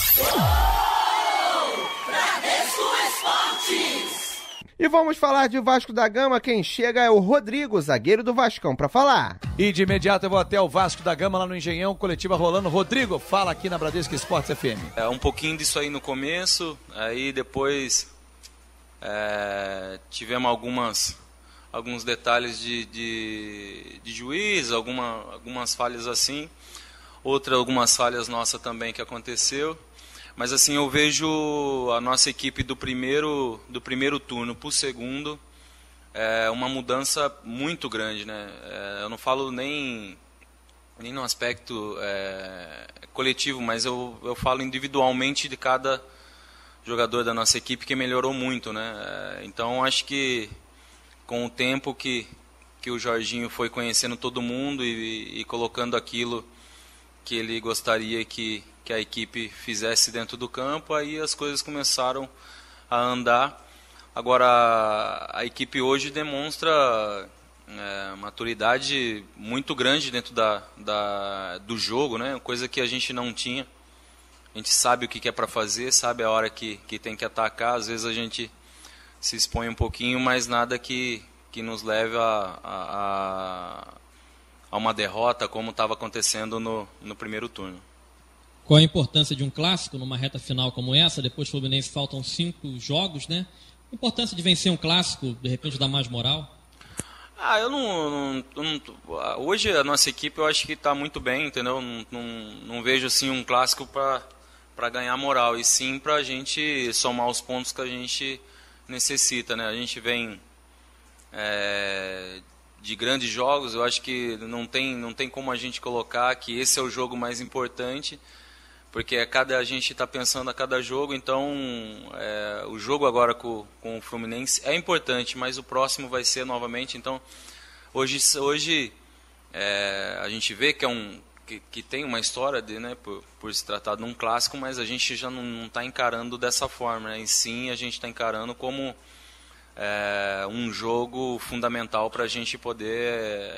E vamos falar de Vasco da Gama. Quem chega é o Rodrigo, zagueiro do Vascão, para falar. E de imediato eu vou até o Vasco da Gama, lá no Engenhão, coletiva rolando. Rodrigo, fala aqui na Bradesco Esportes FM. Um pouquinho disso aí no começo, aí depois tivemos alguns detalhes de juiz, algumas falhas assim, algumas falhas nossas também que aconteceu. Mas assim, eu vejo a nossa equipe do primeiro turno para o segundo uma mudança muito grande, né? Eu não falo nem no aspecto coletivo, mas eu falo individualmente de cada jogador da nossa equipe que melhorou muito, né? Então acho que com o tempo que o Jorginho foi conhecendo todo mundo e colocando aquilo que ele gostaria que a equipe fizesse dentro do campo, aí as coisas começaram a andar. Agora, a equipe hoje demonstra maturidade muito grande dentro do jogo, né? Coisa que a gente não tinha. A gente sabe o que é para fazer, sabe a hora que tem que atacar. Às vezes a gente se expõe um pouquinho, mas nada que nos leve a uma derrota, como estava acontecendo no primeiro turno. Qual a importância de um clássico numa reta final como essa? Depois do Fluminense faltam 5 jogos, né? A importância de vencer um clássico, de repente dar mais moral? Eu não hoje a nossa equipe eu acho que está muito bem, entendeu? Não vejo assim um clássico para ganhar moral, e sim para a gente somar os pontos que a gente necessita, né? A gente vem de grandes jogos, eu acho que não tem como a gente colocar que esse é o jogo mais importante, porque a gente está pensando a cada jogo, então o jogo agora com o Fluminense é importante, mas o próximo vai ser novamente. Então hoje a gente vê que tem uma história né, por se tratar de um clássico, mas a gente já não está encarando dessa forma, né? E sim a gente está encarando como um jogo fundamental para a gente poder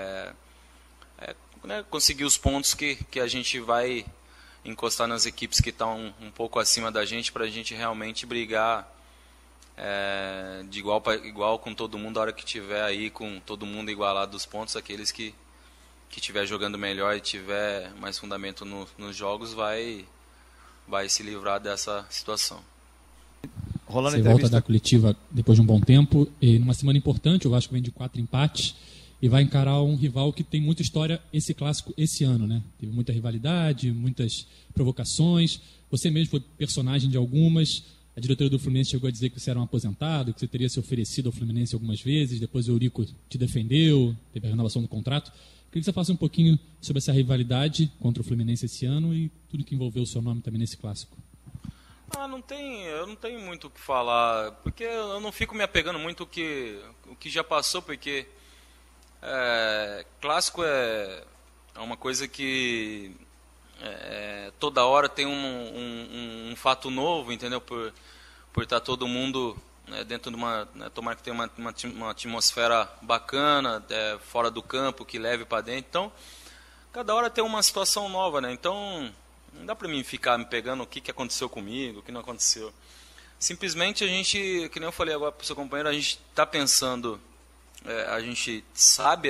né, conseguir os pontos que a gente vai encostar nas equipes que estão um pouco acima da gente, para a gente realmente brigar de igual para igual com todo mundo. A hora que tiver aí com todo mundo igualado dos pontos, aqueles que estiver jogando melhor e tiver mais fundamento nos jogos vai se livrar dessa situação. Você volta da coletiva depois de um bom tempo, e numa semana importante, o Vasco vem de 4 empates e vai encarar um rival que tem muita história, esse clássico, esse ano, né? Teve muita rivalidade, muitas provocações, você mesmo foi personagem de algumas, a diretora do Fluminense chegou a dizer que você era um aposentado, que você teria se oferecido ao Fluminense algumas vezes, depois o Eurico te defendeu, teve a renovação do contrato. Queria que você falasse um pouquinho sobre essa rivalidade contra o Fluminense esse ano e tudo que envolveu o seu nome também nesse clássico. Eu não tenho muito o que falar, porque eu não fico me apegando muito o que já passou, porque clássico é uma coisa que toda hora tem um fato novo, entendeu? Por estar todo mundo dentro de tomara que tenha uma atmosfera bacana, fora do campo, que leve para dentro. Então, cada hora tem uma situação nova, né? Então, não dá para mim ficar me pegando o que aconteceu comigo, o que não aconteceu. Simplesmente a gente, que nem eu falei agora para o seu companheiro, a gente está pensando, a gente sabe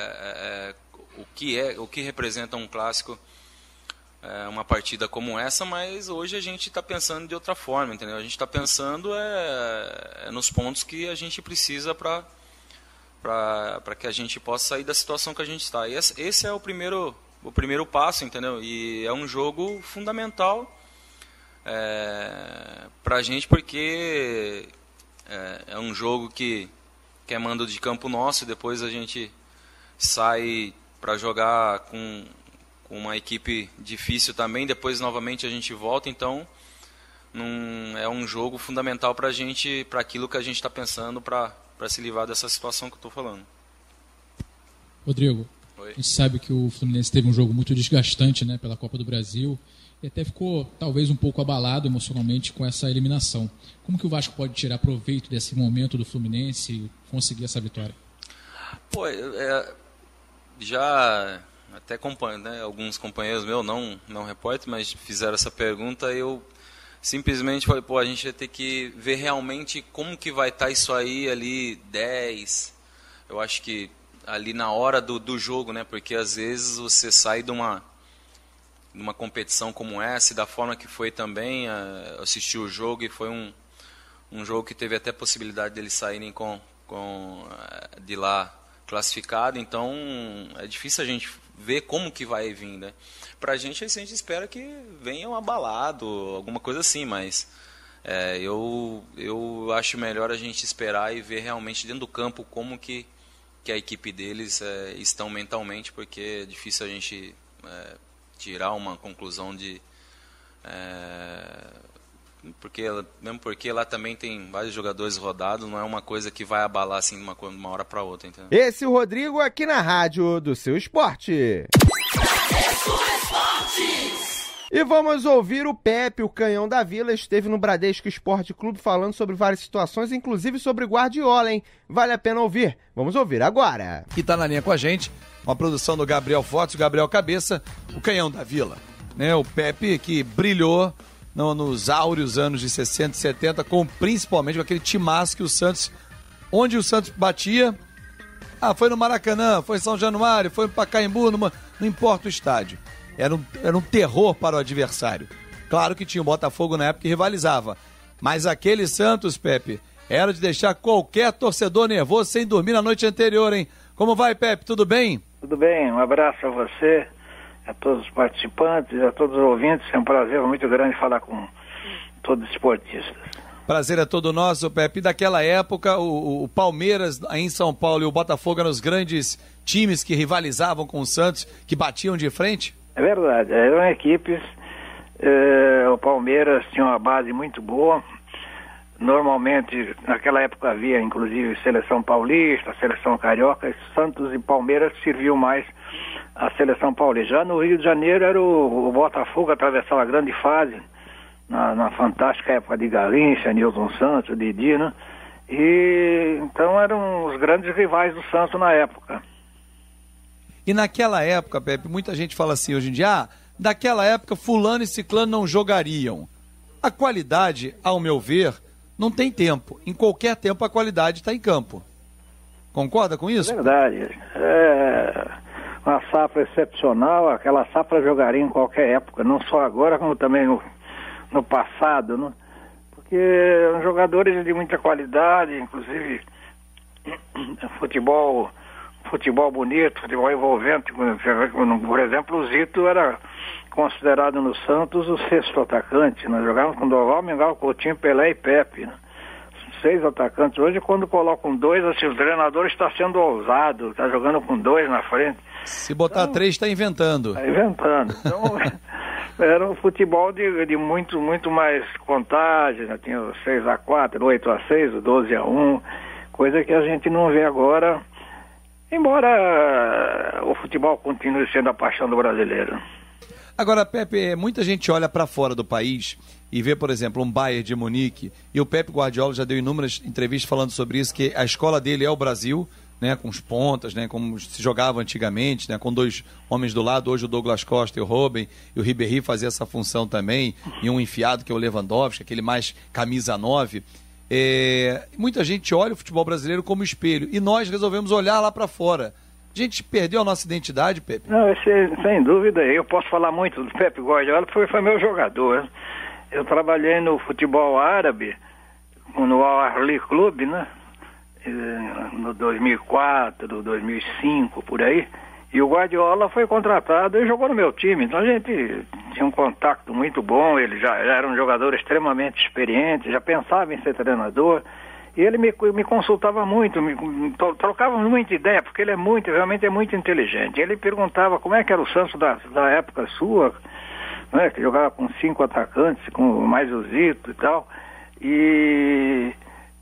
o que representa um clássico, uma partida como essa, mas hoje a gente está pensando de outra forma, entendeu? A gente está pensando nos pontos que a gente precisa para que a gente possa sair da situação que a gente está. E esse é o primeiro passo, entendeu? E é um jogo fundamental para a gente, porque é um jogo que é mando de campo nosso, e depois a gente sai para jogar com uma equipe difícil também, depois novamente a gente volta. Então é um jogo fundamental para a gente, para aquilo que a gente está pensando, para se livrar dessa situação que eu estou falando. Rodrigo, a gente sabe que o Fluminense teve um jogo muito desgastante, né, pela Copa do Brasil, e até ficou talvez um pouco abalado emocionalmente com essa eliminação. Como que o Vasco pode tirar proveito desse momento do Fluminense e conseguir essa vitória? Já até alguns companheiros meus, não repórter, mas fizeram essa pergunta, eu simplesmente falei, a gente vai ter que ver realmente como que vai estar isso aí ali 10, eu acho que ali na hora do jogo, né? Porque às vezes você sai de uma competição como essa, e da forma que foi também, assistir o jogo, e foi um jogo que teve até possibilidade deles saírem de lá classificado. Então é difícil a gente ver como que vai vir, né? Pra gente, a gente espera que venha um abalado, alguma coisa assim, mas eu acho melhor a gente esperar e ver realmente dentro do campo como que a equipe deles estão mentalmente, porque é difícil a gente tirar uma conclusão mesmo porque lá também tem vários jogadores rodados, não é uma coisa que vai abalar assim de uma hora para outra, entendeu? Esse é o Rodrigo aqui na rádio do Seu Esporte. E vamos ouvir o Pepe, o canhão da Vila, esteve no Bradesco Esporte Clube falando sobre várias situações, inclusive sobre Guardiola, hein? Vale a pena ouvir. Vamos ouvir agora. E tá na linha com a gente, uma produção do Gabriel Fotos, Gabriel Cabeça, o canhão da Vila. Né? O Pepe que brilhou nos áureos anos de 60 e 70, principalmente com aquele timaço que o Santos, onde o Santos batia, foi no Maracanã, foi em São Januário, foi no Pacaembu, não importa o estádio. Era um terror para o adversário. Claro que tinha o Botafogo na época que rivalizava, mas aquele Santos, Pepe, era de deixar qualquer torcedor nervoso sem dormir na noite anterior, hein? Como vai, Pepe? Tudo bem? Tudo bem, um abraço a você, a todos os participantes, a todos os ouvintes. É um prazer muito grande falar com todos os esportistas. Prazer é todo nosso, Pepe. Daquela época, o Palmeiras aí em São Paulo e o Botafogo eram os grandes times que rivalizavam com o Santos, que batiam de frente? É verdade, eram equipes O Palmeiras tinha uma base muito boa. Normalmente, naquela época havia inclusive seleção paulista, seleção carioca. Santos e Palmeiras serviu mais a seleção paulista. Já no Rio de Janeiro era o Botafogo, atravessava a grande fase, na fantástica época de Garrincha, Nilson Santos, Didi, né? E então eram os grandes rivais do Santos na época. E naquela época, Pepe, muita gente fala assim hoje em dia, daquela época fulano e ciclano não jogariam. A qualidade, ao meu ver, não tem tempo. Em qualquer tempo a qualidade está em campo. Concorda com isso? É verdade. É uma safra excepcional, aquela safra jogaria em qualquer época, não só agora, como também no passado, né? Porque são jogadores de muita qualidade, inclusive futebol bonito, futebol envolvente. Por exemplo, o Zito era considerado no Santos o sexto atacante. Nós jogávamos com Doval, Mengal, Coutinho, Pelé e Pepe, né? 6 atacantes. Hoje, quando colocam 2, assim, o treinador está sendo ousado, está jogando com 2 na frente. Se botar 3, está inventando. Está inventando. Então, era um futebol de muito mais contagem, né? Tinha o 6-4, 8-6, o 12-1, coisa que a gente não vê agora, embora o futebol continue sendo a paixão do brasileiro. Agora, Pepe, muita gente olha para fora do país e vê, por exemplo, um Bayern de Munique, e o Pepe Guardiola já deu inúmeras entrevistas falando sobre isso, que a escola dele é o Brasil, né, com os pontas, né, como se jogava antigamente, né, com 2 homens do lado, hoje o Douglas Costa e o Robben, e o Ribéry fazia essa função também, e um enfiado que é o Lewandowski, aquele mais camisa 9. Muita gente olha o futebol brasileiro como espelho, e nós resolvemos olhar lá para fora. A gente perdeu a nossa identidade, Pepe? Não, sem dúvida. Eu posso falar muito do Pepe Guardiola, porque foi meu jogador. Eu trabalhei no futebol árabe, no Al Ahly Clube, né? No 2004, 2005, por aí. E o Guardiola foi contratado e jogou no meu time. Então a gente tinha um contato muito bom. Ele já era um jogador extremamente experiente, já pensava em ser treinador. E ele me consultava muito, trocava muita ideia, porque ele realmente é muito inteligente. Ele perguntava como é que era o Santos da época sua, né, que jogava com 5 atacantes, com mais o Zito e tal, e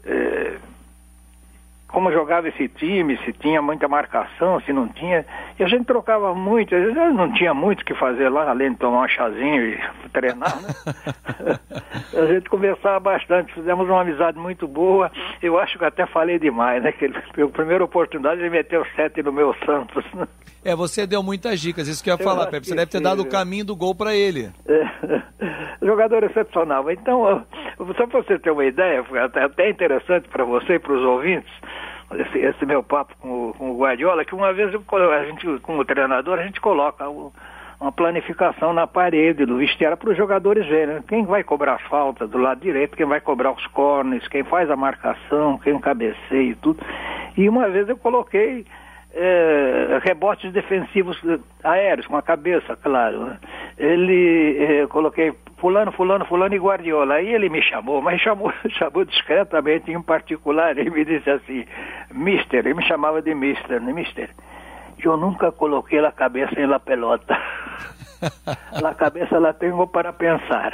como jogava esse time, se tinha muita marcação, se não tinha, e a gente trocava muito, às vezes não tinha muito o que fazer lá, além de tomar um chazinho e treinar, né? A gente conversava bastante, fizemos uma amizade muito boa. Eu acho que até falei demais, né? Que a primeira oportunidade ele meteu 7 no meu Santos, né? Você deu muitas dicas, isso que eu ia falar, Pepe. Você deve ter dado o caminho do gol para ele. Jogador excepcional. Então, só para você ter uma ideia, foi até interessante para você e para os ouvintes, esse meu papo com o Guardiola, que uma vez a gente, como treinador, a gente coloca uma planificação na parede do vestiário para os jogadores verem, né? Quem vai cobrar as faltas do lado direito, quem vai cobrar os corners, quem faz a marcação, quem cabeceia e tudo. E uma vez eu coloquei rebotes defensivos aéreos, com a cabeça, claro, né? Coloquei fulano e Guardiola. Aí ele me chamou, mas chamou discretamente, em particular. Ele me disse assim, Mister, ele me chamava de Mister, né? Mister, eu nunca coloquei a cabeça em la pelota. La cabeça la tengo para pensar.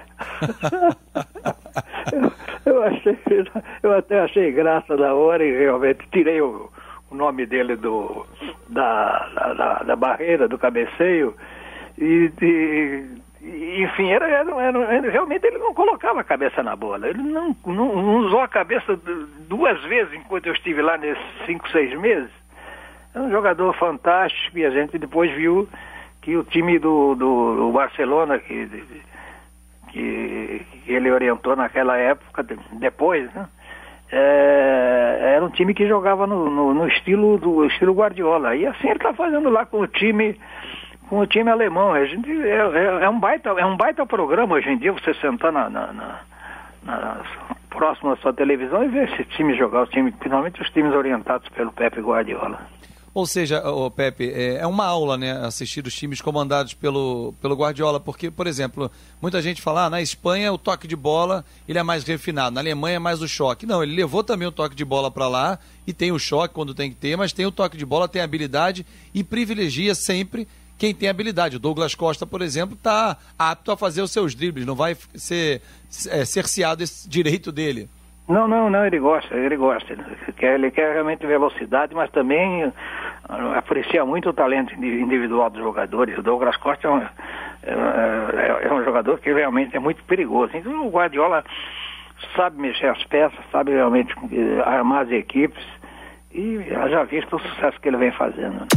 eu até achei graça na hora e realmente tirei o nome dele da barreira, do cabeceio, enfim, realmente ele não colocava a cabeça na bola, ele não usou a cabeça 2 vezes enquanto eu estive lá nesses 5, 6 meses. É um jogador fantástico, e a gente depois viu que o time do Barcelona, que ele orientou naquela época, depois, né? Era um time que jogava no estilo Guardiola, e assim ele está fazendo lá com o time alemão. A gente, é um baita programa hoje em dia, você sentar próximo à sua televisão e ver esse time jogar, principalmente os times orientados pelo Pepe Guardiola. Ou seja, Pepe, é uma aula, né, assistir os times comandados pelo Guardiola, porque, por exemplo, muita gente fala, na Espanha o toque de bola ele é mais refinado, na Alemanha é mais o choque. Não, ele levou também o toque de bola para lá, e tem o choque quando tem que ter, mas tem o toque de bola, tem a habilidade, e privilegia sempre quem tem habilidade. O Douglas Costa, por exemplo, está apto a fazer os seus dribles, não vai ser cerceado esse direito dele. Não, ele gosta. Ele quer realmente velocidade, mas também aprecia muito o talento individual dos jogadores. O Douglas Costa é um jogador que realmente é muito perigoso. Então o Guardiola sabe mexer as peças, sabe realmente armar as equipes e já visto o sucesso que ele vem fazendo.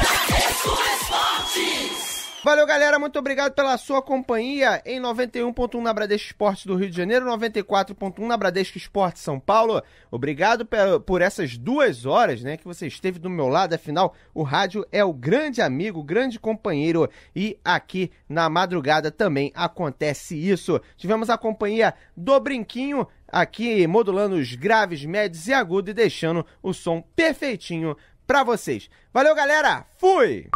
Valeu, galera, muito obrigado pela sua companhia em 91.1 na Bradesco Esportes do Rio de Janeiro, 94.1 na Bradesco Esportes São Paulo. Obrigado por essas 2 horas, né, que você esteve do meu lado. Afinal, o rádio é o grande amigo, o grande companheiro, e aqui na madrugada também acontece isso. Tivemos a companhia do Brinquinho, aqui modulando os graves, médios e agudos e deixando o som perfeitinho pra vocês. Valeu, galera! Fui!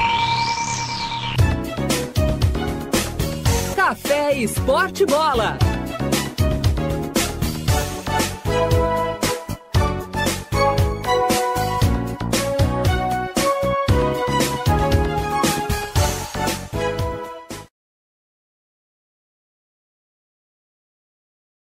Café Esporte Bola.